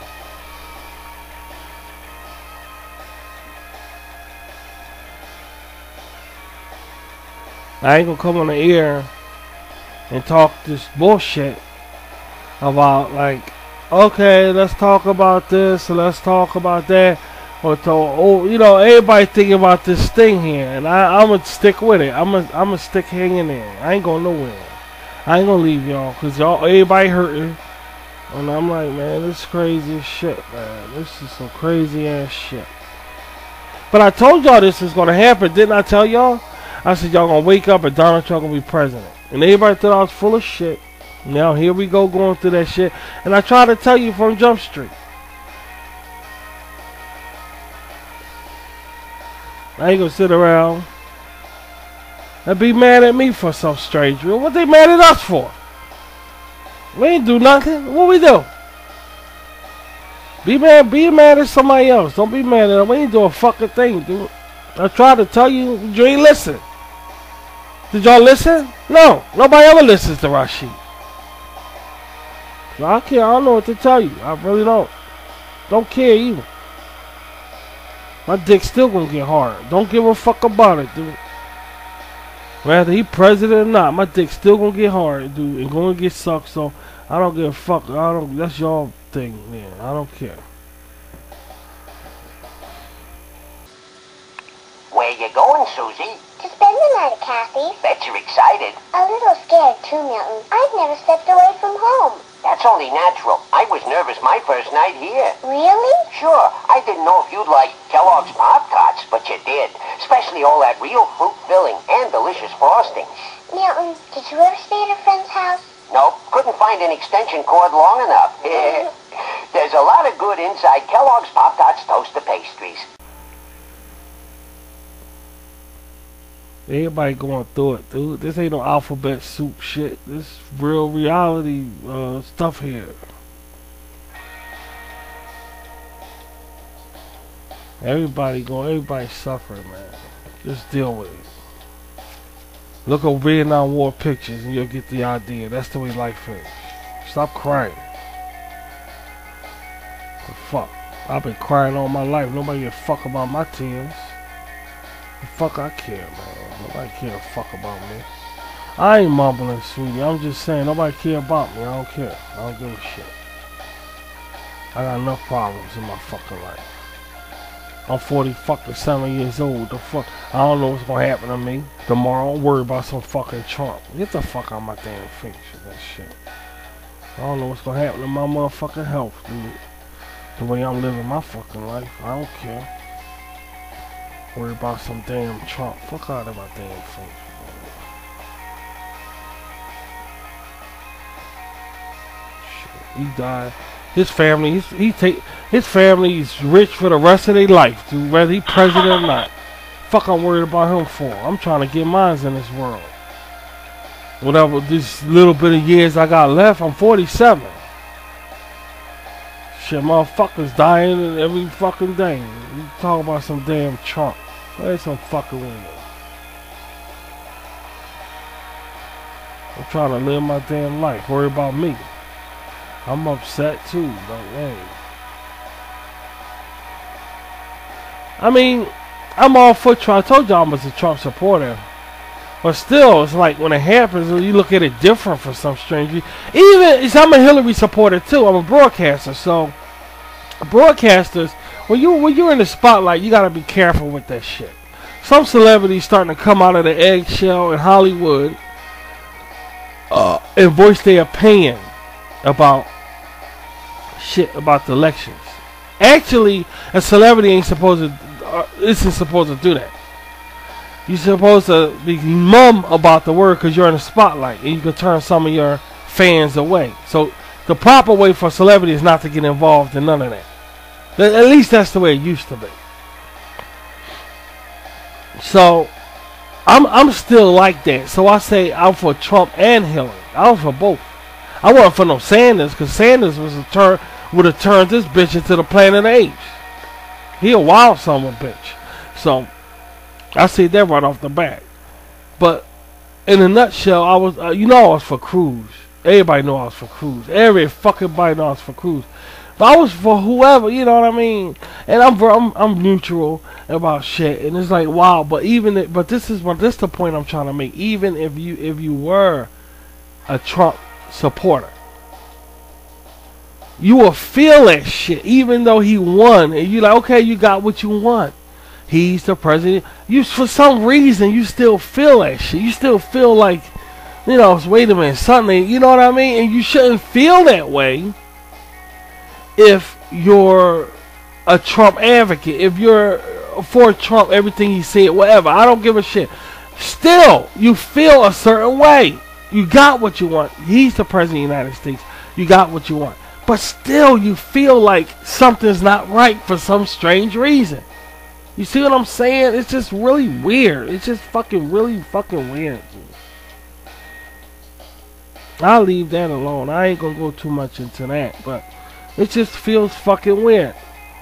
I ain't gonna come on the air and talk this bullshit about like, okay, let's talk about this, let's talk about that, or to, oh, you know, everybody thinking about this thing here, and I, I'm gonna stick with it. I'm gonna, I'm gonna stick hanging there. I ain't going nowhere. I ain't gonna leave y'all, cause y'all, everybody hurting, and I'm like, man, this is crazy as shit, man. This is some crazy ass shit. But I told y'all this was gonna happen, didn't I tell y'all? I said y'all gonna wake up and Donald Trump gonna be president. And everybody thought I was full of shit. Now here we go going through that shit. And I tried to tell you from Jump Street. I ain't gonna sit around and be mad at me for some strange reason. What they mad at us for? We ain't do nothing. What we do? Be mad, be mad at somebody else. Don't be mad at us. We ain't do a fucking thing, dude. I tried to tell you, you ain't listen. Did y'all listen? No. Nobody ever listens to Rashid. I can't. I don't know what to tell you. I really don't. Don't care either. My dick's still gonna get hard. Don't give a fuck about it, dude. Whether he president or not, my dick's still gonna get hard, dude, and gonna get sucked. So I don't give a fuck. I don't. That's your thing, man. I don't care. Where you going, Susie? To spend the night at Kathy's. Bet you're excited. A little scared too, Milton. I've never stepped away from home. That's only natural. I was nervous my first night here. Really? Sure, I didn't know if you'd like Kellogg's Pop-Tarts, but you did. Especially all that real fruit filling and delicious frosting. Milton, did you ever stay at a friend's house? Nope, couldn't find an extension cord long enough. There's a lot of good inside Kellogg's Pop-Tarts toaster pastries. Everybody going through it, dude. This ain't no alphabet soup shit. This real reality uh, stuff here. Everybody going, everybody suffering, man. Just deal with it. Look at Vietnam War pictures and you'll get the idea. That's the way life is. Stop crying. The fuck? I've been crying all my life. Nobody give a fuck about my tears. The fuck I care, man. Nobody care a fuck about me. I ain't mumbling, sweetie. I'm just saying nobody care about me. I don't care. I don't give a shit. I got enough problems in my fucking life. I'm forty fucking seven years old. The fuck? I don't know what's gonna happen to me tomorrow. Don't worry about some fucking Trump. Get the fuck out of my damn face with that shit. I don't know what's gonna happen to my motherfucking health, dude. The way I'm living my fucking life. I don't care. Worry about some damn Trump. Fuck out of my damn face. Shit, he died. His family, he's, he take his family is rich for the rest of their life, dude. Whether he president or not. Fuck, I'm worried about him for. I'm trying to get mines in this world. Whatever this little bit of years I got left, I'm forty-seven. Shit, motherfuckers dying every fucking day. You talk about some damn Trump. There's some fucking window. I'm trying to live my damn life. Worry about me. I'm upset too, but hey. I mean, I'm all for Trump. I told y'all I was a Trump supporter. But still, it's like when it happens, you look at it different for some strange reason. Even, I'm a Hillary supporter too. I'm a broadcaster, so broadcasters, when you when you're in the spotlight, you gotta be careful with that shit. Some celebrities starting to come out of the eggshell in Hollywood uh, and voice their opinion about shit about the elections. Actually, a celebrity ain't supposed to. Uh, isn't supposed to do that. You're supposed to be mum about the word because you're in the spotlight and you can turn some of your fans away. So the proper way for a celebrity is not to get involved in none of that. At least that's the way it used to be. So I'm I'm still like that. So I say I'm for Trump and Hillary. I was for both. I wasn't for no Sanders because Sanders was a turn would have turned this bitch into the Planet of the Apes. He a wild son of a bitch. So I see that right off the bat. But in a nutshell, I was, uh, you know, I was for Cruz. Everybody know I was for Cruz. Every fucking body know I was for Cruz. But I was for whoever, you know what I mean? And I'm I'm, I'm neutral about shit. And it's like, wow. But even, if, but this is what this is the point I'm trying to make. Even if you if you were a Trump supporter, you will feel that shit, even though he won. And you're like, okay, you got what you want. He's the president. You, for some reason, you still feel that shit. You still feel like, you know, wait a minute, something, you know what I mean? And you shouldn't feel that way if you're a Trump advocate. If you're for Trump, everything he said, whatever. I don't give a shit. Still, you feel a certain way. You got what you want. He's the president of the United States. You got what you want. But still, you feel like something's not right for some strange reason. You see what I'm saying? It's just really weird. It's just fucking really fucking weird. I'll leave that alone. I ain't gonna go too much into that. But it just feels fucking weird.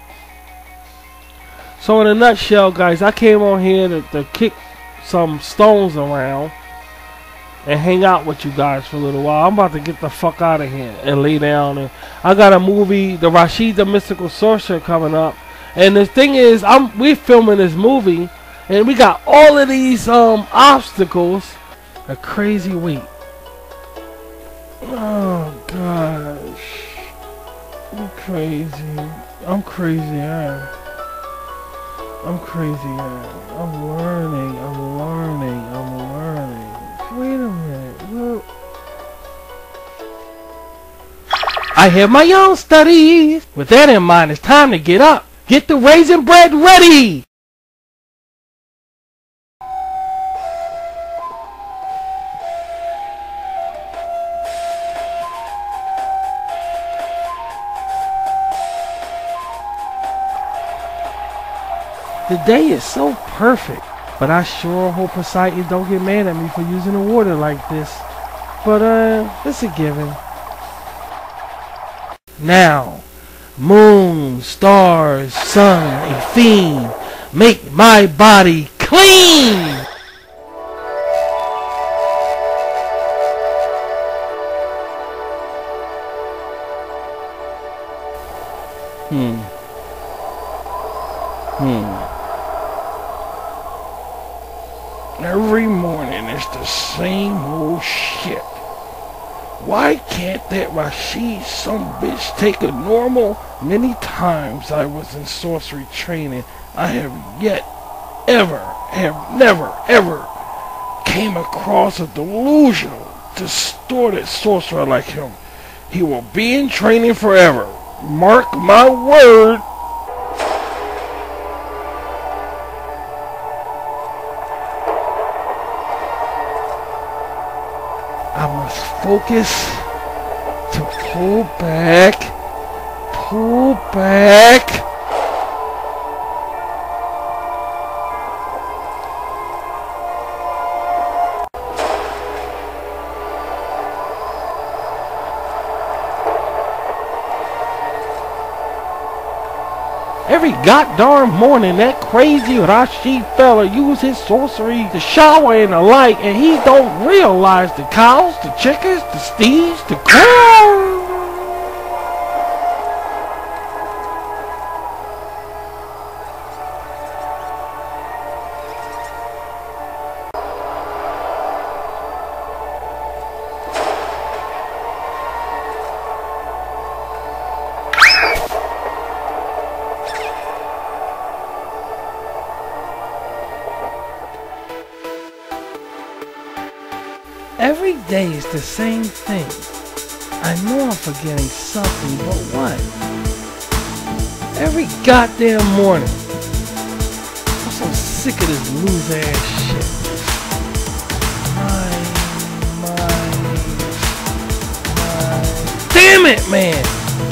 So in a nutshell, guys, I came on here to, to kick some stones around. and hang out with you guys for a little while. I'm about to get the fuck out of here and lay down. And I got a movie, the Rashid the Mystical Sorcerer, coming up. And the thing is, I'm we're filming this movie, and we got all of these um obstacles. A crazy week. Oh gosh, I'm crazy. I'm crazy. I am. I'm crazy. I am. I'm learning. I'm learning. I'm learning. Wait a minute. Well, I have my own studies. With that in mind, it's time to get up. Get the raisin bread ready. The day is so perfect, but I sure hope Poseidon don't get mad at me for using the water like this. But uh, it's a given. Now, moon, stars, sun, a fiend, make my body clean! Hmm. Hmm. Every morning it's the same old shit. Why can't that Rashid some bitch take a normal? Many times I was in sorcery training, I have yet, ever, have never, ever came across a delusional, distorted sorcerer like him. He will be in training forever. Mark my word. I must focus to pull back, pull back. Every goddamn morning, that crazy Rashid fella use his sorcery to shower and the like, and he don't realize the cows, the chickens, the steeds, the cows. Every day is the same thing. I know I'm forgetting something, but what? Every goddamn morning. I'm so sick of this loose ass shit. My, my, my. Damn it, man!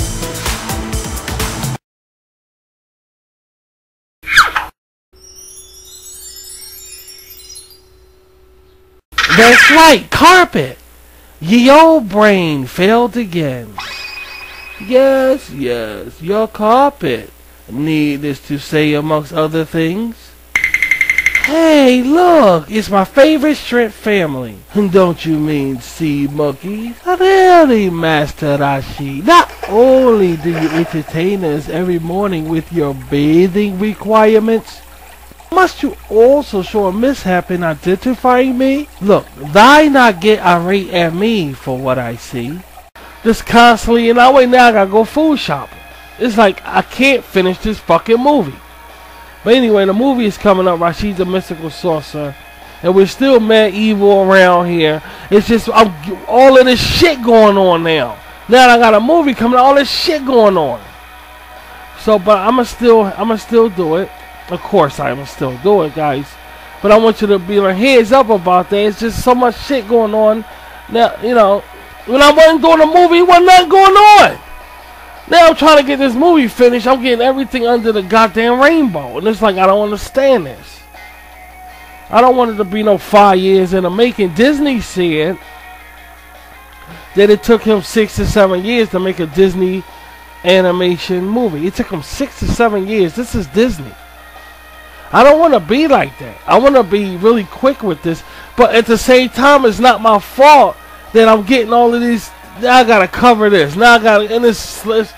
That's right, carpet! Ye old brain failed again. Yes, yes, your carpet. Needless to say, amongst other things. Hey, look, it's my favorite shrimp family. Don't you mean sea monkeys? Really, Master Rashid? Not only do you entertain us every morning with your bathing requirements, must you also show a mishap in identifying me? Look, thou not get irate at me for what I see. Just constantly, and I wait now I gotta go food shopping. It's like I can't finish this fucking movie. But anyway, the movie is coming up, Rashid the Mystical Sorcerer. And we're still mad evil around here. It's just I'm, all of this shit going on now. Now I got a movie coming, all this shit going on. So, but I'ma still, I'ma still do it. Of course I will still do it, guys. But I want you to be like heads up about that. It's just so much shit going on. Now, you know, when I wasn't doing a movie, wasn't nothing going on. Now I'm trying to get this movie finished. I'm getting everything under the goddamn rainbow. And it's like, I don't understand this. I don't want it to be no five years in the making. Disney said that it took him six to seven years to make a Disney animation movie. It took him six to seven years. This is Disney. I don't want to be like that. I want to be really quick with this, but at the same time, it's not my fault that I'm getting all of these. Now I gotta cover this. Now I gotta, and it's, it's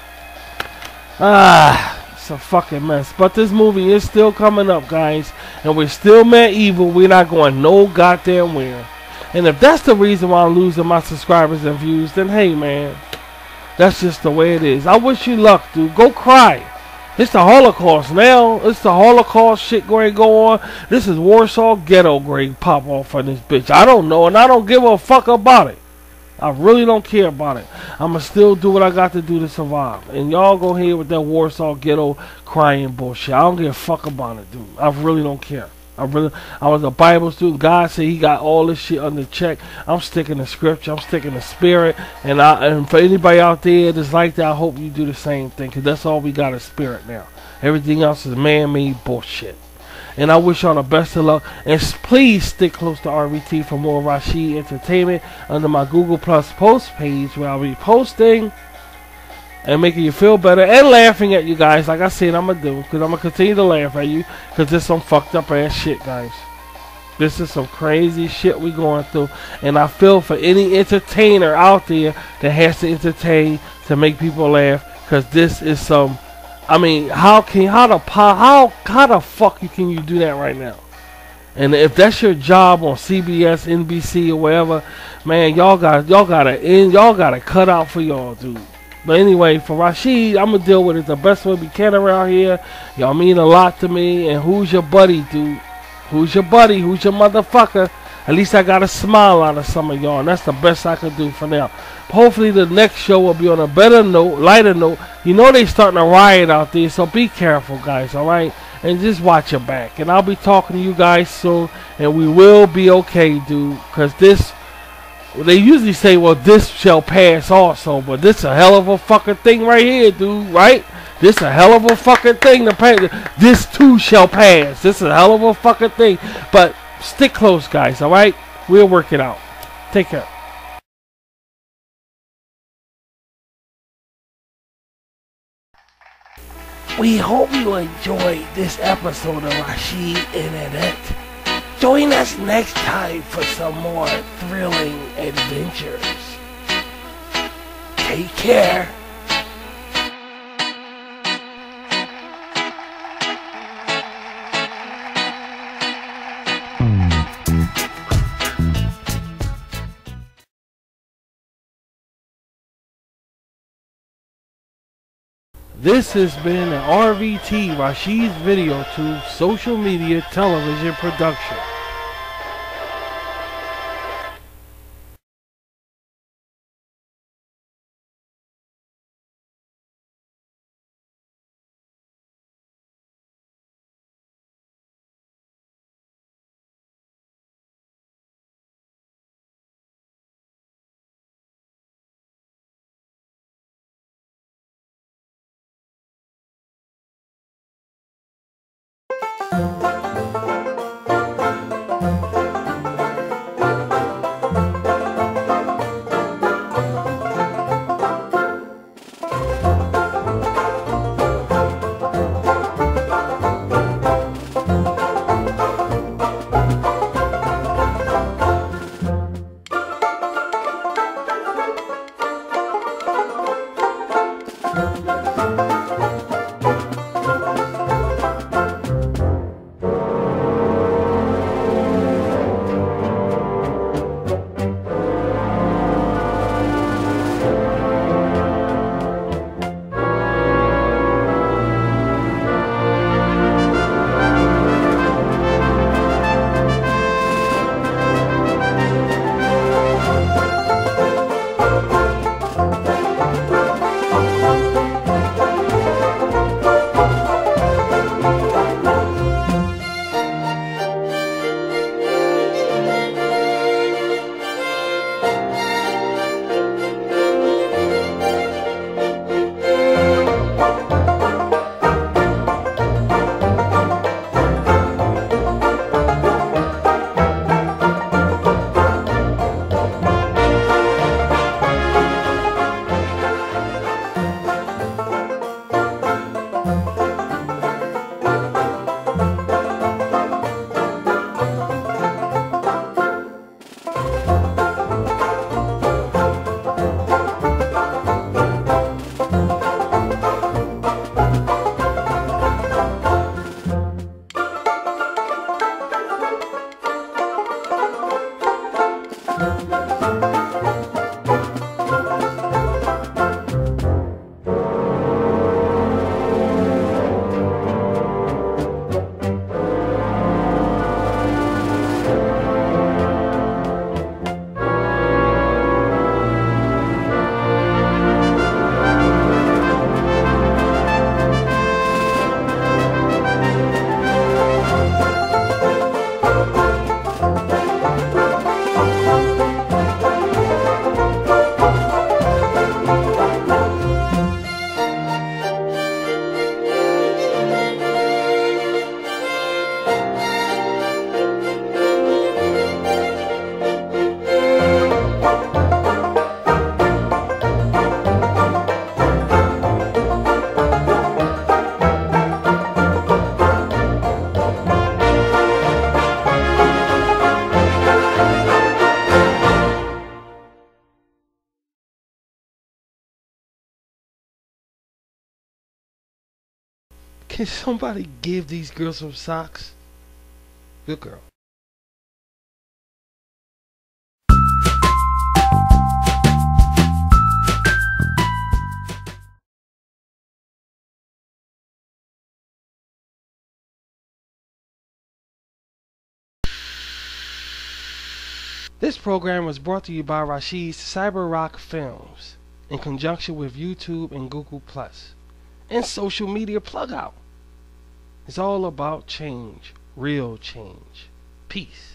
ah, it's a fucking mess. But this movie is still coming up, guys, and we're still medieval. We're not going no goddamn where. And if that's the reason why I'm losing my subscribers and views, then hey, man, that's just the way it is. I wish you luck, dude. Go cry. It's the Holocaust now. It's the Holocaust shit going to go on. This is Warsaw Ghetto grade pop off on this bitch. I don't know, and I don't give a fuck about it. I really don't care about it. I'ma still do what I got to do to survive. And y'all go ahead with that Warsaw Ghetto crying bullshit. I don't give a fuck about it, dude. I really don't care. I really, I was a Bible student. God said He got all this shit under check. I'm sticking to scripture. I'm sticking to spirit. And I, and for anybody out there that's like that, I hope you do the same thing, because that's all we got is spirit now. Everything else is man-made bullshit. And I wish y'all the best of luck. And please stick close to R V T for more Rashid Entertainment under my Google Plus post page, where I'll be posting and making you feel better and laughing at you guys, like I said I'm gonna do, because I'm gonna continue to laugh at you, because this is some fucked up ass shit, guys. This is some crazy shit we going through, and I feel for any entertainer out there that has to entertain to make people laugh, because this is some, I mean, how can how the how how the fuck you can you do that right now? And if that's your job on C B S, N B C, or wherever, man, y'all got y'all gotta end, y'all gotta cut out for y'all, dude. But anyway, for Rashid, I'm gonna deal with it the best way we can around here. Y'all mean a lot to me. And who's your buddy, dude? Who's your buddy? Who's your motherfucker? At least I got a smile out of some of y'all, and that's the best I can do for now. Hopefully the next show will be on a better note, lighter note. You know they starting a riot out there, so be careful, guys, alright? And just watch your back. And I'll be talking to you guys soon, and we will be okay, dude. Because this, they usually say, well, this shall pass also, but this a hell of a fucking thing right here, dude, right? This a hell of a fucking thing to pass. This too shall pass. This is a hell of a fucking thing. But stick close, guys, alright? We'll work it out. Take care. We hope you enjoyed this episode of Rashid and Annette. Join us next time for some more thrilling adventures. Take care. This has been an R V T, Rashid's Video Tube, social media television production. Can somebody give these girls some socks? Good girl. This program was brought to you by Rashid's Cyber Rock Films in conjunction with YouTube and Google Plus and Social Media Plug Out. It's all about change, real change. Peace.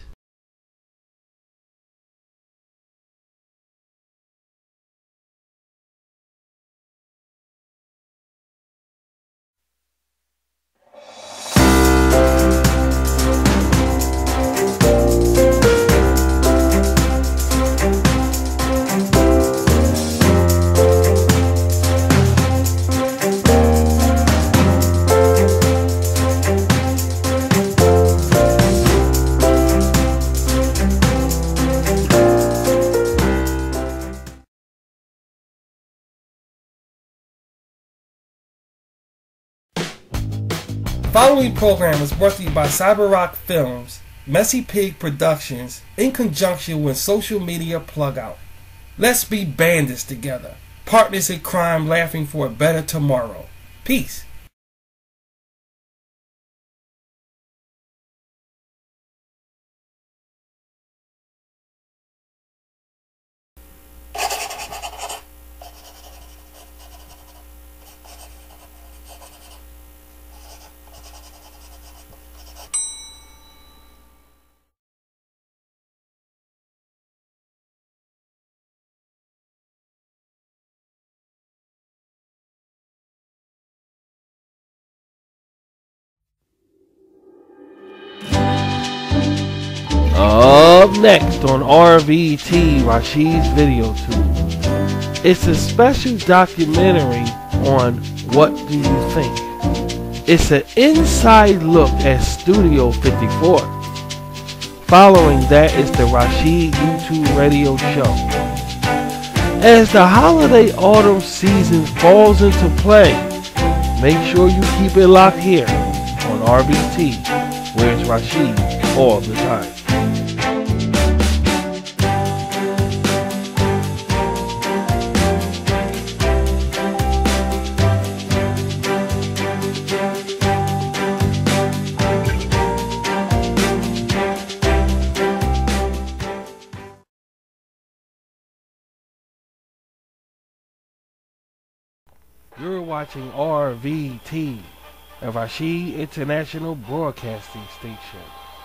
The following program is brought to you by Cyber Rock Films, Messy Pig Productions, in conjunction with Social Media Plug Out. Let's be bandits together, partners in crime laughing for a better tomorrow. Peace. Up next on R V T, Rashid's Video Tube. It's a special documentary on What Do You Think? It's an inside look at Studio fifty-four. Following that is the Rashid YouTube radio show. As the holiday autumn season falls into play, make sure you keep it locked here on R V T, where it's Rashid all the time. You're watching R V T, a Rashid International Broadcasting Station.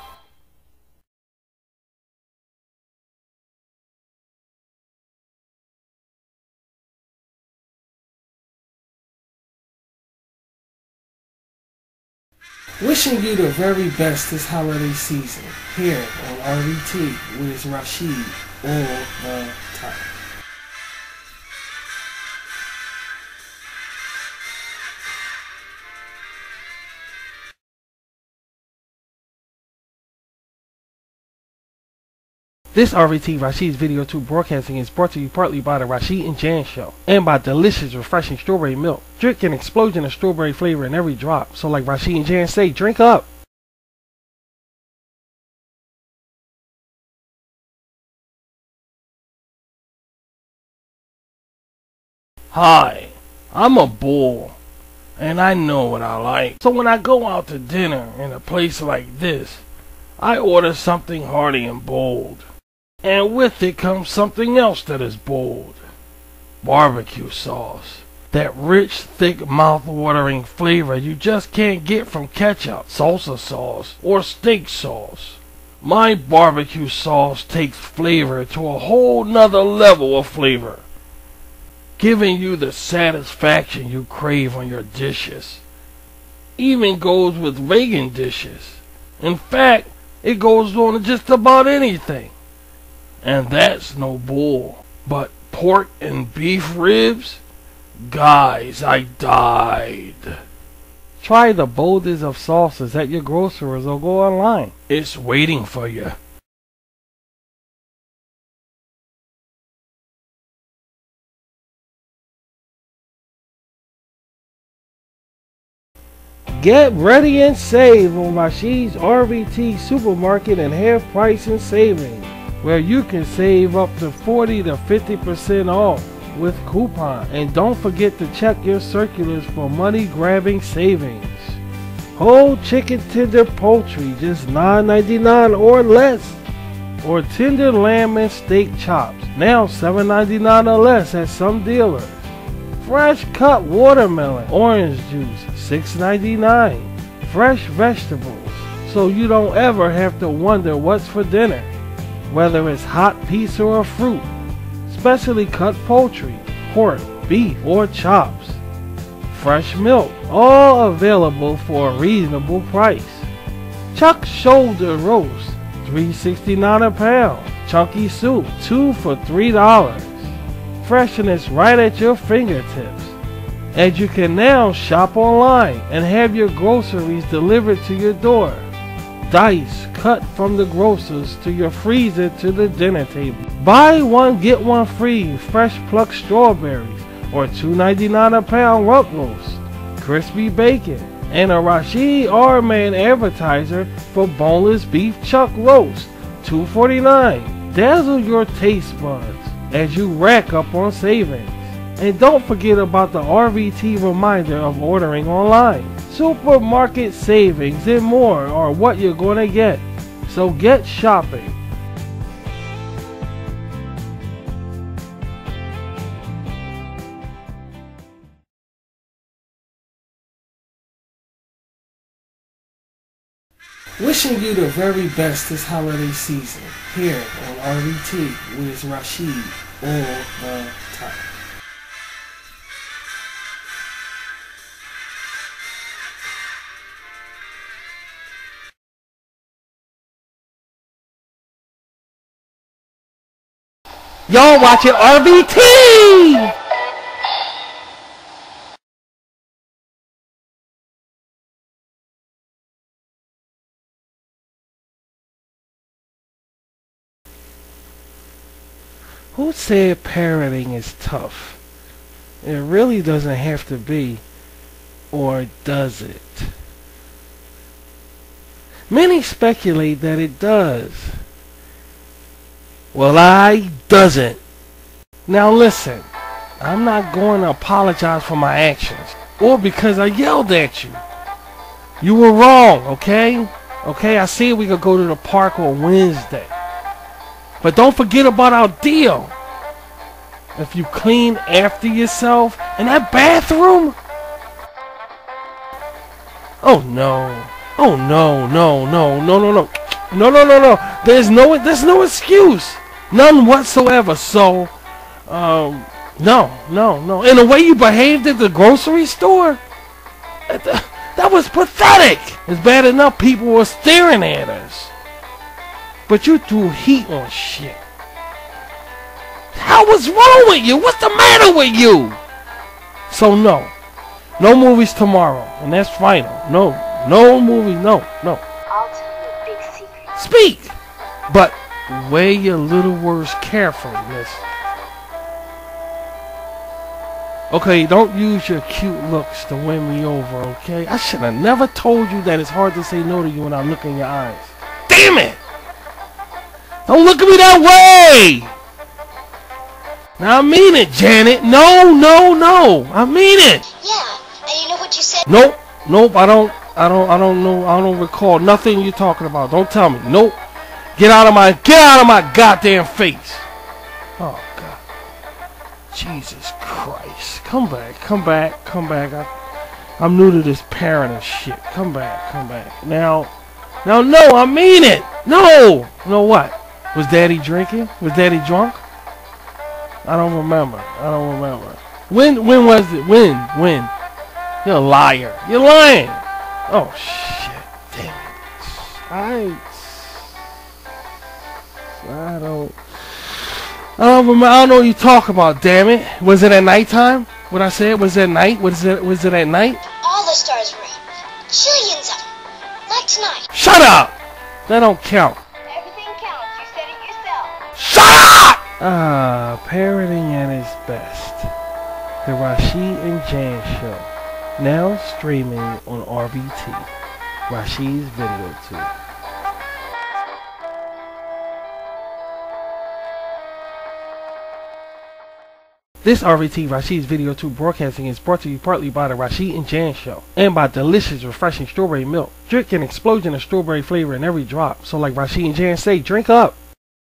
Wishing you the very best this holiday season here on R V T with Rashid all the time. This R V T Rashid's Video Tube broadcasting is brought to you partly by the Rashid and Jan Show and by delicious, refreshing strawberry milk. Drink an explosion of strawberry flavor in every drop. So like Rashid and Jan say, drink up. Hi, I'm a bull, and I know what I like. So when I go out to dinner in a place like this, I order something hearty and bold. And with it comes something else that is bold. Barbecue sauce. That rich, thick, mouth-watering flavor you just can't get from ketchup, salsa sauce, or steak sauce. My barbecue sauce takes flavor to a whole nother level of flavor, giving you the satisfaction you crave on your dishes. Even goes with vegan dishes. In fact, it goes on just about anything. And that's no bull. But pork and beef ribs? Guys, I died. Try the boldest of sauces at your grocer's or go online. It's waiting for you. Get ready and save on Rashid's R V T Supermarket and Half Price and Savings, where you can save up to forty to fifty percent off with coupon. And don't forget to check your circulars for money grabbing savings. Whole chicken tender poultry just nine ninety-nine or less, or tender lamb and steak chops now seven ninety-nine or less at some dealers. Fresh cut watermelon orange juice six ninety-nine. Fresh vegetables, so you don't ever have to wonder what's for dinner, whether it's hot pizza or fruit. Specially cut poultry, pork, beef, or chops. Fresh milk, all available for a reasonable price. Chuck shoulder roast, three sixty-nine a pound. Chunky soup, two for three dollars. Freshness right at your fingertips. And you can now shop online and have your groceries delivered to your door. Dice cut from the grocers to your freezer to the dinner table. Buy one get one free fresh plucked strawberries, or two ninety-nine a pound rump roast, crispy bacon, and a Rashid R-Man advertiser for boneless beef chuck roast, two forty-nine. Dazzle your taste buds as you rack up on savings. And don't forget about the R V T reminder of ordering online. Supermarket savings and more are what you're going to get. So get shopping. Wishing you the very best this holiday season here on R V T with Rashid all the time. Y'all watching R V T! Who said parenting is tough? It really doesn't have to be, or does it? Many speculate that it does. Well, I doesn't. Now listen, I'm not going to apologize for my actions, or because I yelled at you. You were wrong, okay? Okay, I said we could go to the park on Wednesday. But don't forget about our deal. If you clean after yourself in that bathroom. Oh no. Oh no, no, no, no, no, no. No, no, no, no. There's no there's no excuse. None whatsoever. So um no, no, no. And the way you behaved at the grocery store, that, that was pathetic. It's bad enough people were staring at us, but you threw heat on shit. How was wrong with you? What's the matter with you? So no. No movies tomorrow. And that's final. No. No movies. No. No. I'll tell you a big secret. Speak! But weigh your little words carefully, miss. Okay, don't use your cute looks to win me over, okay? I should have never told you that it's hard to say no to you when I look in your eyes. Damn it! Don't look at me that way! Now I mean it, Janet. No, no, no. I mean it. Yeah, and you know what you said? Nope, nope. I don't, I don't, I don't know. I don't recall nothing you're talking about. Don't tell me. Nope. Get out of my, get out of my goddamn face. Oh God. Jesus Christ. Come back, come back, come back. I, I'm new to this parenting shit. Come back, come back. Now, now, no. I mean it. No. No what? Was Daddy drinking? Was Daddy drunk? I don't remember. I don't remember. When when was it? When? When? You're a liar. You're lying. Oh shit. Damn it. I I don't I don't remember. I don't know what you talk about, damn it. Was it at nighttime? What I said? Was it at night? Was it was it at night? All the stars were in. Jillions of them. Like tonight. Shut up! That don't count. Everything counts. You said it yourself. Shut up! Ah, parenting at its best. The Rashid and Jan Show. Now streaming on R V T, Rashid's Video Tube. This R V T Rashid's Video Tube broadcasting is brought to you partly by the Rashid and Jan Show and by delicious, refreshing strawberry milk. Drink an explosion of strawberry flavor in every drop. So like Rashid and Jan say, drink up.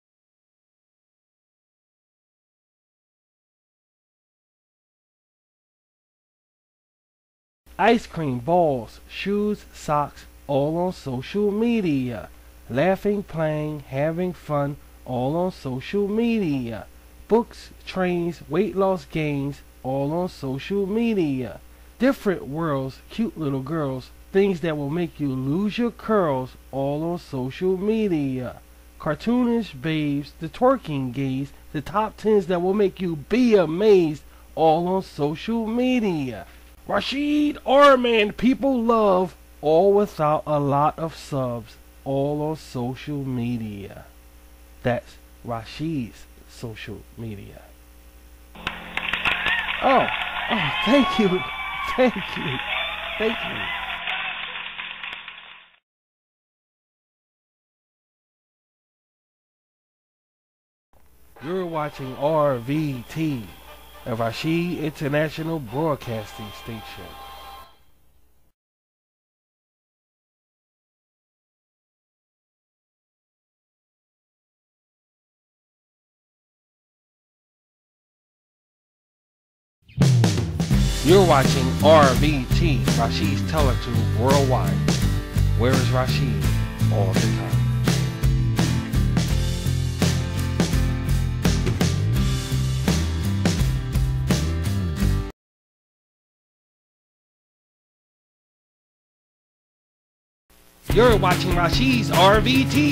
Ice cream, balls, shoes, socks, all on social media. Laughing, playing, having fun, all on social media. Books, trains, weight loss gains, all on social media. Different worlds, cute little girls, things that will make you lose your curls, all on social media. Cartoonish babes, the twerking gays, the top tens that will make you be amazed, all on social media. Rashid R-Man people love, all without a lot of subs, all on social media. That's Rashid's social media. Oh, oh, thank you, thank you, thank you. You're watching R V T, a Rashid International Broadcasting Station. You're watching R V T, Rashid's Teletube Worldwide. Where is Rashid? All the time. You're watching Rashid's R V T.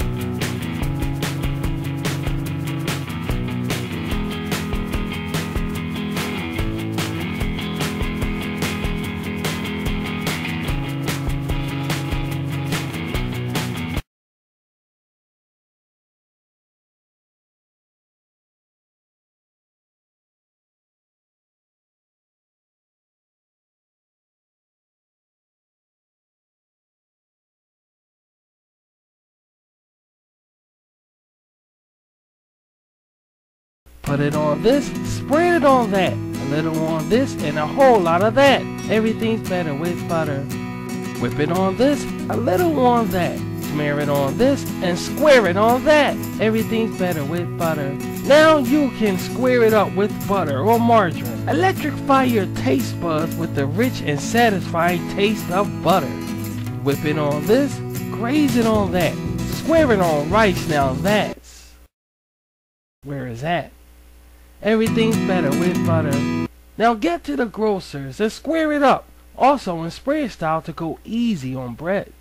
Put it on this, spread it on that. A little on this and a whole lot of that. Everything's better with butter. Whip it on this, a little on that. Smear it on this and square it on that. Everything's better with butter. Now you can square it up with butter or margarine. Electrify your taste buds with the rich and satisfying taste of butter. Whip it on this, graze it on that. Square it on rice, now that's where is that? Everything's better with butter. Now get to the grocers and square it up. Also in spread style to go easy on bread.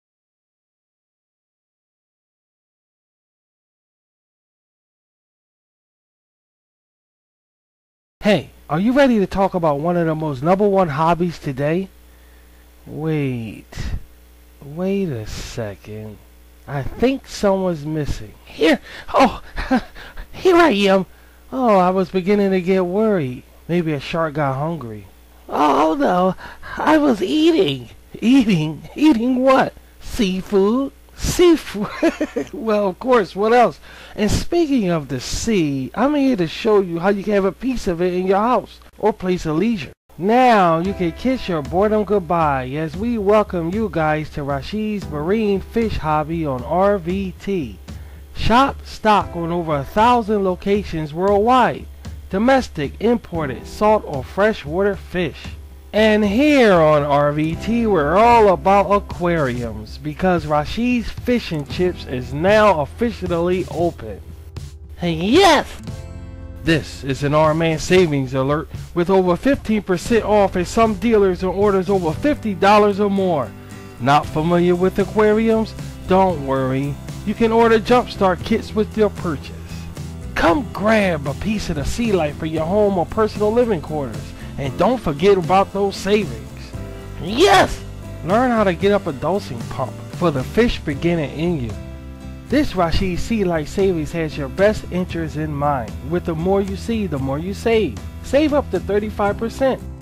Hey, are you ready to talk about one of the most number one hobbies today? Wait. Wait a second. I think someone's missing. Here. Oh, here I am. Oh, I was beginning to get worried. Maybe a shark got hungry. Oh no, I was eating. Eating? Eating what? Seafood? Seafood? Well, of course, what else? And speaking of the sea, I'm here to show you how you can have a piece of it in your house or place of leisure. Now you can kiss your boredom goodbye as we welcome you guys to Rashid's Marine Fish Hobby on R V T. Shop stock on over a thousand locations worldwide. Domestic, imported, salt or freshwater fish. And here on R V T we're all about aquariums because Rashid's Fish and Chips is now officially open. Hey, yes! This is an R-Man savings alert with over fifteen percent off at some dealers on orders over fifty dollars or more. Not familiar with aquariums? Don't worry. You can order Jumpstart kits with your purchase. Come grab a piece of the sea life for your home or personal living quarters. And don't forget about those savings. Yes! Learn how to get up a dosing pump for the fish beginner in you. This Rashid Sea Life Savings has your best interest in mind. With the more you see, the more you save. Save up to thirty-five percent.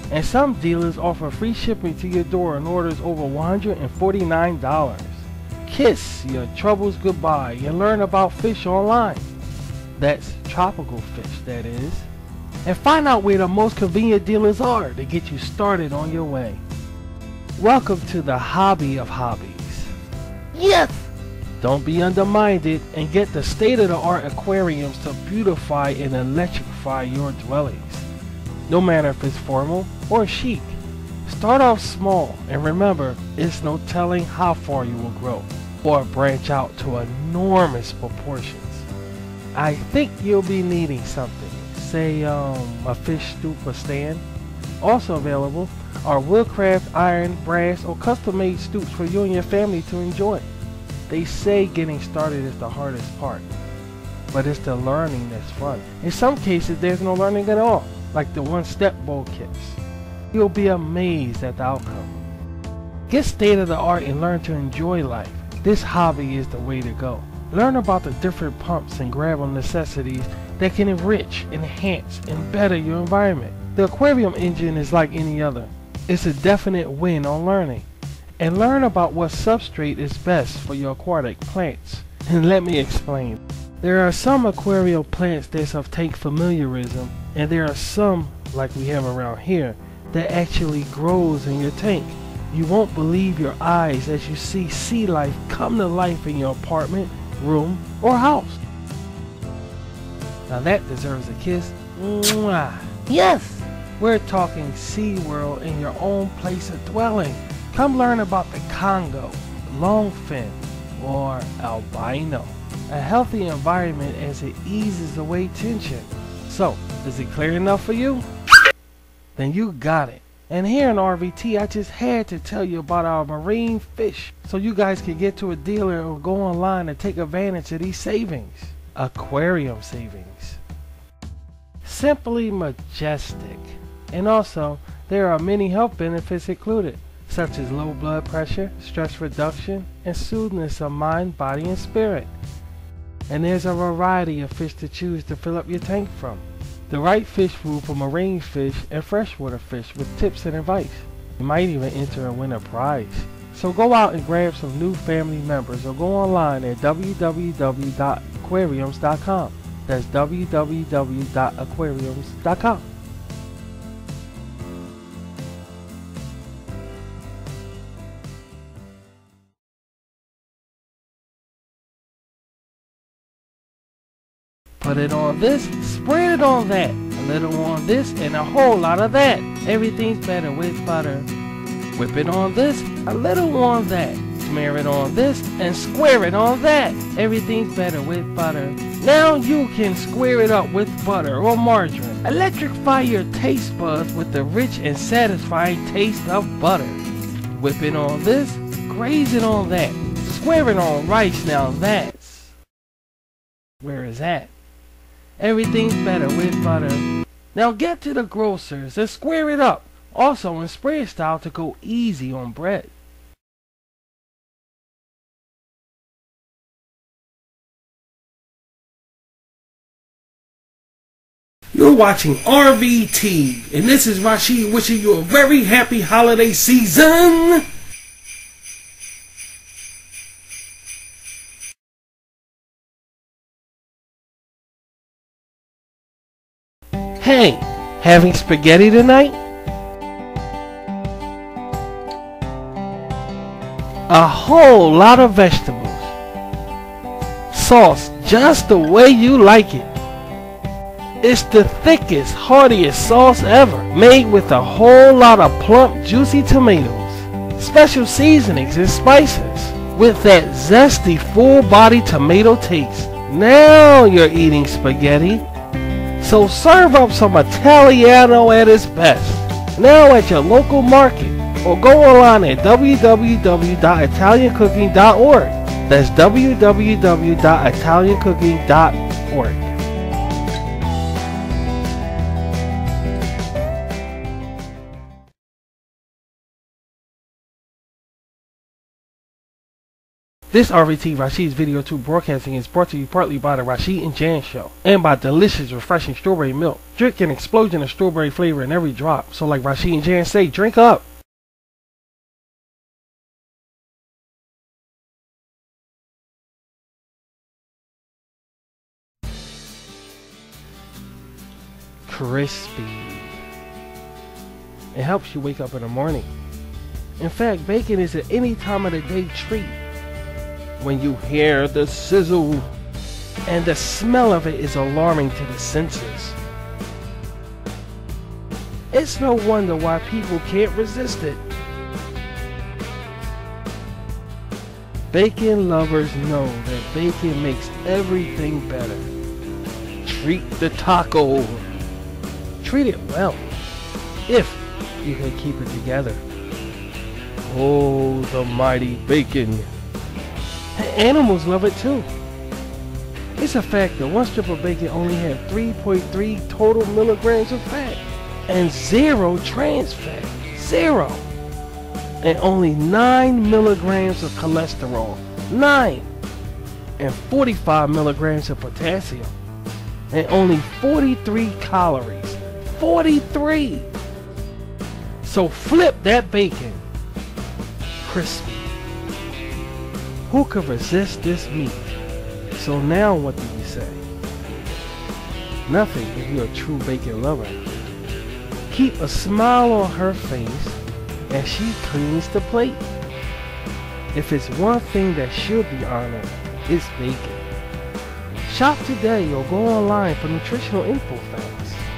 And some dealers offer free shipping to your door on orders over one hundred forty-nine dollars. Kiss your troubles goodbye and learn about fish online. That's tropical fish, that is. And find out where the most convenient dealers are to get you started on your way. Welcome to the hobby of hobbies. Yes! Don't be undermined and get the state-of-the-art aquariums to beautify and electrify your dwellings. No matter if it's formal or chic. Start off small and remember, it's no telling how far you will grow or branch out to enormous proportions. I think you'll be needing something, say um, a fish stoop or stand. Also available are woodcraft, iron, brass, or custom-made stoops for you and your family to enjoy. They say getting started is the hardest part, but it's the learning that's fun. In some cases, there's no learning at all, like the one-step bowl kits. You'll be amazed at the outcome. Get state-of-the-art and learn to enjoy life. This hobby is the way to go. Learn about the different pumps and grab on necessities that can enrich, enhance, and better your environment. The aquarium engine is like any other. It's a definite win on learning. And learn about what substrate is best for your aquatic plants. And let me explain. There are some aquarium plants that have tank familiarism, and there are some, like we have around here, that actually grows in your tank. You won't believe your eyes as you see sea life come to life in your apartment, room, or house. Now that deserves a kiss. Mwah. Yes! We're talking SeaWorld in your own place of dwelling. Come learn about the Congo, longfin, or albino. A healthy environment as it eases away tension. So, is it clear enough for you? Then you got it. And here in R V T, I just had to tell you about our marine fish so you guys can get to a dealer or go online and take advantage of these savings. Aquarium savings. Simply majestic. And also, there are many health benefits included, such as low blood pressure, stress reduction, and soothness of mind, body, and spirit. And there's a variety of fish to choose to fill up your tank from. The right fish food for marine fish and freshwater fish with tips and advice. You might even enter and win a prize. So go out and grab some new family members or go online at w w w dot aquariums dot com. That's w w w dot aquariums dot com. Put it on this, spread it on that. A little on this and a whole lot of that. Everything's better with butter. Whip it on this, a little on that. Smear it on this and square it on that. Everything's better with butter. Now you can square it up with butter or margarine. Electrify your taste buds with the rich and satisfying taste of butter. Whip it on this, graze it on that. Square it on rice, now that's where is that? Everything's better with butter. Now get to the grocers and square it up. Also in spread style to go easy on bread. You're watching R V T, and this is Rashid wishing you a very happy holiday season. Hey, having spaghetti tonight? A whole lot of vegetables. Sauce just the way you like it. It's the thickest, heartiest sauce ever, made with a whole lot of plump, juicy tomatoes, special seasonings and spices, with that zesty, full-bodied tomato taste. Now you're eating spaghetti. So serve up some Italiano at its best, now at your local market, or go online at w w w dot italian cooking dot org. That's w w w dot italian cooking dot org. This R V T Rashid's Video two broadcasting is brought to you partly by the Rashid and Jan Show and by delicious, refreshing strawberry milk. Drink an explosion of strawberry flavor in every drop. So like Rashid and Jan say, drink up. Crispy. It helps you wake up in the morning. In fact, bacon is an any time of the day treat. When you hear the sizzle, and the smell of it is alarming to the senses. It's no wonder why people can't resist it. Bacon lovers know that bacon makes everything better. Treat the taco. Treat it well, if you can keep it together. Oh, the mighty bacon. Animals love it too. It's a fact that one strip of bacon only had three point three total milligrams of fat and zero trans fat. Zero. And only nine milligrams of cholesterol. Nine. And forty-five milligrams of potassium. And only forty-three calories. forty-three. So flip that bacon. Crispy. Who could resist this meat? So now what do you say? Nothing if you're a true bacon lover. Keep a smile on her face as she cleans the plate. If it's one thing that should be honored, it's bacon. Shop today or go online for nutritional info facts.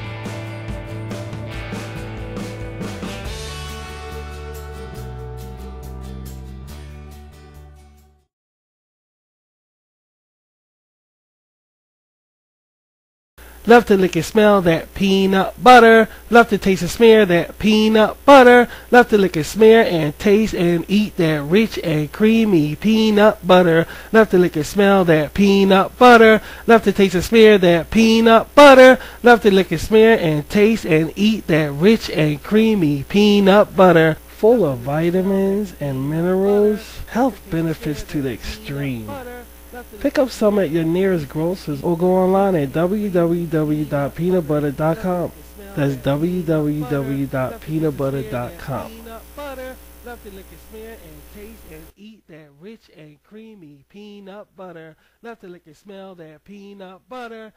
Love to lick and smell that peanut butter. Love to taste and smear that peanut butter. Love to lick and smear and taste and eat that rich and creamy peanut butter. Love to lick and smell that peanut butter. Love to taste and smear that peanut butter. Love to lick and smear and taste and eat that rich and creamy peanut butter. Full of vitamins and minerals. Health benefits to the extreme. Pick up some at your nearest grocers or go online at w w w dot peanut butter dot com. That's w w w dot peanut butter dot com. Love to lick and smear and taste and eat that rich and creamy peanut butter. Love to lick and smell that peanut butter.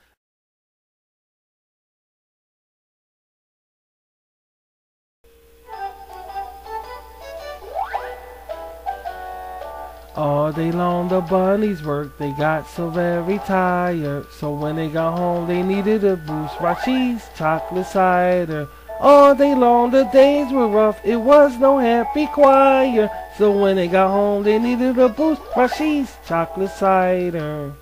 All day long the bunnies worked, they got so very tired. So when they got home they needed a boost. Rashid's chocolate cider. All day long the days were rough, it was no happy choir. So when they got home they needed a boost. Rashid's chocolate cider.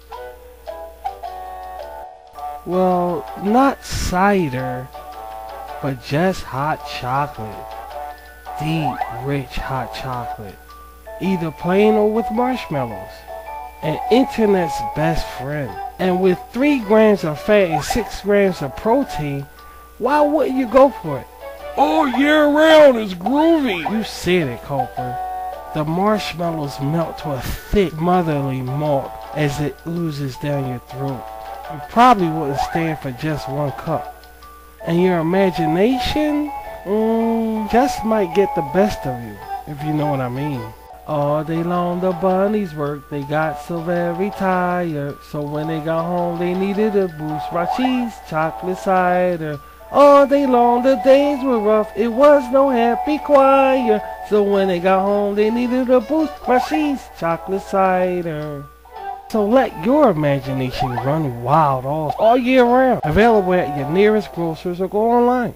Well, not cider, but just hot chocolate. Deep, rich hot chocolate. Either plain or with marshmallows. An internet's best friend. And with three grams of fat and six grams of protein, why wouldn't you go for it? All year round is groovy. You said it, Culper. The marshmallows melt to a thick motherly malt as it oozes down your throat. You probably wouldn't stand for just one cup. And your imagination, mm, just might get the best of you, if you know what I mean. All day long the bunnies worked, they got so very tired. So when they got home they needed a boost. Rashid's chocolate cider. All day long the days were rough, it was no happy choir. So when they got home they needed a boost. Rashid's chocolate cider. So let your imagination run wild all, all year round. Available at your nearest grocers or go online.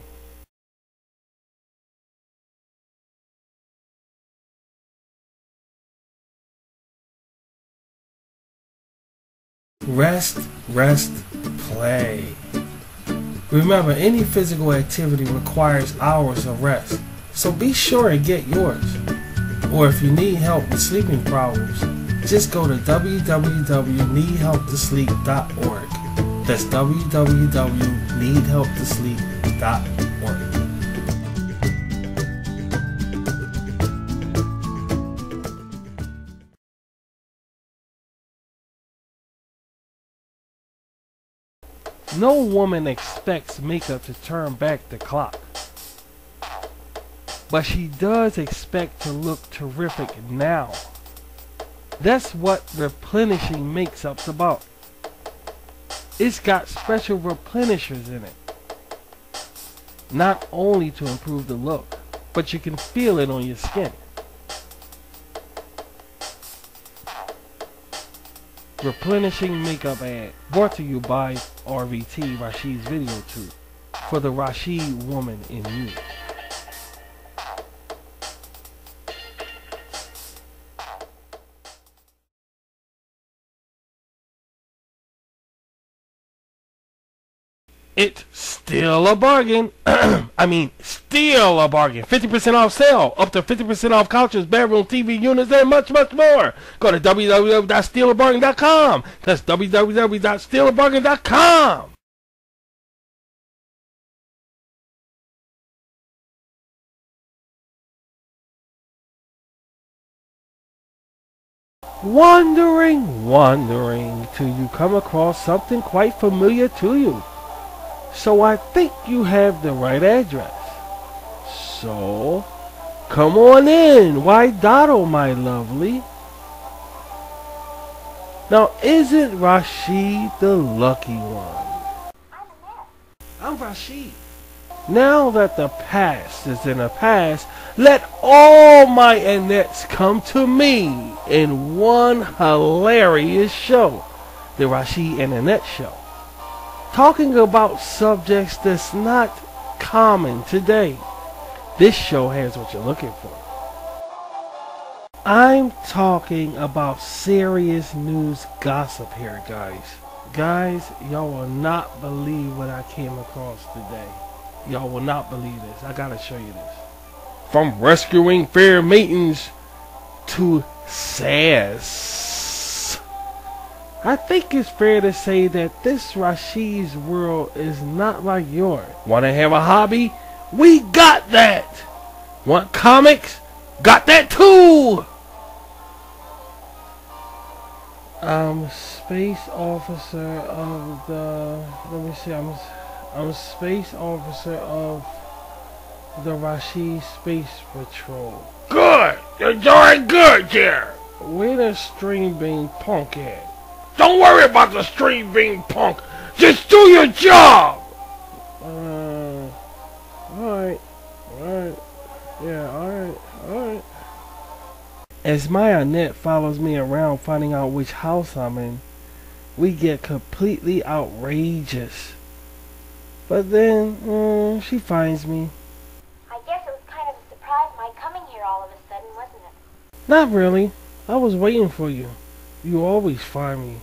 Rest, rest, play. Remember, any physical activity requires hours of rest, so be sure and get yours. Or if you need help with sleeping problems, just go to w w w dot need help to sleep dot org. That's w w w dot need help to sleep dot org. No woman expects makeup to turn back the clock. But she does expect to look terrific now. That's what replenishing makeup's about. It's got special replenishers in it. Not only to improve the look, but you can feel it on your skin. Replenishing makeup ad brought to you by R V T, Rashid's Video Tube, for the Rashid woman in you. It's still a bargain. I mean, still a bargain. fifty percent off sale. Up to fifty percent off couches, bedroom, T V units, and much, much more. Go to w w w dot steal a bargain dot com. That's w w w dot steal a bargain dot com. Wondering, wondering, till you come across something quite familiar to you. So I think you have the right address. So, come on in. Why dawdle, my lovely? Now, isn't Rashid the lucky one? I'm Rashid. Now that the past is in the past, let all my Annettes come to me in one hilarious show, the Rashid and Annette Show. Talking about subjects that's not common today. This show has what you're looking for. I'm talking about serious news gossip here, guys. Guys, y'all will not believe what I came across today. Y'all will not believe this. I gotta show you this. From rescuing fair maidens to sass. I think it's fair to say that this Rashid's world is not like yours. Wanna have a hobby? We got that! Want comics? Got that too! I'm space officer of the, let me see, I'm, I'm space officer of the Rashid Space Patrol. Good! You're doing good here! Where the string bean punk at? Don't worry about the string bean punk! Just do your job! Uh, alright, alright, yeah, alright, alright. As my Annette follows me around finding out which house I'm in, we get completely outrageous. But then, mm, she finds me. I guess it was kind of a surprise my coming here all of a sudden, wasn't it? Not really. I was waiting for you. You always find me.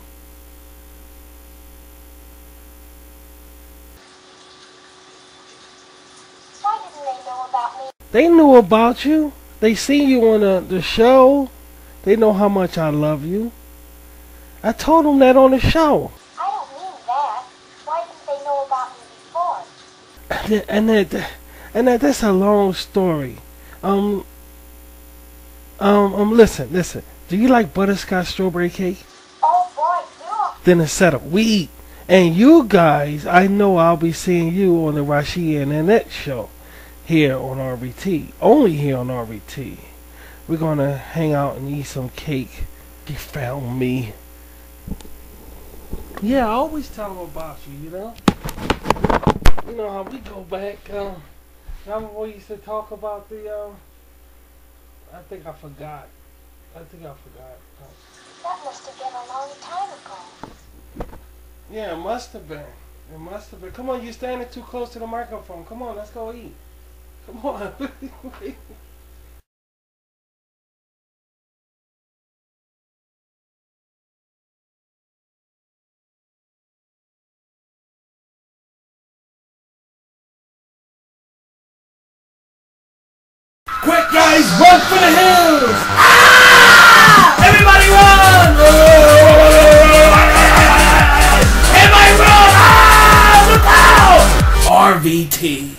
Why didn't they know about me? They knew about you. They seen you on the, the show. They know how much I love you. I told them that on the show. I don't mean that. Why didn't they know about me before? And that, and that, that's a long story. Um, um, um, listen, listen. Do you like butterscotch strawberry cake? Oh boy, do. Then it's set up. We eat. And you guys, I know I'll be seeing you on the Rashid and Annette show here on R V T. Only here on R V T. We're gonna hang out and eat some cake. She found me. Yeah, I always tell them about you, you know? You know how we go back. Um, remember we used to talk about the, um, I think I forgot. I think I forgot. That must have been a long time ago. Yeah, it must have been. It must have been. Come on, you're standing too close to the microphone. Come on, let's go eat. Come on. Quick, guys, run for the hills! Ah! Everybody run! Everybody run! Ah! Look out! R V T.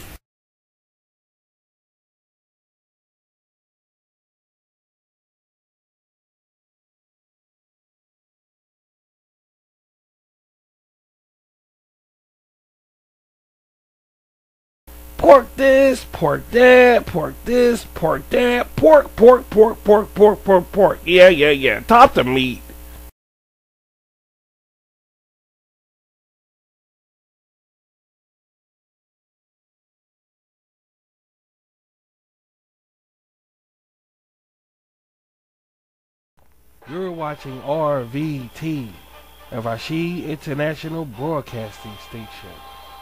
Pork this, pork that, pork this, pork that, pork, pork, pork, pork, pork, pork, pork. Yeah, yeah, yeah. Top the meat. You're watching R V T, a Rashid International Broadcasting Station.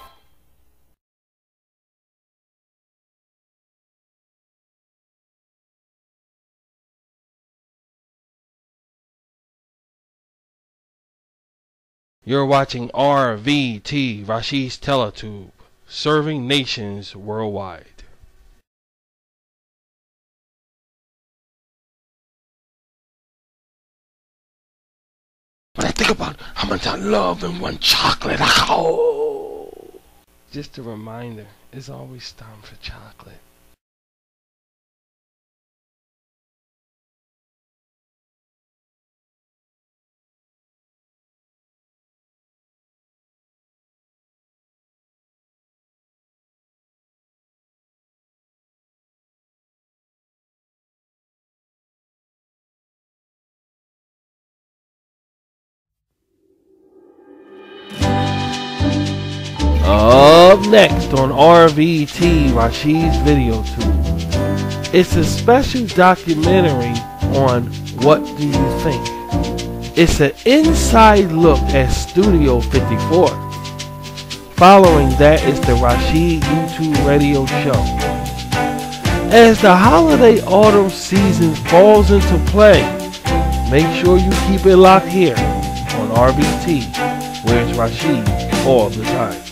You're watching R V T, Rashid's Teletube, serving nations worldwide. When I think about how much I love and want chocolate, oh! Just a reminder, it's always time for chocolate. Up next on R V T, Rashid's Video Tube. It's a special documentary on What Do You Think? It's an inside look at Studio fifty-four. Following that is the Rashid YouTube radio show. As the holiday autumn season falls into play, make sure you keep it locked here on R V T, where it's Rashid all the time.